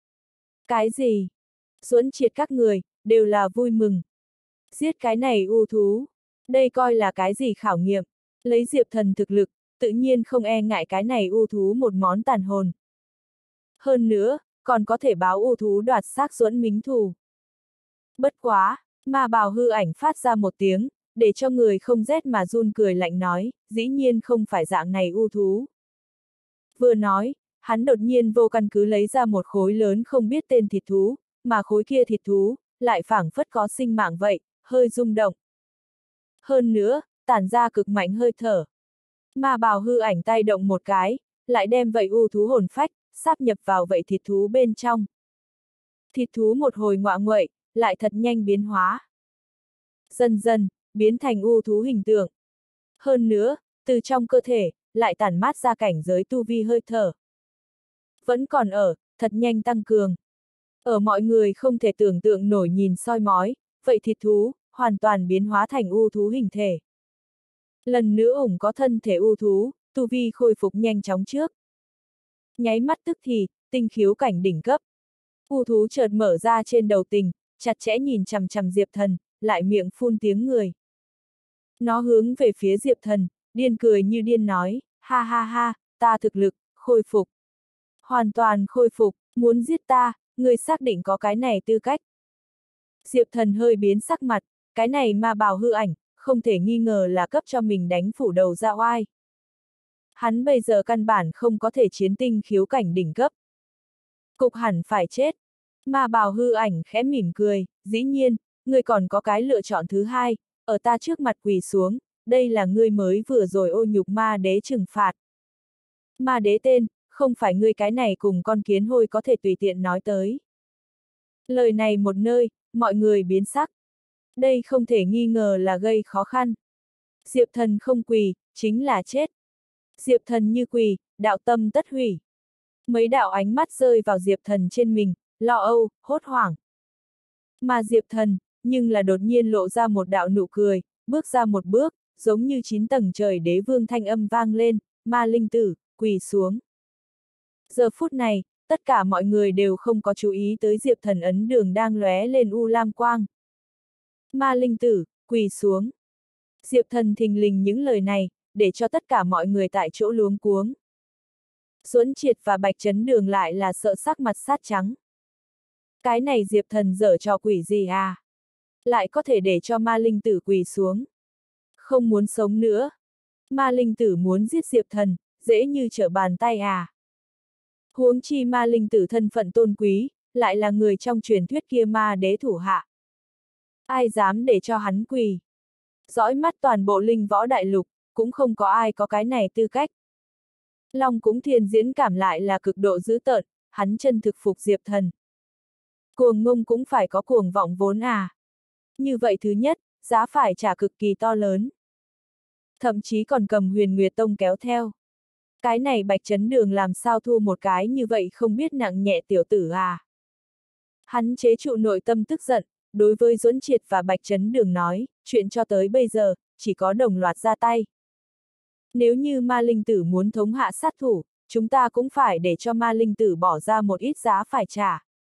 Cái gì? Duẫn Triệt các người, đều là vui mừng. Giết cái này u thú. Đây coi là cái gì khảo nghiệm? Lấy Diệp Thần thực lực, tự nhiên không e ngại cái này u thú một món tàn hồn. Hơn nữa, còn có thể báo u thú đoạt xác Duẫn Mính thù. Bất quá, ma bảo hư ảnh phát ra một tiếng, để cho người không rét mà run cười lạnh nói, dĩ nhiên không phải dạng này u thú. Vừa nói, hắn đột nhiên vô căn cứ lấy ra một khối lớn không biết tên thịt thú, mà khối kia thịt thú, lại phảng phất có sinh mạng vậy, hơi rung động. Hơn nữa, tản ra cực mạnh hơi thở. Ma bảo hư ảnh tay động một cái, lại đem vậy u thú hồn phách, sáp nhập vào vậy thịt thú bên trong. Thịt thú một hồi ngọa nguậy, lại thật nhanh biến hóa. Dần dần, biến thành u thú hình tượng. Hơn nữa, từ trong cơ thể, lại tản mát ra cảnh giới tu vi hơi thở. Vẫn còn ở, thật nhanh tăng cường. Ở mọi người không thể tưởng tượng nổi nhìn soi mói, vậy thịt thú, hoàn toàn biến hóa thành u thú hình thể. Lần nữa ủng có thân thể u thú, tu vi khôi phục nhanh chóng trước. Nháy mắt tức thì, tinh khiếu cảnh đỉnh cấp. U thú chợt mở ra trên đầu tình, chặt chẽ nhìn chằm chằm Diệp Thần, lại miệng phun tiếng người. Nó hướng về phía Diệp Thần, điên cười như điên nói, ha ha ha, ta thực lực, khôi phục. Hoàn toàn khôi phục, muốn giết ta, người xác định có cái này tư cách. Diệp Thần hơi biến sắc mặt, cái này ma bảo hư ảnh, không thể nghi ngờ là cấp cho mình đánh phủ đầu ra oai. Hắn bây giờ căn bản không có thể chiến tinh khiếu cảnh đỉnh cấp. Cục hẳn phải chết. Ma bảo hư ảnh khẽ mỉm cười, dĩ nhiên, ngươi còn có cái lựa chọn thứ hai, ở ta trước mặt quỳ xuống, đây là ngươi mới vừa rồi ô nhục ma đế trừng phạt. Ma đế tên, không phải ngươi cái này cùng con kiến hôi có thể tùy tiện nói tới. Lời này một nơi, mọi người biến sắc. Đây không thể nghi ngờ là gây khó khăn. Diệp Thần không quỳ, chính là chết. Diệp Thần như quỳ, đạo tâm tất hủy. Mấy đạo ánh mắt rơi vào Diệp Thần trên mình, lo âu, hốt hoảng. Mà Diệp Thần, nhưng là đột nhiên lộ ra một đạo nụ cười, bước ra một bước, giống như chín tầng trời đế vương thanh âm vang lên, ma linh tử, quỳ xuống. Giờ phút này, tất cả mọi người đều không có chú ý tới Diệp Thần ấn đường đang lóe lên u lam quang. Ma linh tử, quỳ xuống. Diệp Thần thình lình những lời này, để cho tất cả mọi người tại chỗ luống cuống. Duẫn Triệt và Bạch Chấn Đường lại là sợ sắc mặt sát trắng. Cái này Diệp Thần dở trò quỷ gì à? lại có thể để cho ma linh tử quỳ xuống. Không muốn sống nữa. Ma linh tử muốn giết Diệp Thần, dễ như trở bàn tay à. Huống chi ma linh tử thân phận tôn quý, lại là người trong truyền thuyết kia ma đế thủ hạ. Ai dám để cho hắn quỳ? Dõi mắt toàn bộ linh võ đại lục, cũng không có ai có cái này tư cách. Long cũng thiên diễn cảm lại là cực độ dữ tợn, hắn chân thực phục Diệp Thần. Cuồng ngông cũng phải có cuồng vọng vốn à. Như vậy thứ nhất, giá phải trả cực kỳ to lớn. Thậm chí còn cầm Huyền Nguyệt Tông kéo theo. Cái này Bạch Chấn Đường làm sao thu một cái như vậy không biết nặng nhẹ tiểu tử à. Hắn chế trụ nội tâm tức giận, đối với Duẫn Triệt và Bạch Chấn Đường nói, chuyện cho tới bây giờ, chỉ có đồng loạt ra tay. Nếu như ma linh tử muốn thống hạ sát thủ, chúng ta cũng phải để cho ma linh tử bỏ ra một ít giá phải trả.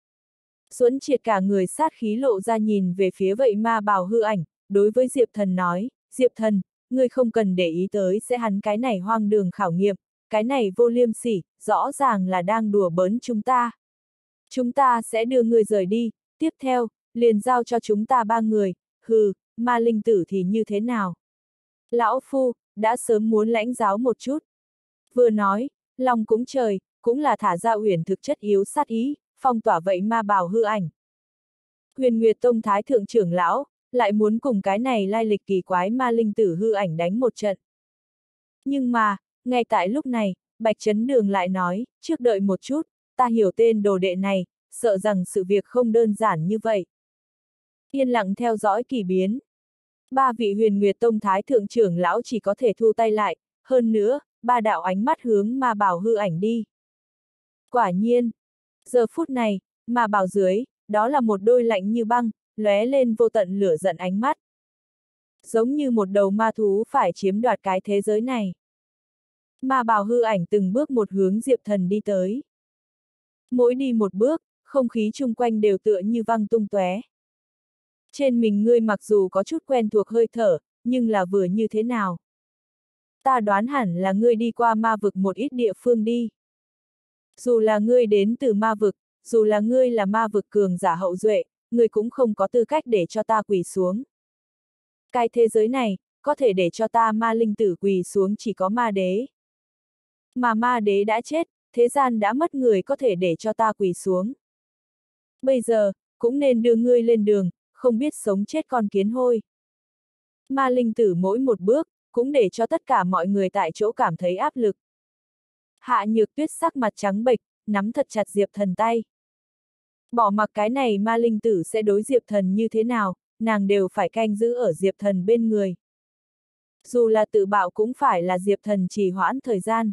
Duẫn Triệt cả người sát khí lộ ra nhìn về phía vậy ma bào hư ảnh, đối với Diệp Thần nói, Diệp Thần, ngươi không cần để ý tới sẽ hắn cái này hoang đường khảo nghiệm, cái này vô liêm sỉ, rõ ràng là đang đùa bỡn chúng ta. Chúng ta sẽ đưa ngươi rời đi, tiếp theo, liền giao cho chúng ta ba người, hừ, ma linh tử thì như thế nào? Lão Phu, đã sớm muốn lãnh giáo một chút. Vừa nói, lòng cũng trời, cũng là thả ra uyển thực chất yếu sát ý, phong tỏa vậy ma bào hư ảnh. Huyền Nguyệt Tông Thái Thượng trưởng lão, lại muốn cùng cái này lai lịch kỳ quái ma linh tử hư ảnh đánh một trận. Nhưng mà, ngay tại lúc này, Bạch Chấn Đường lại nói, trước đợi một chút, ta hiểu tên đồ đệ này, sợ rằng sự việc không đơn giản như vậy. Yên lặng theo dõi kỳ biến. Ba vị Huyền Nguyệt Tông Thái Thượng trưởng lão chỉ có thể thu tay lại, hơn nữa, ba đạo ánh mắt hướng ma bảo hư ảnh đi. Quả nhiên, giờ phút này, ma bảo dưới, đó là một đôi lạnh như băng, lóe lên vô tận lửa giận ánh mắt. Giống như một đầu ma thú phải chiếm đoạt cái thế giới này. Ma bào hư ảnh từng bước một hướng Diệp Thần đi tới. Mỗi đi một bước, không khí chung quanh đều tựa như văng tung tóe. Trên mình ngươi mặc dù có chút quen thuộc hơi thở, nhưng là vừa như thế nào? Ta đoán hẳn là ngươi đi qua ma vực một ít địa phương đi. Dù là ngươi đến từ ma vực, dù là ngươi là ma vực cường giả hậu duệ, ngươi cũng không có tư cách để cho ta quỳ xuống. Cái thế giới này, có thể để cho ta ma linh tử quỳ xuống chỉ có ma đế. Mà ma đế đã chết, thế gian đã mất người có thể để cho ta quỳ xuống. Bây giờ, cũng nên đưa ngươi lên đường, không biết sống chết con kiến hôi. Ma linh tử mỗi một bước, cũng để cho tất cả mọi người tại chỗ cảm thấy áp lực. Hạ Nhược Tuyết sắc mặt trắng bệch, nắm thật chặt Diệp Thần tay. Bỏ mặc cái này ma linh tử sẽ đối Diệp Thần như thế nào, nàng đều phải canh giữ ở Diệp Thần bên người. Dù là tự bạo cũng phải là Diệp Thần trì hoãn thời gian.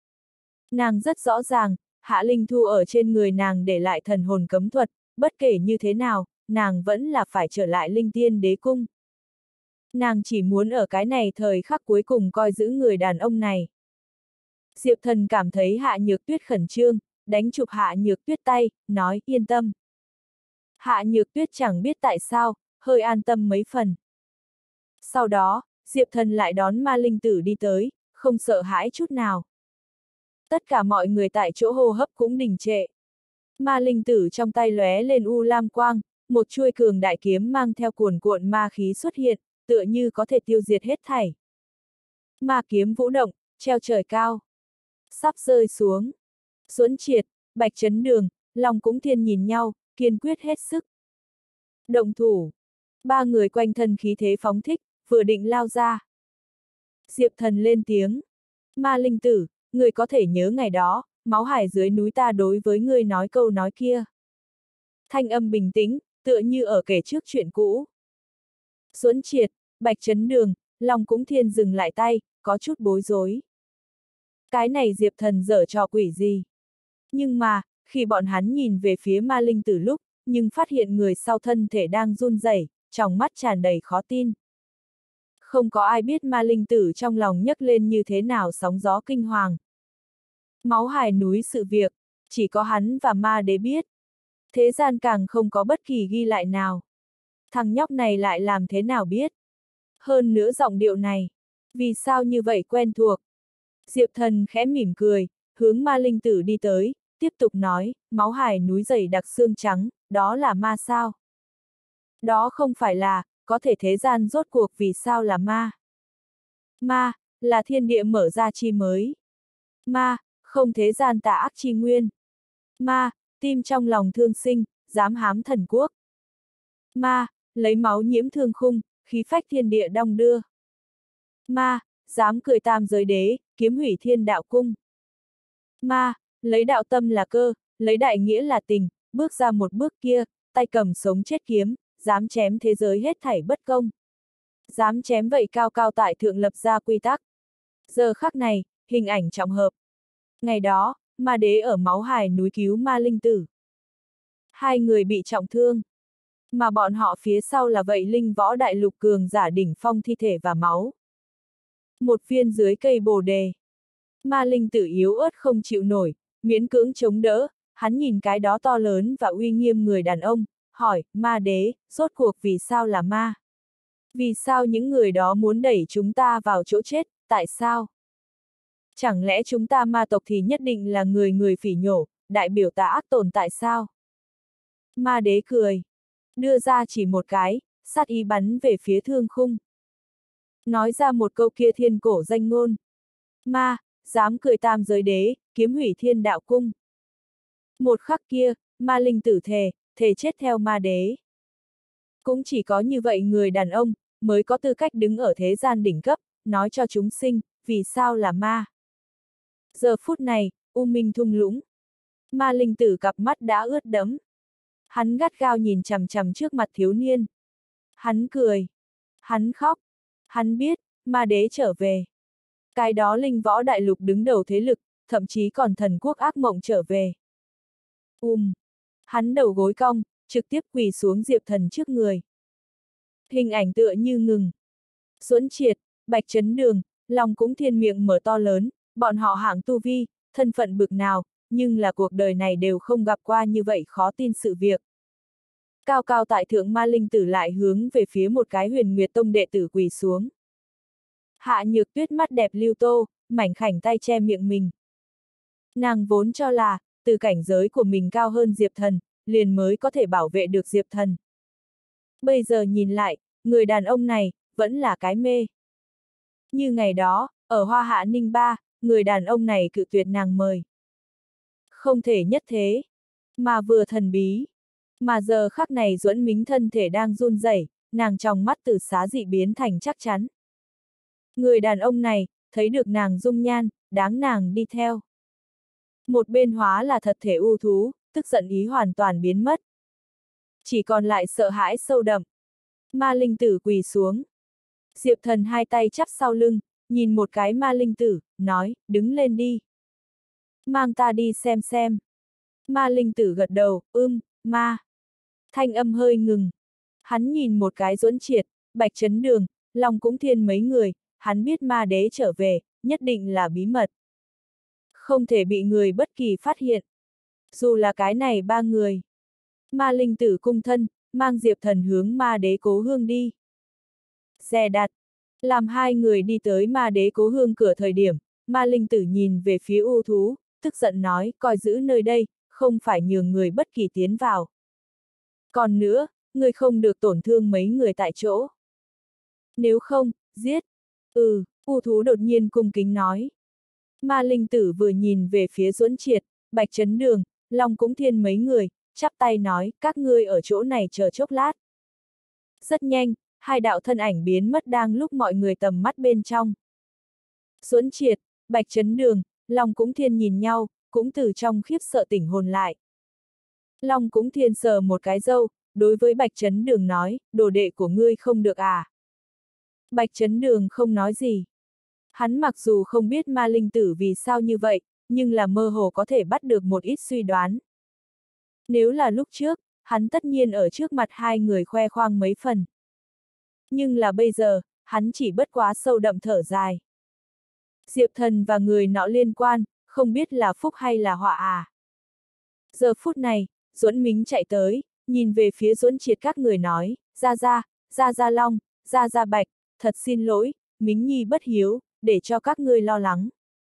Nàng rất rõ ràng, Hạ Linh Thu ở trên người nàng để lại thần hồn cấm thuật, bất kể như thế nào, nàng vẫn là phải trở lại Linh Tiên Đế Cung. Nàng chỉ muốn ở cái này thời khắc cuối cùng coi giữ người đàn ông này. Diệp Thần cảm thấy Hạ Nhược Tuyết khẩn trương, đánh chụp Hạ Nhược Tuyết tay, nói yên tâm. Hạ Nhược Tuyết chẳng biết tại sao, hơi an tâm mấy phần. Sau đó, Diệp Thần lại đón ma linh tử đi tới, không sợ hãi chút nào. Tất cả mọi người tại chỗ hô hấp cũng đình trệ. Ma linh tử trong tay lóe lên u lam quang, một chuôi cường đại kiếm mang theo cuồn cuộn ma khí xuất hiện, tựa như có thể tiêu diệt hết thảy. Ma kiếm vũ động, treo trời cao. Sắp rơi xuống. Duẫn Triệt, Bạch Chấn Đường, Long Cũng Thiên nhìn nhau, kiên quyết hết sức. Động thủ. Ba người quanh thân khí thế phóng thích, vừa định lao ra. Diệp Thần lên tiếng. Ma linh tử, người có thể nhớ ngày đó, máu hải dưới núi ta đối với ngươi nói câu nói kia. Thanh âm bình tĩnh, tựa như ở kể trước chuyện cũ. Duẫn Triệt, Bạch Chấn Đường, Long Cũng Thiên dừng lại tay, có chút bối rối. Cái này Diệp Thần giở trò quỷ gì? Nhưng mà, khi bọn hắn nhìn về phía ma linh tử lúc, nhưng phát hiện người sau thân thể đang run rẩy, trong mắt tràn đầy khó tin. Không có ai biết ma linh tử trong lòng nhấc lên như thế nào sóng gió kinh hoàng. Máu hải núi sự việc, chỉ có hắn và ma đế biết. Thế gian càng không có bất kỳ ghi lại nào. Thằng nhóc này lại làm thế nào biết? Hơn nữa giọng điệu này, vì sao như vậy quen thuộc? Diệp Thần khẽ mỉm cười, hướng ma linh tử đi tới, tiếp tục nói, máu hải núi dày đặc xương trắng, đó là ma sao? Đó không phải là, có thể thế gian rốt cuộc vì sao là ma. Ma, là thiên địa mở ra chi mới. Ma, không thế gian tà ác chi nguyên. Ma, tim trong lòng thương sinh, dám hám thần quốc. Ma, lấy máu nhiễm thương khung, khí phách thiên địa đong đưa. Ma, dám cười tam giới đế, kiếm hủy thiên đạo cung. Ma, lấy đạo tâm là cơ, lấy đại nghĩa là tình, bước ra một bước kia, tay cầm sống chết kiếm, dám chém thế giới hết thảy bất công. Dám chém vậy cao cao tại thượng lập ra quy tắc. Giờ khắc này, hình ảnh trọng hợp. Ngày đó, ma đế ở máu hải núi cứu ma linh tử. Hai người bị trọng thương. Mà bọn họ phía sau là vậy linh võ đại lục cường giả đỉnh phong thi thể và máu. Một viên dưới cây bồ đề. Ma linh tử yếu ớt không chịu nổi, miễn cưỡng chống đỡ, hắn nhìn cái đó to lớn và uy nghiêm người đàn ông, hỏi, ma đế, rốt cuộc vì sao là ma? Vì sao những người đó muốn đẩy chúng ta vào chỗ chết, tại sao? Chẳng lẽ chúng ta ma tộc thì nhất định là người người phỉ nhổ, đại biểu tà ác tồn tại sao? Ma đế cười, đưa ra chỉ một cái, sát ý bắn về phía thương khung. Nói ra một câu kia thiên cổ danh ngôn. Ma, dám cười tam giới đế, kiếm hủy thiên đạo cung. Một khắc kia, ma linh tử thề, thề chết theo ma đế. Cũng chỉ có như vậy người đàn ông, mới có tư cách đứng ở thế gian đỉnh cấp, nói cho chúng sinh, vì sao là ma. Giờ phút này, u minh thung lũng. Ma linh tử cặp mắt đã ướt đẫm. Hắn gắt gao nhìn chằm chằm trước mặt thiếu niên. Hắn cười. Hắn khóc. Hắn biết, ma đế trở về. Cái đó linh võ đại lục đứng đầu thế lực, thậm chí còn thần quốc ác mộng trở về. Um. Hắn đầu gối cong, trực tiếp quỳ xuống Diệp Thần trước người. Hình ảnh tựa như ngừng. Duẫn Triệt, Bạch Chấn Đường, lòng cũng thiên miệng mở to lớn, bọn họ hạng tu vi, thân phận bực nào, nhưng là cuộc đời này đều không gặp qua như vậy khó tin sự việc. Cao cao tại thượng ma linh tử lại hướng về phía một cái Huyền Nguyệt Tông đệ tử quỳ xuống. Hạ Nhược Tuyết mắt đẹp lưu tô, mảnh khảnh tay che miệng mình. Nàng vốn cho là, từ cảnh giới của mình cao hơn Diệp Thần, liền mới có thể bảo vệ được Diệp Thần. Bây giờ nhìn lại, người đàn ông này, vẫn là cái mê. Như ngày đó, ở Hoa Hạ Ninh Ba, người đàn ông này cự tuyệt nàng mời. Không thể nhất thế, mà vừa thần bí. Mà giờ khắc này Duẫn Mính thân thể đang run rẩy, nàng trong mắt từ xá dị biến thành chắc chắn. Người đàn ông này, thấy được nàng dung nhan, đáng nàng đi theo. Một bên hóa là thật thể u thú, tức giận ý hoàn toàn biến mất. Chỉ còn lại sợ hãi sâu đậm. Ma linh tử quỳ xuống. Diệp Thần hai tay chắp sau lưng, nhìn một cái ma linh tử, nói, đứng lên đi. Mang ta đi xem xem. Ma linh tử gật đầu, ưm, ma. Thanh âm hơi ngừng. Hắn nhìn một cái Duẫn Triệt, Bạch Chấn Đường, Long Cũng Thiên mấy người, hắn biết ma đế trở về, nhất định là bí mật. Không thể bị người bất kỳ phát hiện. Dù là cái này ba người. Ma linh tử cung thân, mang Diệp Thần hướng ma đế cố hương đi. Dè đặt. Làm hai người đi tới ma đế cố hương cửa thời điểm, ma linh tử nhìn về phía u thú, tức giận nói, coi giữ nơi đây, không phải nhường người bất kỳ tiến vào. Còn nữa, người không được tổn thương mấy người tại chỗ. Nếu không, giết. Ừ, u thú đột nhiên cung kính nói. Ma linh tử vừa nhìn về phía Duẫn Triệt, Bạch Chấn Đường, Long Cũng Thiên mấy người, chắp tay nói, các ngươi ở chỗ này chờ chốc lát. Rất nhanh, hai đạo thân ảnh biến mất đang lúc mọi người tầm mắt bên trong. Duẫn Triệt, Bạch Chấn Đường, Long Cũng Thiên nhìn nhau, cũng từ trong khiếp sợ tỉnh hồn lại. Long Cũng Thiên sờ một cái râu, đối với Bạch Chấn Đường nói, đồ đệ của ngươi không được à. Bạch Chấn Đường không nói gì. Hắn mặc dù không biết ma linh tử vì sao như vậy, nhưng là mơ hồ có thể bắt được một ít suy đoán. Nếu là lúc trước, hắn tất nhiên ở trước mặt hai người khoe khoang mấy phần. Nhưng là bây giờ, hắn chỉ bất quá sâu đậm thở dài. Diệp Thần và người nọ liên quan, không biết là phúc hay là họa à. Giờ phút này, Duẫn Mính chạy tới, nhìn về phía Duẫn Triệt các người nói, ra ra, ra ra Long, ra ra Bạch, thật xin lỗi, Mính Nhi bất hiếu, để cho các ngươi lo lắng.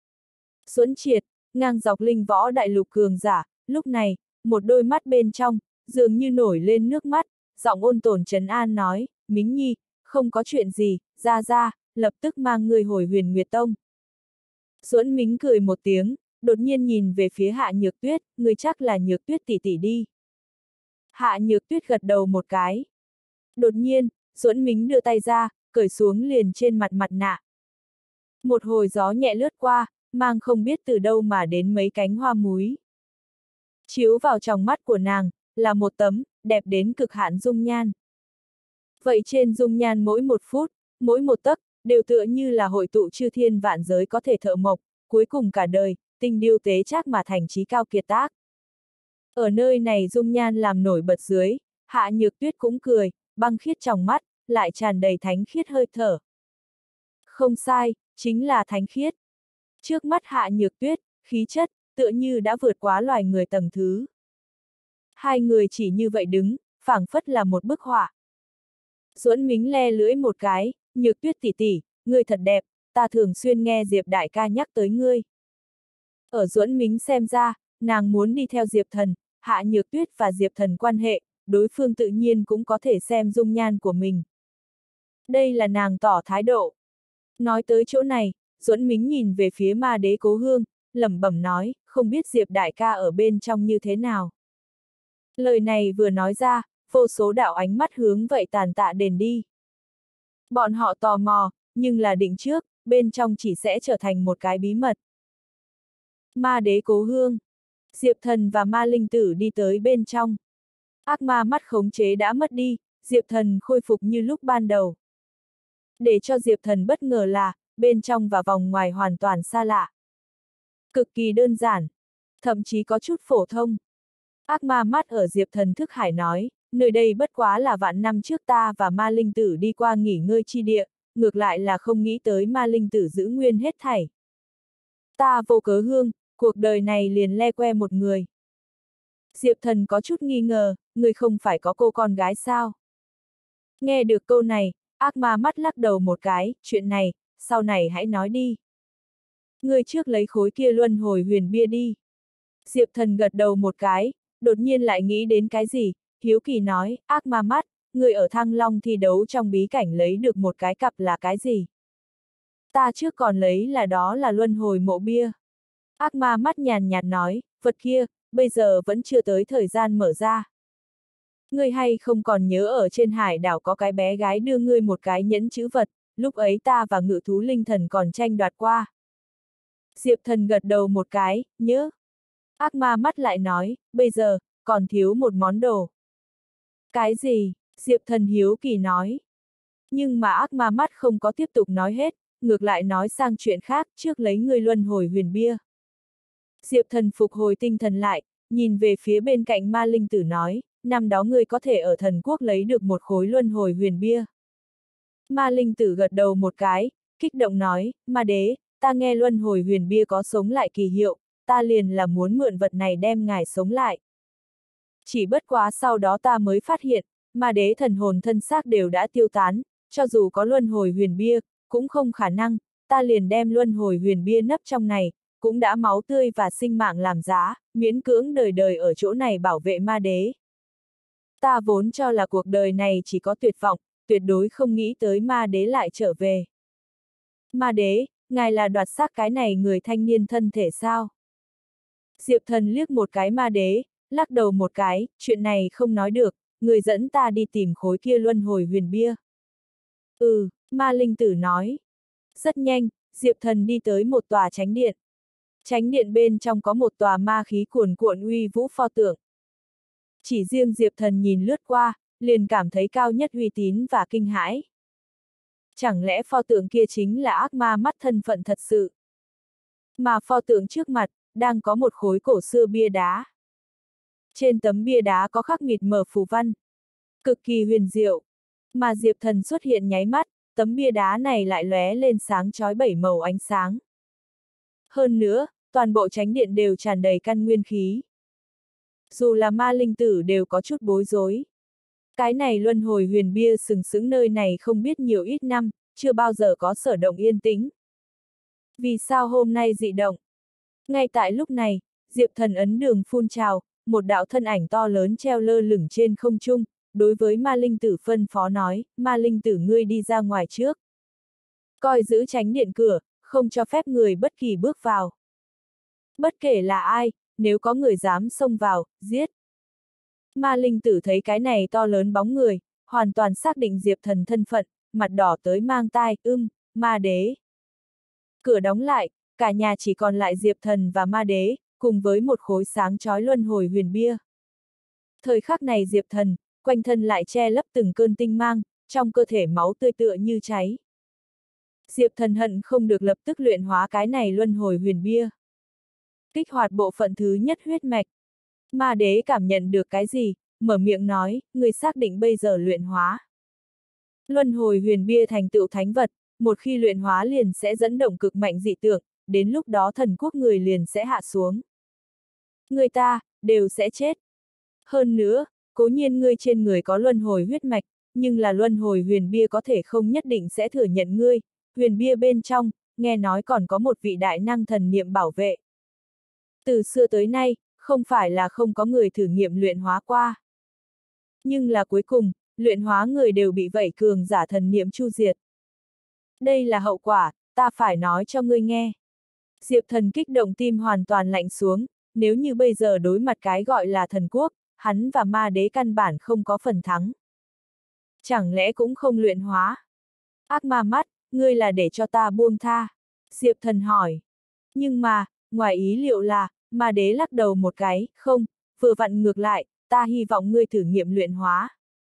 Duẫn Triệt, ngang dọc linh võ đại lục cường giả, lúc này, một đôi mắt bên trong, dường như nổi lên nước mắt, giọng ôn tồn trấn an nói, Mính Nhi, không có chuyện gì, ra ra, lập tức mang người hồi Huyền Nguyệt Tông. Duẫn Mính cười một tiếng, đột nhiên nhìn về phía Hạ Nhược Tuyết, người chắc là Nhược Tuyết tỷ tỷ đi. Hạ Nhược Tuyết gật đầu một cái. Đột nhiên, Duẫn Mính đưa tay ra, cởi xuống liền trên mặt mặt nạ. Một hồi gió nhẹ lướt qua, mang không biết từ đâu mà đến mấy cánh hoa múi. Chiếu vào trong mắt của nàng, là một tấm, đẹp đến cực hạn dung nhan. Vậy trên dung nhan mỗi một phút, mỗi một tấc, đều tựa như là hội tụ chư thiên vạn giới có thể thợ mộc, cuối cùng cả đời, tinh điêu tế trác mà thành trí cao kiệt tác. Ở nơi này dung nhan làm nổi bật dưới, Hạ Nhược Tuyết cũng cười, băng khiết trong mắt, lại tràn đầy thánh khiết hơi thở. Không sai, chính là thánh khiết. Trước mắt Hạ Nhược Tuyết, khí chất, tựa như đã vượt quá loài người tầng thứ. Hai người chỉ như vậy đứng, phảng phất là một bức họa. Duẫn Mính le lưỡi một cái, Nhược Tuyết tỷ tỷ, ngươi thật đẹp, ta thường xuyên nghe Diệp đại ca nhắc tới ngươi. Ở Duẫn Mính xem ra, nàng muốn đi theo Diệp Thần, Hạ Nhược Tuyết và Diệp Thần quan hệ, đối phương tự nhiên cũng có thể xem dung nhan của mình. Đây là nàng tỏ thái độ. Nói tới chỗ này, Duẫn Mính nhìn về phía Ma Đế Cố Hương, lẩm bẩm nói, không biết Diệp đại ca ở bên trong như thế nào. Lời này vừa nói ra, vô số đạo ánh mắt hướng vậy tàn tạ đền đi. Bọn họ tò mò, nhưng là định trước, bên trong chỉ sẽ trở thành một cái bí mật. Ma Đế Cố Hương, Diệp Thần và Ma Linh Tử đi tới bên trong. Ác ma mắt khống chế đã mất đi, Diệp Thần khôi phục như lúc ban đầu. Để cho Diệp Thần bất ngờ là, bên trong và vòng ngoài hoàn toàn xa lạ. Cực kỳ đơn giản, thậm chí có chút phổ thông. Ác ma mắt ở Diệp Thần thức hải nói, nơi đây bất quá là vạn năm trước ta và Ma Linh Tử đi qua nghỉ ngơi chi địa, ngược lại là không nghĩ tới Ma Linh Tử giữ nguyên hết thảy. Ta vô cớ hương, cuộc đời này liền le que một người. Diệp Thần có chút nghi ngờ, người không phải có cô con gái sao? Nghe được câu này, ác ma mắt lắc đầu một cái, chuyện này, sau này hãy nói đi. Người trước lấy khối kia luân hồi huyền bia đi. Diệp Thần gật đầu một cái, đột nhiên lại nghĩ đến cái gì, hiếu kỳ nói, ác ma mắt, người ở Thăng Long thi đấu trong bí cảnh lấy được một cái cặp là cái gì? Ta trước còn lấy là đó là luân hồi mộ bia. Ác ma mắt nhàn nhạt nói, vật kia, bây giờ vẫn chưa tới thời gian mở ra. Ngươi hay không còn nhớ ở trên hải đảo có cái bé gái đưa ngươi một cái nhẫn chữ vật, lúc ấy ta và ngự thú linh thần còn tranh đoạt qua. Diệp Thần gật đầu một cái, nhớ. Ác ma mắt lại nói, bây giờ, còn thiếu một món đồ. Cái gì? Diệp Thần hiếu kỳ nói. Nhưng mà ác ma mắt không có tiếp tục nói hết, ngược lại nói sang chuyện khác, trước lấy ngươi luân hồi huyền bia. Diệp Thần phục hồi tinh thần lại, nhìn về phía bên cạnh Ma Linh Tử nói, năm đó ngươi có thể ở thần quốc lấy được một khối luân hồi huyền bia. Ma Linh Tử gật đầu một cái, kích động nói, Ma Đế, ta nghe luân hồi huyền bia có sống lại kỳ hiệu, ta liền là muốn mượn vật này đem ngài sống lại. Chỉ bất quá sau đó ta mới phát hiện, Ma Đế thần hồn thân xác đều đã tiêu tán, cho dù có luân hồi huyền bia, cũng không khả năng, ta liền đem luân hồi huyền bia nấp trong này, cũng đã máu tươi và sinh mạng làm giá, miễn cưỡng đời đời ở chỗ này bảo vệ Ma Đế. Ta vốn cho là cuộc đời này chỉ có tuyệt vọng, tuyệt đối không nghĩ tới Ma Đế lại trở về. Ma Đế, ngài là đoạt xác cái này người thanh niên thân thể sao? Diệp Thần liếc một cái Ma Đế, lắc đầu một cái, chuyện này không nói được, người dẫn ta đi tìm khối kia luân hồi huyền bia. Ừ, Ma Linh Tử nói. Rất nhanh, Diệp Thần đi tới một tòa chánh điện. Chánh điện bên trong có một tòa ma khí cuồn cuộn uy vũ pho tượng. Chỉ riêng Diệp Thần nhìn lướt qua, liền cảm thấy cao nhất uy tín và kinh hãi. Chẳng lẽ pho tượng kia chính là ác ma mắt thân phận thật sự? Mà pho tượng trước mặt, đang có một khối cổ xưa bia đá. Trên tấm bia đá có khắc mịt mờ phù văn. Cực kỳ huyền diệu. Mà Diệp Thần xuất hiện nháy mắt, tấm bia đá này lại lóe lên sáng chói bảy màu ánh sáng. Hơn nữa, toàn bộ chánh điện đều tràn đầy căn nguyên khí. Dù là Ma Linh Tử đều có chút bối rối. Cái này luân hồi huyền bia sừng sững nơi này không biết nhiều ít năm, chưa bao giờ có sở động yên tĩnh. Vì sao hôm nay dị động? Ngay tại lúc này, Diệp Thần ấn đường phun trào, một đạo thân ảnh to lớn treo lơ lửng trên không trung, đối với ma linh tử phân phó nói, ma linh tử ngươi đi ra ngoài trước. Coi giữ tránh điện cửa, không cho phép người bất kỳ bước vào. Bất kể là ai, nếu có người dám xông vào, giết. Ma linh tử thấy cái này to lớn bóng người, hoàn toàn xác định Diệp Thần thân phận, mặt đỏ tới mang tai, ưm, ma đế. Cửa đóng lại, cả nhà chỉ còn lại Diệp Thần và ma đế, cùng với một khối sáng chói luân hồi huyền bia. Thời khắc này Diệp Thần, quanh thân lại che lấp từng cơn tinh mang, trong cơ thể máu tươi tựa như cháy. Diệp Thần hận không được lập tức luyện hóa cái này luân hồi huyền bia. Kích hoạt bộ phận thứ nhất huyết mạch. Ma đế cảm nhận được cái gì, mở miệng nói, người xác định bây giờ luyện hóa. Luân hồi huyền bia thành tựu thánh vật, một khi luyện hóa liền sẽ dẫn động cực mạnh dị tượng, đến lúc đó thần quốc người liền sẽ hạ xuống. Người ta, đều sẽ chết. Hơn nữa, cố nhiên ngươi trên người có luân hồi huyết mạch, nhưng là luân hồi huyền bia có thể không nhất định sẽ thừa nhận ngươi, huyền bia bên trong, nghe nói còn có một vị đại năng thần niệm bảo vệ. Từ xưa tới nay, không phải là không có người thử nghiệm luyện hóa qua. Nhưng là cuối cùng, luyện hóa người đều bị vậy cường giả thần niệm chu diệt. Đây là hậu quả, ta phải nói cho ngươi nghe. Diệp Thần kích động tim hoàn toàn lạnh xuống, nếu như bây giờ đối mặt cái gọi là thần quốc, hắn và ma đế căn bản không có phần thắng. Chẳng lẽ cũng không luyện hóa? Ác ma mắt, ngươi là để cho ta buông tha? Diệp Thần hỏi. Nhưng mà, ngoài ý liệu là, ma đế lắc đầu một cái, không, vừa vặn ngược lại, ta hy vọng ngươi thử nghiệm luyện hóa.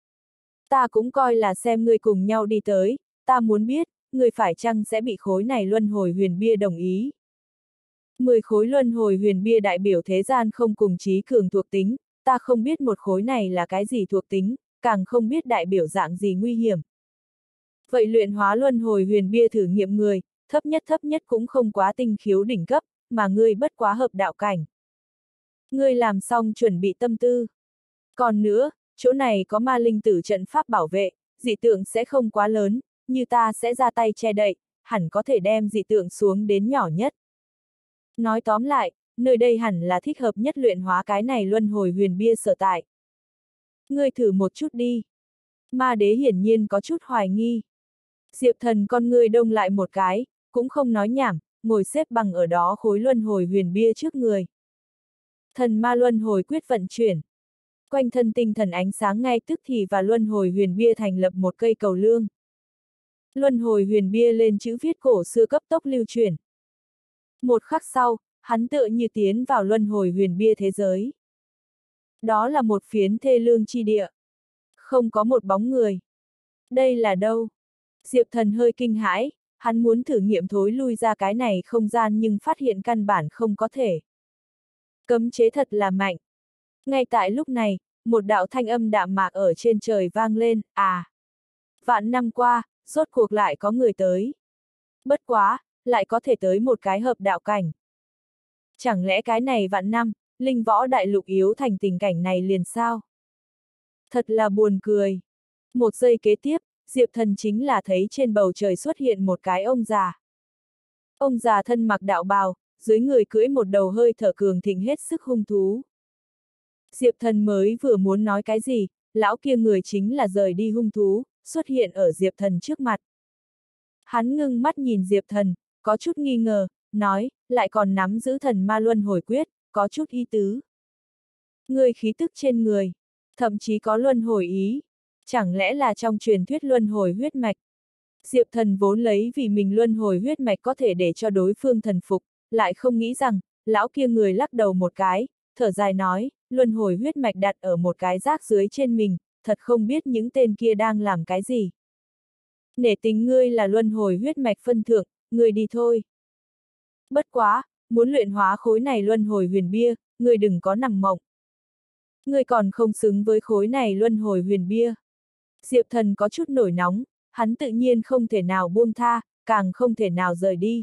Ta cũng coi là xem ngươi cùng nhau đi tới, ta muốn biết, ngươi phải chăng sẽ bị khối này luân hồi huyền bia đồng ý. Mười khối luân hồi huyền bia đại biểu thế gian không cùng chí cường thuộc tính, ta không biết một khối này là cái gì thuộc tính, càng không biết đại biểu dạng gì nguy hiểm. Vậy luyện hóa luân hồi huyền bia thử nghiệm người, thấp nhất thấp nhất cũng không quá tinh khiếu đỉnh cấp, mà ngươi bất quá hợp đạo cảnh. Ngươi làm xong chuẩn bị tâm tư. Còn nữa, chỗ này có ma linh tử trận pháp bảo vệ, dị tượng sẽ không quá lớn, như ta sẽ ra tay che đậy, hẳn có thể đem dị tượng xuống đến nhỏ nhất. Nói tóm lại, nơi đây hẳn là thích hợp nhất luyện hóa cái này luân hồi huyền bia sở tại. Ngươi thử một chút đi. Ma đế hiển nhiên có chút hoài nghi. Diệp Thần con ngươi đông lại một cái, cũng không nói nhảm, ngồi xếp bằng ở đó khối luân hồi huyền bia trước người. Thần ma luân hồi quyết vận chuyển. Quanh thân tinh thần ánh sáng ngay tức thì và luân hồi huyền bia thành lập một cây cầu lương. Luân hồi huyền bia lên chữ viết cổ xưa cấp tốc lưu chuyển. Một khắc sau, hắn tựa như tiến vào luân hồi huyền bia thế giới. Đó là một phiến thê lương chi địa. Không có một bóng người. Đây là đâu? Diệp Thần hơi kinh hãi, hắn muốn thử nghiệm thối lui ra cái này không gian nhưng phát hiện căn bản không có thể. Cấm chế thật là mạnh. Ngay tại lúc này, một đạo thanh âm đạm mạc ở trên trời vang lên, à. Vạn năm qua, rốt cuộc lại có người tới. Bất quá, lại có thể tới một cái hợp đạo cảnh. Chẳng lẽ cái này vạn năm, linh võ đại lục yếu thành tình cảnh này liền sao? Thật là buồn cười. Một giây kế tiếp, Diệp Thần chính là thấy trên bầu trời xuất hiện một cái ông già. Ông già thân mặc đạo bào, dưới người cưỡi một đầu hơi thở cường thịnh hết sức hung thú. Diệp Thần mới vừa muốn nói cái gì, lão kia người chính là rời đi hung thú, xuất hiện ở Diệp Thần trước mặt. Hắn ngưng mắt nhìn Diệp Thần, có chút nghi ngờ, nói, lại còn nắm giữ thần ma luân hồi quyết, có chút ý tứ. Người khí tức trên người, thậm chí có luân hồi ý, chẳng lẽ là trong truyền thuyết luân hồi huyết mạch. Diệp Thần vốn lấy vì mình luân hồi huyết mạch có thể để cho đối phương thần phục, lại không nghĩ rằng, lão kia người lắc đầu một cái, thở dài nói, luân hồi huyết mạch đặt ở một cái rác dưới trên mình, thật không biết những tên kia đang làm cái gì. Nể tình ngươi là luân hồi huyết mạch phân thượng, ngươi đi thôi. Bất quá, muốn luyện hóa khối này luân hồi huyền bia, ngươi đừng có nằm mộng. Ngươi còn không xứng với khối này luân hồi huyền bia. Diệp Thần có chút nổi nóng, hắn tự nhiên không thể nào buông tha, càng không thể nào rời đi.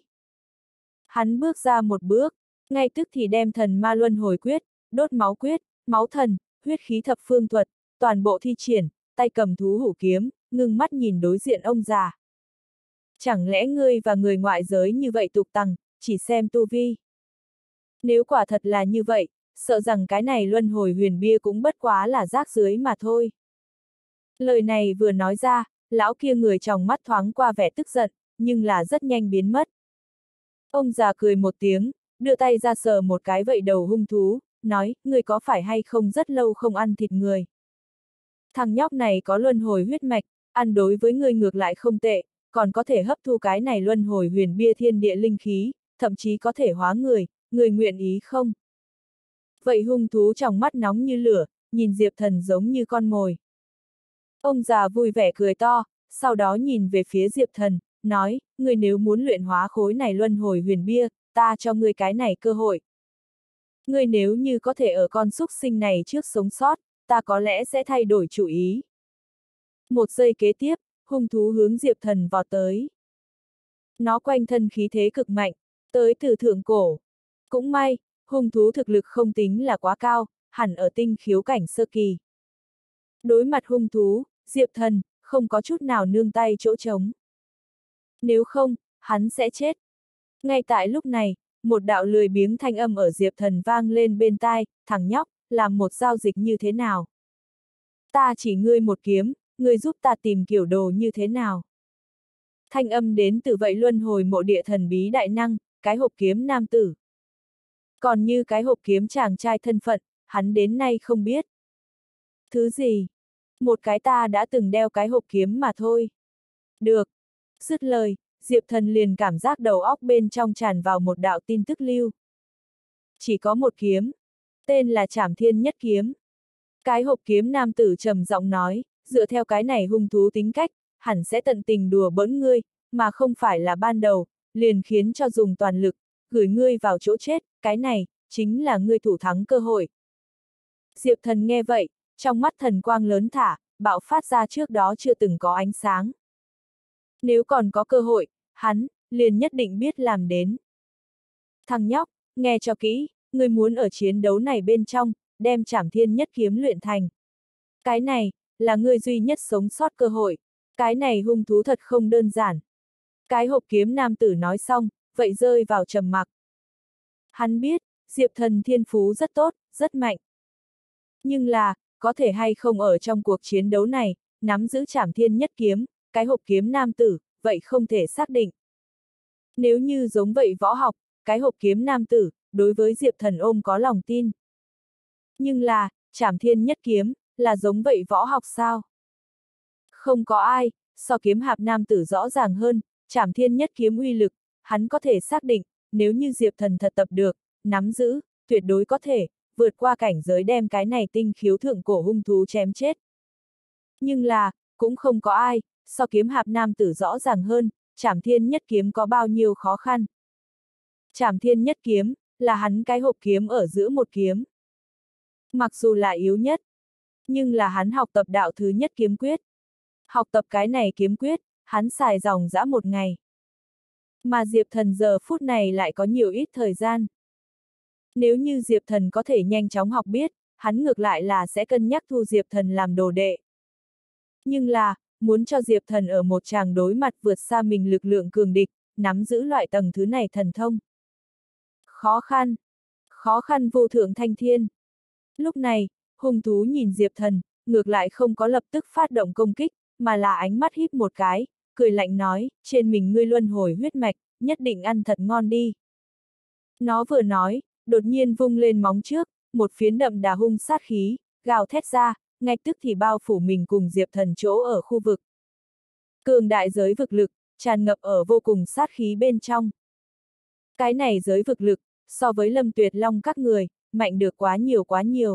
Hắn bước ra một bước, ngay tức thì đem thần ma luân hồi quyết, đốt máu quyết, máu thần, huyết khí thập phương thuật, toàn bộ thi triển, tay cầm thú hủ kiếm, ngưng mắt nhìn đối diện ông già. Chẳng lẽ ngươi và người ngoại giới như vậy tục tằng, chỉ xem tu vi? Nếu quả thật là như vậy, sợ rằng cái này luân hồi huyền bia cũng bất quá là rác dưới mà thôi. Lời này vừa nói ra, lão kia người trong mắt thoáng qua vẻ tức giận, nhưng là rất nhanh biến mất. Ông già cười một tiếng, đưa tay ra sờ một cái vậy đầu hung thú, nói, người có phải hay không rất lâu không ăn thịt người. Thằng nhóc này có luân hồi huyết mạch, ăn đối với người ngược lại không tệ, còn có thể hấp thu cái này luân hồi huyền bia thiên địa linh khí, thậm chí có thể hóa người, người nguyện ý không? Vậy hung thú trong mắt nóng như lửa, nhìn Diệp Thần giống như con mồi. Ông già vui vẻ cười to, sau đó nhìn về phía Diệp Thần, nói, người nếu muốn luyện hóa khối này luân hồi huyền bia, ta cho ngươi cái này cơ hội. Ngươi nếu như có thể ở con súc sinh này trước sống sót, ta có lẽ sẽ thay đổi chủ ý. Một giây kế tiếp, hung thú hướng Diệp Thần vọt tới. Nó quanh thân khí thế cực mạnh, tới từ thượng cổ. Cũng may, hung thú thực lực không tính là quá cao, hẳn ở tinh khiếu cảnh sơ kỳ. Đối mặt hung thú, Diệp Thần, không có chút nào nương tay chỗ trống. Nếu không, hắn sẽ chết. Ngay tại lúc này, một đạo lười biếng thanh âm ở Diệp Thần vang lên bên tai, thằng nhóc, làm một giao dịch như thế nào? Ta chỉ ngươi một kiếm, ngươi giúp ta tìm kiểu đồ như thế nào? Thanh âm đến từ vậy luân hồi mộ địa thần bí đại năng, cái hộp kiếm nam tử. Còn như cái hộp kiếm chàng trai thân phận, hắn đến nay không biết. Thứ gì? Một cái ta đã từng đeo cái hộp kiếm mà thôi. Được. Dứt lời, Diệp Thần liền cảm giác đầu óc bên trong tràn vào một đạo tin tức lưu. Chỉ có một kiếm. Tên là Trảm Thiên Nhất Kiếm. Cái hộp kiếm nam tử trầm giọng nói, dựa theo cái này hung thú tính cách, hẳn sẽ tận tình đùa bỡn ngươi, mà không phải là ban đầu, liền khiến cho dùng toàn lực, gửi ngươi vào chỗ chết, cái này, chính là ngươi thủ thắng cơ hội. Diệp Thần nghe vậy, trong mắt thần quang lớn thả, bạo phát ra trước đó chưa từng có ánh sáng. Nếu còn có cơ hội, hắn, liền nhất định biết làm đến. Thằng nhóc, nghe cho kỹ, ngươi muốn ở chiến đấu này bên trong, đem Trảm Thiên Nhất Kiếm luyện thành. Cái này, là ngươi duy nhất sống sót cơ hội. Cái này hung thú thật không đơn giản. Cái hộp kiếm nam tử nói xong, vậy rơi vào trầm mặc. Hắn biết, Diệp Thần thiên phú rất tốt, rất mạnh. Nhưng là, có thể hay không ở trong cuộc chiến đấu này, nắm giữ Trảm Thiên Nhất Kiếm, cái hộp kiếm nam tử, vậy không thể xác định. Nếu như giống vậy võ học, cái hộp kiếm nam tử, đối với Diệp Thần ôm có lòng tin. Nhưng là, Trảm Thiên Nhất Kiếm, là giống vậy võ học sao? Không có ai, so kiếm hạp nam tử rõ ràng hơn, Trảm Thiên Nhất Kiếm uy lực, hắn có thể xác định, nếu như Diệp Thần thật tập được, nắm giữ, tuyệt đối có thể, vượt qua cảnh giới đem cái này tinh khiếu thượng cổ hung thú chém chết. Nhưng là, cũng không có ai, so kiếm hạp nam tử rõ ràng hơn, Trảm Thiên Nhất Kiếm có bao nhiêu khó khăn. Trảm Thiên Nhất Kiếm, là hắn cái hộp kiếm ở giữa một kiếm. Mặc dù là yếu nhất, nhưng là hắn học tập đạo thứ nhất kiếm quyết. Học tập cái này kiếm quyết, hắn xài dòng dã một ngày. Mà Diệp Thần giờ phút này lại có nhiều ít thời gian. Nếu như Diệp Thần có thể nhanh chóng học biết, hắn ngược lại là sẽ cân nhắc thu Diệp Thần làm đồ đệ. Nhưng là, muốn cho Diệp Thần ở một tràng đối mặt vượt xa mình lực lượng cường địch, nắm giữ loại tầng thứ này thần thông. Khó khăn. Khó khăn vô thượng thanh thiên. Lúc này, hung thú nhìn Diệp Thần, ngược lại không có lập tức phát động công kích, mà là ánh mắt híp một cái, cười lạnh nói, trên mình ngươi luân hồi huyết mạch, nhất định ăn thật ngon đi. Nó vừa nói, đột nhiên vung lên móng trước, một phiến đậm đà hung sát khí, gào thét ra, ngay tức thì bao phủ mình cùng Diệp Thần chỗ ở khu vực. Cường đại giới vực lực, tràn ngập ở vô cùng sát khí bên trong. Cái này giới vực lực, so với Lâm Tuyệt Long các người, mạnh được quá nhiều quá nhiều.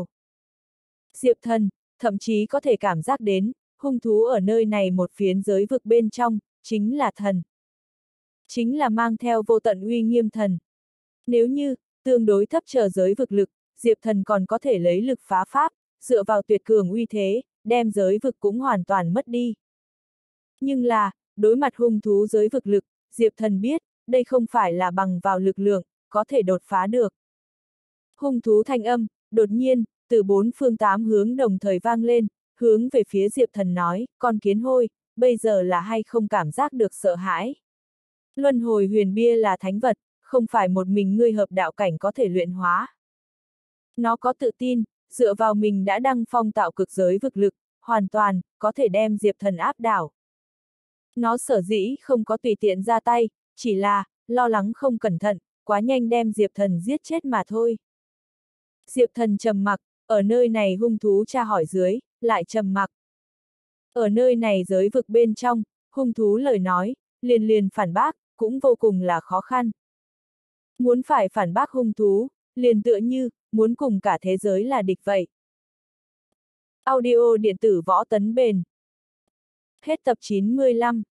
Diệp Thần, thậm chí có thể cảm giác đến, hung thú ở nơi này một phiến giới vực bên trong, chính là thần. Chính là mang theo vô tận uy nghiêm thần. Nếu như, tương đối thấp trở giới vực lực, Diệp Thần còn có thể lấy lực phá pháp, dựa vào tuyệt cường uy thế, đem giới vực cũng hoàn toàn mất đi. Nhưng là, đối mặt hung thú giới vực lực, Diệp Thần biết, đây không phải là bằng vào lực lượng, có thể đột phá được. Hung thú thanh âm, đột nhiên, từ bốn phương tám hướng đồng thời vang lên, hướng về phía Diệp Thần nói, con kiến hôi, bây giờ là hay không cảm giác được sợ hãi. Luân hồi huyền bia là thánh vật, không phải một mình ngươi hợp đạo cảnh có thể luyện hóa. Nó có tự tin, dựa vào mình đã đăng phong tạo cực giới vực lực, hoàn toàn, có thể đem Diệp Thần áp đảo. Nó sở dĩ không có tùy tiện ra tay, chỉ là, lo lắng không cẩn thận, quá nhanh đem Diệp Thần giết chết mà thôi. Diệp Thần trầm mặc, ở nơi này hung thú tra hỏi dưới, lại trầm mặc. Ở nơi này giới vực bên trong, hung thú lời nói, liền liền phản bác, cũng vô cùng là khó khăn. Muốn phải phản bác hung thú, liền tựa như, muốn cùng cả thế giới là địch vậy. Audio điện tử võ tấn bền. Hết tập chín mươi lăm.